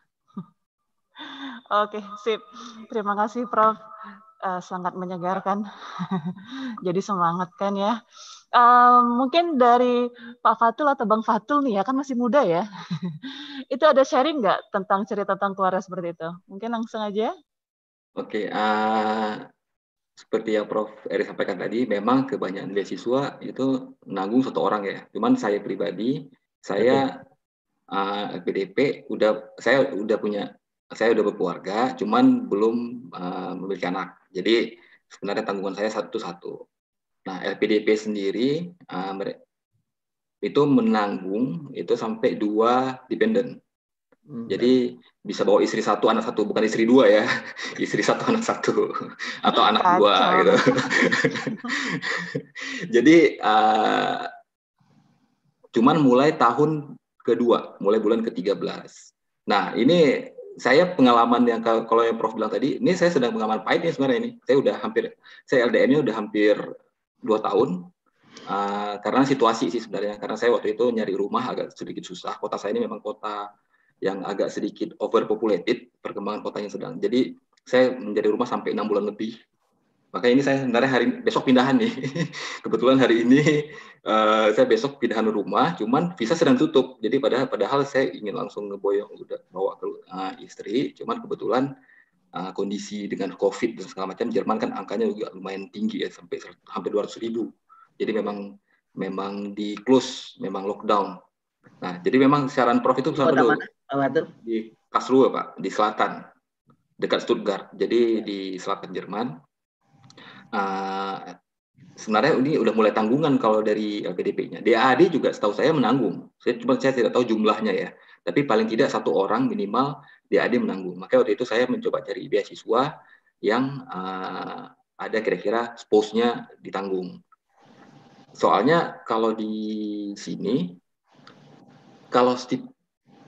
Oke, sip. Terima kasih Prof. Uh, sangat menyegarkan. Jadi semangat kan ya. Uh, mungkin dari Pak Fatul atau Bang Fatul nih ya, kan masih muda ya. Itu ada sharing nggak tentang cerita tentang keluarga seperti itu? Mungkin langsung aja. Oke, uh, seperti yang Prof Eri sampaikan tadi, memang kebanyakan beasiswa itu menanggung satu orang ya. Cuman saya pribadi, saya uh, L P D P udah saya udah punya saya udah berkeluarga, cuman belum uh, memiliki anak. Jadi sebenarnya tanggungan saya satu-satu. Nah, L P D P sendiri uh, itu menanggung itu sampai dua dependen. Hmm. Jadi bisa bawa istri satu, anak satu, bukan istri dua ya, istri satu, anak satu, atau anak Kacau. dua gitu. Jadi uh, cuman mulai tahun kedua, mulai bulan ke tiga belas. Nah ini saya pengalaman yang kalau yang Prof bilang tadi, ini saya sedang pengalaman pahit nih sebenarnya ini. Saya udah hampir, saya L D M-nya udah hampir dua tahun. Uh, karena situasi sih sebenarnya, karena saya waktu itu nyari rumah agak sedikit susah. Kota saya ini memang kota yang agak sedikit overpopulated, perkembangan kotanya sedang. Jadi saya menjadi rumah sampai enam bulan lebih. Makanya ini saya sebenarnya hari besok pindahan nih. Kebetulan hari ini uh, saya besok pindahan rumah, cuman visa sedang tutup. Jadi padahal padahal saya ingin langsung ngeboyong udah bawa ke uh, istri, cuman kebetulan uh, kondisi dengan COVID dan segala macam, Jerman kan angkanya juga lumayan tinggi ya, sampai hampir dua ratus ribu. Jadi memang memang di close, memang lockdown. Nah, jadi memang saran Prof itu Kota mana? Di Karlsruhe, Pak, di selatan, dekat Stuttgart. Jadi di selatan Jerman. Uh, sebenarnya ini udah mulai tanggungan kalau dari L P D P-nya. D A A D juga setahu saya menanggung. Saya cuma saya tidak tahu jumlahnya ya. Tapi paling tidak satu orang minimal D A A D menanggung. Makanya waktu itu saya mencoba cari beasiswa yang uh, ada kira-kira spouse-nya ditanggung. Soalnya kalau di sini, kalau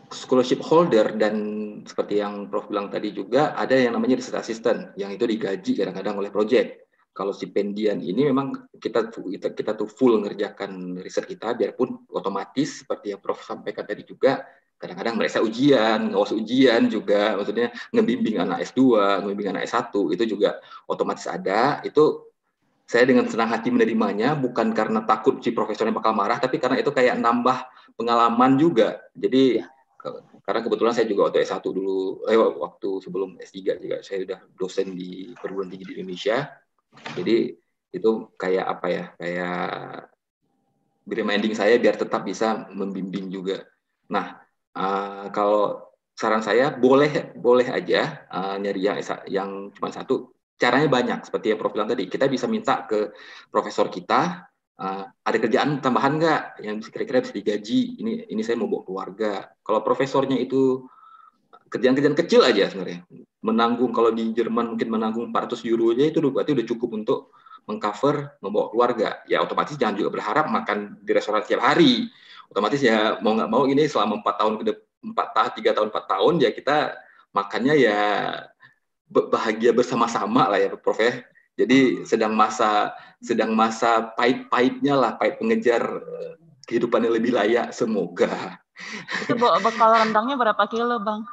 scholarship holder dan seperti yang Prof bilang tadi juga ada yang namanya research assistant yang itu digaji kadang-kadang oleh project. Kalau stipendian ini memang kita kita, kita tuh full ngerjakan riset kita, biarpun otomatis seperti yang Prof sampaikan tadi juga, kadang-kadang mereka ujian, ngawas ujian juga, maksudnya ngebimbing anak S dua, ngebimbing anak S satu, itu juga otomatis ada. Itu saya dengan senang hati menerimanya, bukan karena takut si profesornya bakal marah, tapi karena itu kayak nambah pengalaman juga. Jadi, ya. Karena kebetulan saya juga waktu S satu dulu, eh, waktu sebelum S tiga juga, saya udah dosen di perguruan tinggi di Indonesia. Jadi itu kayak apa ya, kayak reminding saya biar tetap bisa membimbing juga. Nah, uh, kalau saran saya boleh boleh aja uh, nyari yang yang cuma satu. Caranya banyak, seperti yang Prof bilang tadi. Kita bisa minta ke profesor kita, uh, ada kerjaan tambahan nggak yang kira-kira bisa digaji. Ini ini saya mau bawa keluarga. Kalau profesornya itu kerjaan-kerjaan kecil aja sebenarnya, menanggung, kalau di Jerman mungkin menanggung empat ratus euro aja itu berarti udah cukup untuk mengcover membawa keluarga. Ya otomatis jangan juga berharap makan di restoran setiap hari. Otomatis ya mau nggak mau ini selama empat tahun ke empat tahun tiga tahun empat tahun ya kita makannya ya bahagia bersama-sama lah ya Prof ya. Jadi sedang masa sedang masa pahit-pahitnya lah, pahit pengejar kehidupan yang lebih layak semoga. Itu bekal rendangnya berapa kilo Bang?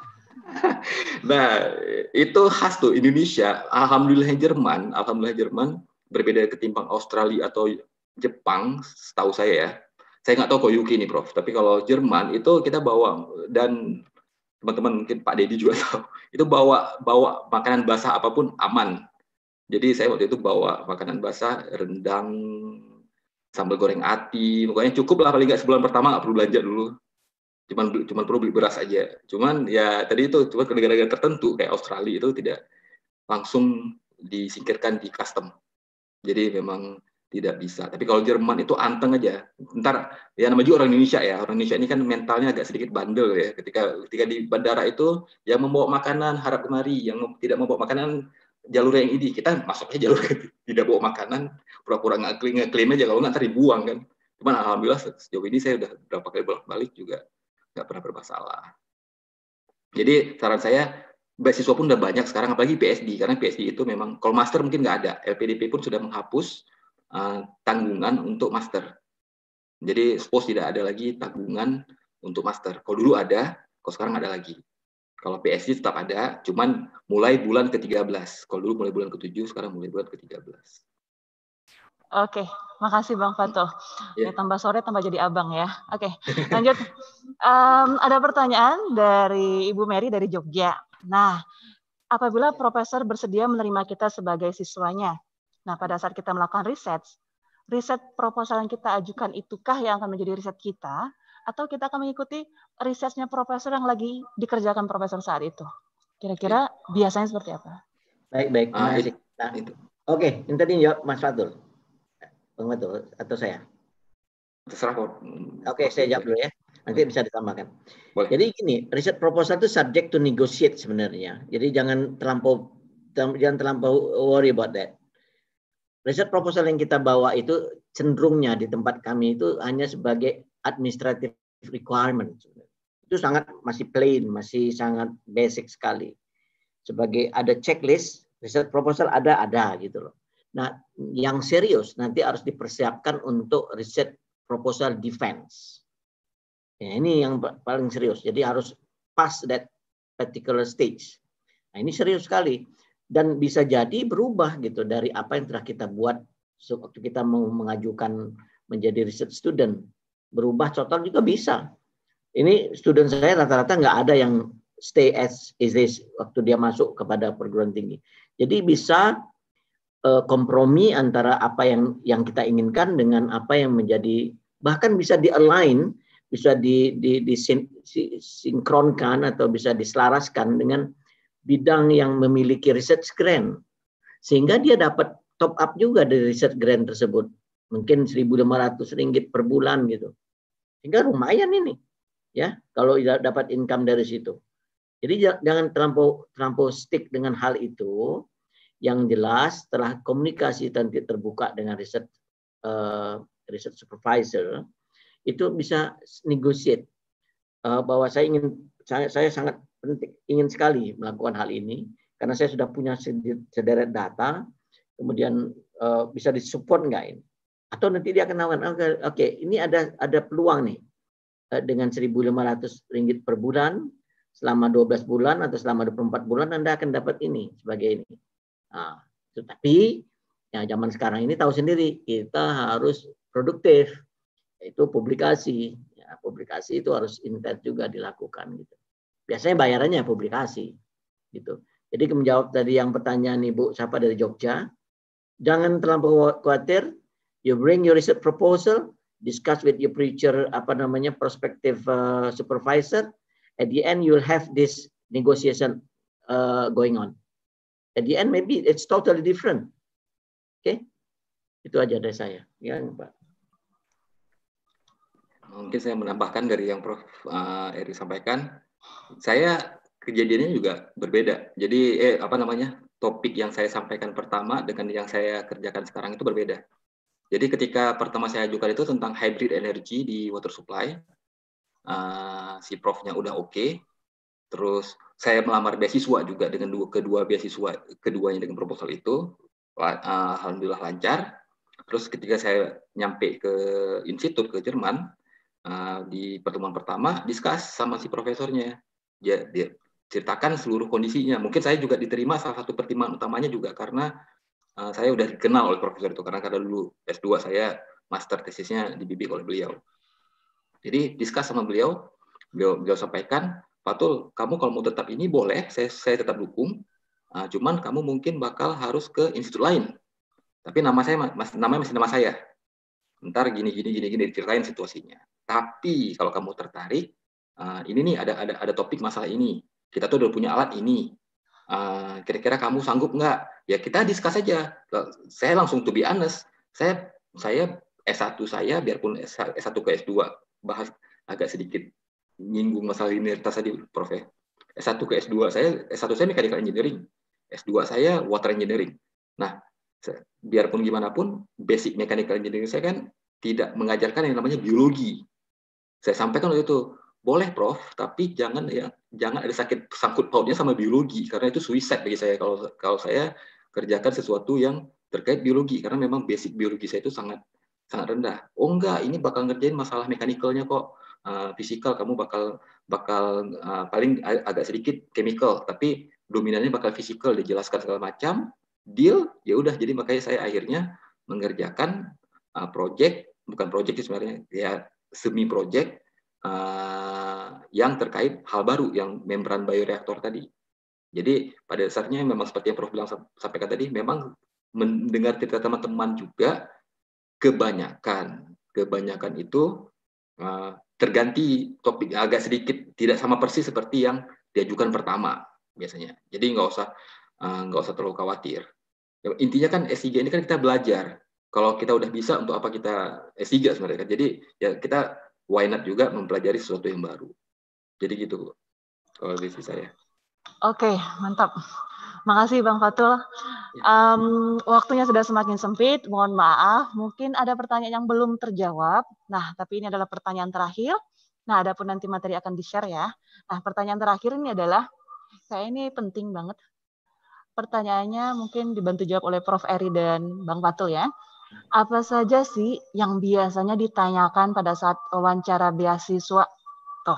Nah, itu khas tuh Indonesia. Alhamdulillah Jerman, alhamdulillah Jerman berbeda ketimbang Australia atau Jepang, setahu saya ya. Saya nggak tahu kalau U K nih, Prof. Tapi kalau Jerman itu kita bawa, dan teman-teman mungkin Pak Dedi juga tahu, itu bawa bawa makanan basah apapun aman. Jadi saya waktu itu bawa makanan basah, rendang, sambal goreng ati, pokoknya cukup lah, paling nggak sebulan pertama nggak perlu belanja dulu. Cuman cuman perlu beli beras aja. Cuman ya tadi itu cuma ke negara-negara tertentu kayak Australia itu tidak langsung disingkirkan di custom. Jadi memang tidak bisa. Tapi kalau Jerman itu anteng aja. Ntar ya namanya juga orang Indonesia ya. Orang Indonesia ini kan mentalnya agak sedikit bandel ya. Ketika ketika di bandara itu yang membawa makanan harap kemari, yang tidak membawa makanan jalur yang ini. Kita masuknya jalur tidak bawa makanan, pura-pura nggak ngeklaim aja, kalau nggak ntar dibuang kan. Cuman alhamdulillah sejauh ini saya udah berapa kali bolak-balik juga nggak pernah bermasalah. Jadi saran saya, beasiswa pun udah banyak sekarang, apalagi P S D, karena P S D itu memang, kalau master mungkin nggak ada, L P D P pun sudah menghapus uh, tanggungan untuk master. Jadi suppose tidak ada lagi tanggungan untuk master. Kalau dulu ada, kalau sekarang ada lagi. Kalau P S D tetap ada, cuman mulai bulan ke tiga belas. Kalau dulu mulai bulan ke tujuh, sekarang mulai bulan ke tiga belas. Oke, makasih Bang Fato. Yeah. Ya, tambah sore tambah jadi abang ya. Oke, lanjut. Um, ada pertanyaan dari Ibu Mary dari Jogja. Nah, apabila profesor bersedia menerima kita sebagai siswanya, nah pada saat kita melakukan riset, riset proposal yang kita ajukan itukah yang akan menjadi riset kita, atau kita akan mengikuti risetnya profesor yang lagi dikerjakan profesor saat itu? Kira-kira yeah. biasanya seperti apa? Baik, baik. Terima kasih. Nah, itu. Oke, ini tadi jawab Mas Fatul. Bang Fatul atau saya? Terserah kok. Oke, saya jawab dulu ya. Nanti bisa ditambahkan. Boleh. Jadi gini, riset proposal itu subject to negotiate sebenarnya. Jadi jangan terlampau jangan terlampau worry about that. Riset proposal yang kita bawa itu cenderungnya di tempat kami itu hanya sebagai administrative requirement. Itu sangat masih plain, masih sangat basic sekali. Sebagai ada checklist, riset proposal ada ada gitu loh. Nah, yang serius nanti harus dipersiapkan untuk riset proposal defense. Ya, ini yang paling serius. Jadi harus pass that particular stage. Nah, ini serius sekali dan bisa jadi berubah gitu dari apa yang telah kita buat waktu kita mau mengajukan menjadi research student. Berubah total juga bisa. Ini student saya rata-rata nggak ada yang stay as is waktu dia masuk kepada perguruan tinggi. Jadi bisa kompromi antara apa yang yang kita inginkan dengan apa yang menjadi, bahkan bisa di-align, bisa di, di, di sinkronkan atau bisa diselaraskan dengan bidang yang memiliki research grant. Sehingga dia dapat top up juga dari research grant tersebut. Mungkin seribu lima ratus ringgit per bulan gitu. Sehingga lumayan ini. Ya, kalau dapat income dari situ. Jadi jangan terlampau terlampau stick dengan hal itu. Yang jelas setelah komunikasi nanti terbuka dengan riset uh, riset supervisor itu bisa negotiate uh, bahwa saya ingin saya, saya sangat penting ingin sekali melakukan hal ini karena saya sudah punya sederet data, kemudian uh, bisa disupport nggak ini? Atau nanti dia akan nawarkan, oke, okay, okay, ini ada ada peluang nih uh, dengan seribu lima ratus ringgit per bulan selama dua belas bulan atau selama dua puluh empat bulan Anda akan dapat ini sebagai ini. Nah, tetapi ya zaman sekarang ini tahu sendiri kita harus produktif, yaitu publikasi. Ya, publikasi itu harus intens juga dilakukan gitu. Biasanya bayarannya publikasi gitu. Jadi menjawab tadi yang pertanyaan Ibu siapa dari Jogja, jangan terlalu khawatir. You bring your research proposal, discuss with your preacher apa namanya prospective uh, supervisor. At the end you'll have this negotiation uh, going on. At the end maybe it's totally different. Oke, okay? Itu aja dari saya. Ya, Pak. Mungkin saya menambahkan dari yang Prof Uh, Eri sampaikan. Saya kejadiannya juga berbeda. Jadi eh apa namanya topik yang saya sampaikan pertama dengan yang saya kerjakan sekarang itu berbeda. Jadi ketika pertama saya ajukan itu tentang hybrid energy di water supply, uh, si Profnya udah oke. Okay. Terus saya melamar beasiswa juga dengan dua kedua beasiswa keduanya dengan proposal itu, uh, alhamdulillah lancar. Terus ketika saya nyampe ke institut ke Jerman, uh, di pertemuan pertama diskus sama si profesornya, dia, dia ceritakan seluruh kondisinya. Mungkin saya juga diterima salah satu pertimbangan utamanya juga karena uh, saya udah dikenal oleh profesor itu karena karena dulu S dua saya master tesisnya dibimbing oleh beliau. Jadi diskus sama beliau, beliau, beliau sampaikan, Fatul, kamu kalau mau tetap ini boleh, saya, saya tetap dukung. Uh, cuman kamu mungkin bakal harus ke institut lain. Tapi nama saya mas, namanya masih nama saya. Ntar gini gini gini gini diceritain situasinya. Tapi kalau kamu tertarik, uh, ini nih ada ada ada topik masalah ini. Kita tuh udah punya alat ini. Uh, kira-kira kamu sanggup nggak? Ya kita diskus aja. Saya langsung to be honest. Saya saya S satu saya biarpun S satu ke S dua bahas agak sedikit nyinggung masalah linearitas tadi, Prof. Ya. S satu ke S dua saya, S satu saya mechanical engineering, S dua saya water engineering. Nah, biarpun gimana pun, basic mechanical engineering saya kan tidak mengajarkan yang namanya biologi. Saya sampaikan waktu itu, boleh Prof, tapi jangan ya jangan ada sakit sangkut pautnya sama biologi, karena itu suicide bagi saya kalau kalau saya kerjakan sesuatu yang terkait biologi, karena memang basic biologi saya itu sangat sangat rendah. Oh enggak, ini bakal ngerjain masalah mekanikalnya kok. Uh, fisikal kamu bakal bakal uh, paling ag agak sedikit chemical, tapi dominannya bakal fisikal, dijelaskan segala macam. Deal, ya udah. Jadi makanya saya akhirnya mengerjakan uh, project, bukan project sebenarnya, ya semi project uh, yang terkait hal baru, yang membran bioreaktor tadi. Jadi pada dasarnya memang seperti yang Prof bilang sampaikan tadi, memang mendengar cerita teman-teman juga kebanyakan kebanyakan itu uh, terganti topik agak sedikit, tidak sama persis seperti yang diajukan pertama biasanya. Jadi nggak usah uh, nggak usah terlalu khawatir. Intinya kan S tiga ini kan kita belajar. Kalau kita udah bisa, untuk apa kita S tiga sebenarnya kan. Jadi ya kita why not juga mempelajari sesuatu yang baru. Jadi gitu kalau dari saya. Oke, mantap. Makasih Bang Fatul. Um, waktunya sudah semakin sempit, mohon maaf. Mungkin ada pertanyaan yang belum terjawab. Nah, tapi ini adalah pertanyaan terakhir. Nah, adapun nanti materi akan di-share ya. Nah, pertanyaan terakhir ini adalah, saya ini penting banget. Pertanyaannya mungkin dibantu jawab oleh Prof Eri dan Bang Fatul ya. Apa saja sih yang biasanya ditanyakan pada saat wawancara beasiswa? Toh.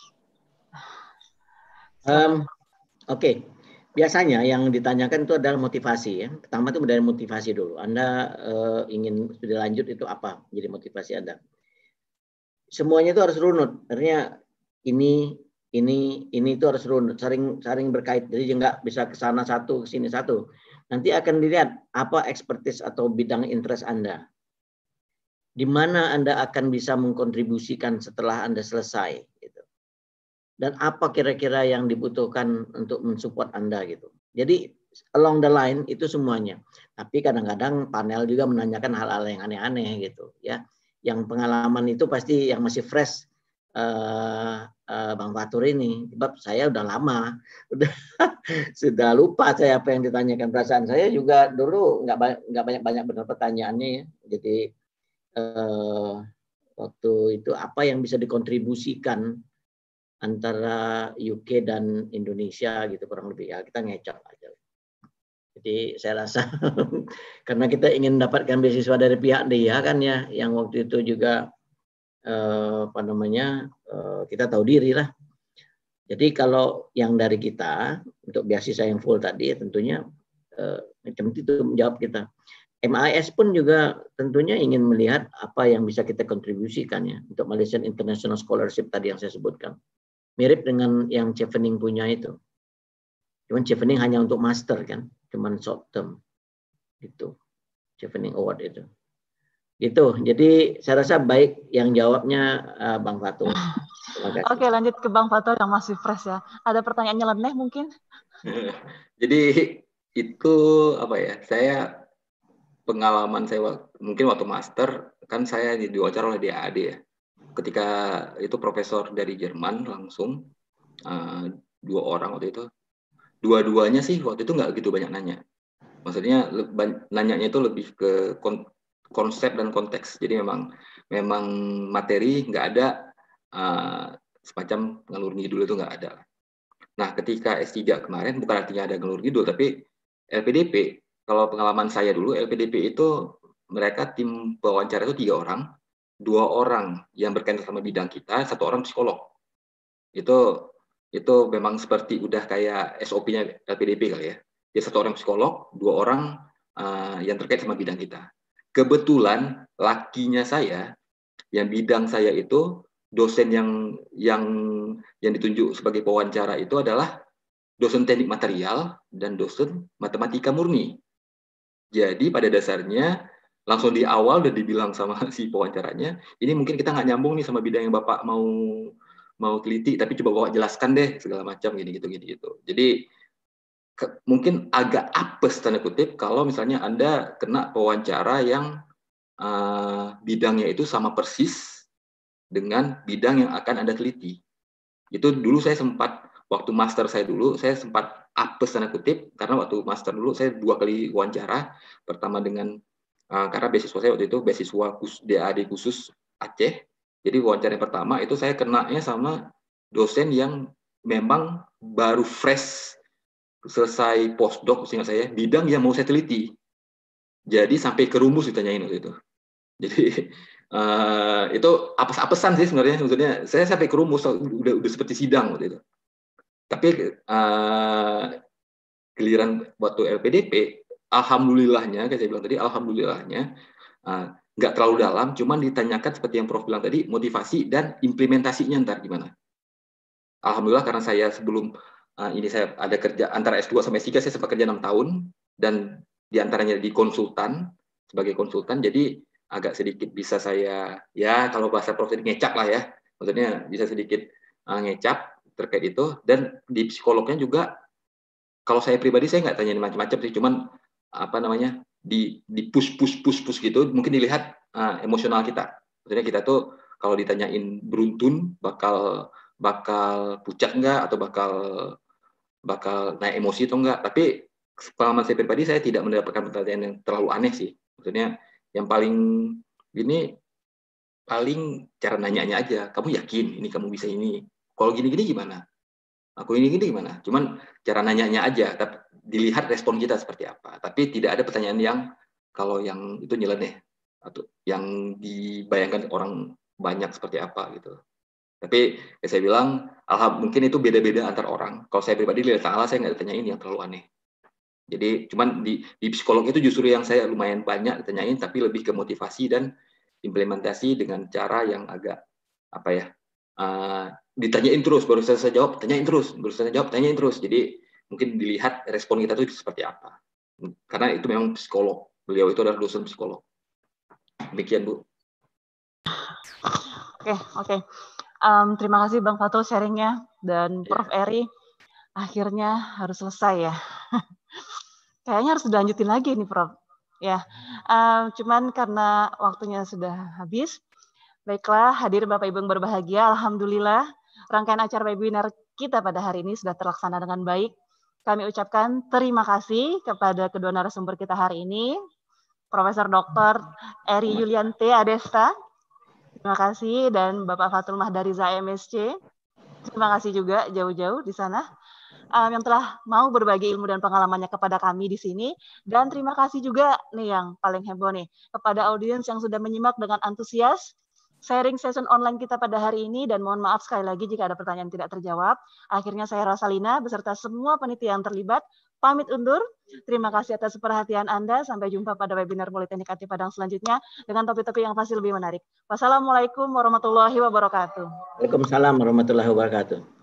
Um, Oke. Okay. Biasanya yang ditanyakan itu adalah motivasi ya. Pertama itu dari motivasi dulu. Anda uh, ingin studi lanjut itu apa? Jadi motivasi Anda. Semuanya itu harus runut. Artinya ini ini ini itu harus runut, saling saling berkait. Jadi nggak bisa ke sana satu, ke sini satu. Nanti akan dilihat apa expertise atau bidang interest Anda. Di mana Anda akan bisa mengkontribusikan setelah Anda selesai gitu. Dan apa kira-kira yang dibutuhkan untuk mensupport Anda gitu. Jadi along the line itu semuanya. Tapi kadang-kadang panel juga menanyakan hal-hal yang aneh-aneh gitu ya. Yang pengalaman itu pasti yang masih fresh uh, uh, Bang Fatur ini. Sebab saya udah lama, udah sudah lupa saya apa yang ditanyakan. Perasaan saya juga dulu nggak nggak banyak-banyak benar pertanyaannya ya. Jadi uh, waktu itu apa yang bisa dikontribusikan antara U K dan Indonesia gitu kurang lebih ya, kita ngecap aja. Jadi saya rasa karena kita ingin mendapatkan beasiswa dari pihak dia kan ya, yang waktu itu juga eh, apa namanya eh, kita tahu diri lah. Jadi kalau yang dari kita untuk beasiswa yang full tadi tentunya eh, macam itu menjawab kita. M I S pun juga tentunya ingin melihat apa yang bisa kita kontribusikan ya untuk Malaysian International Scholarship tadi yang saya sebutkan. Mirip dengan yang Chevening punya itu. Cuman Chevening hanya untuk master kan, cuman short term gitu. Chevening Award itu. Gitu. Jadi saya rasa baik yang jawabnya uh, Bang Fatul. Oke, lanjut ke Bang Fatul yang masih fresh ya. Ada pertanyaan nyeleneh mungkin? Jadi itu apa ya? Saya pengalaman saya mungkin waktu master kan saya diwawancara oleh D A A D ya. Ketika itu profesor dari Jerman langsung uh, dua orang waktu itu. Dua-duanya sih waktu itu nggak gitu banyak nanya. Maksudnya nanyanya itu lebih ke konsep dan konteks. Jadi memang memang materi nggak ada uh, semacam ngalur ngidul itu nggak ada. Nah, ketika S tiga kemarin bukan artinya ada ngalur ngidul, tapi L P D P, kalau pengalaman saya dulu L P D P itu mereka tim pewawancara itu tiga orang, dua orang yang berkaitan sama bidang kita, satu orang psikolog. Itu itu memang seperti udah kayak S O P-nya L P D P kali ya. Dia satu orang psikolog, dua orang uh, yang terkait sama bidang kita. Kebetulan lakinya saya, yang bidang saya itu dosen yang yang yang ditunjuk sebagai pewawancara itu adalah dosen teknik material dan dosen matematika murni. Jadi pada dasarnya langsung di awal udah dibilang sama si pewawancaranya, ini mungkin kita nggak nyambung nih sama bidang yang Bapak mau mau teliti, tapi coba Bapak jelaskan deh segala macam gini gitu gini gitu. Jadi ke, mungkin agak apes tanda kutip kalau misalnya Anda kena pewawancara yang uh, bidangnya itu sama persis dengan bidang yang akan Anda teliti. Itu dulu saya sempat, waktu master saya dulu, saya sempat apes tanda kutip, karena waktu master dulu saya dua kali wawancara, pertama dengan, uh, karena beasiswa saya waktu itu, beasiswa D A A D khusus Aceh, jadi wawancara yang pertama itu saya kenanya sama dosen yang memang baru fresh, selesai postdoc, seingat saya, bidang yang mau saya teliti. Jadi sampai ke rumus ditanyain waktu itu. Jadi uh, itu apes-apesan sih sebenarnya, maksudnya saya sampai ke rumus udah udah seperti sidang waktu itu. Tapi uh, giliran waktu L P D P, alhamdulillahnya, kayak saya bilang tadi, alhamdulillahnya uh, nggak terlalu dalam, cuman ditanyakan seperti yang Prof bilang tadi, motivasi dan implementasinya ntar gimana. Alhamdulillah karena saya sebelum uh, ini saya ada kerja antara S dua sampai S tiga, saya sempat kerja enam tahun dan diantaranya di konsultan sebagai konsultan, jadi agak sedikit bisa saya ya kalau bahasa Prof ngecap lah ya, maksudnya bisa sedikit uh, ngecap terkait itu. Dan di psikolognya juga kalau saya pribadi saya nggak tanya macam-macam sih, cuman apa namanya di di push push push push gitu, mungkin dilihat uh, emosional kita. Maksudnya kita tuh kalau ditanyain beruntun bakal bakal pucat enggak atau bakal bakal naik emosi atau enggak. Tapi pengalaman saya pribadi saya tidak mendapatkan pertanyaan yang terlalu aneh sih. Maksudnya yang paling ini paling cara nanyanya aja. Kamu yakin ini kamu bisa ini? Kalau gini-gini gimana? Aku ini gini gimana? Cuman cara nanyanya aja. Tapi dilihat respon kita seperti apa. Tapi tidak ada pertanyaan yang kalau yang itu nyeleneh atau yang dibayangkan orang banyak seperti apa gitu. Tapi ya saya bilang, alhamdulillah mungkin itu beda-beda antar orang. Kalau saya pribadi lihat tanggal saya nggak ditanyain yang terlalu aneh. Jadi cuman di, di psikolog itu justru yang saya lumayan banyak ditanyain, tapi lebih ke motivasi dan implementasi dengan cara yang agak apa ya, uh, ditanyain terus, baru saya jawab, tanyain terus, baru saya jawab, tanyain terus. Jadi mungkin dilihat respon kita itu seperti apa. Karena itu memang psikolog, beliau itu adalah dosen psikolog. Demikian Bu. Oke, oke. Um, terima kasih Bang Fatul sharingnya dan Prof Yeah. Eri. Akhirnya harus selesai ya. Kayaknya harus dilanjutin lagi nih Prof. Ya, um, cuman karena waktunya sudah habis. Baiklah, hadir Bapak Ibu yang berbahagia. Alhamdulillah, rangkaian acara webinar kita pada hari ini sudah terlaksana dengan baik. Kami ucapkan terima kasih kepada kedua narasumber kita hari ini, Profesor Doktor Eri Yuliante Adesta. Terima kasih, dan Bapak Fatul Mahdariza M S C. Terima kasih juga jauh-jauh di sana um, yang telah mau berbagi ilmu dan pengalamannya kepada kami di sini. Dan terima kasih juga nih yang paling heboh nih kepada audiens yang sudah menyimak dengan antusias sharing session online kita pada hari ini, dan mohon maaf sekali lagi jika ada pertanyaan tidak terjawab. Akhirnya saya Rosalina beserta semua panitia yang terlibat pamit undur. Terima kasih atas perhatian Anda. Sampai jumpa pada webinar Politeknik A T Padang selanjutnya dengan topik-topik yang pasti lebih menarik. Wassalamualaikum warahmatullahi wabarakatuh. Waalaikumsalam warahmatullahi wabarakatuh.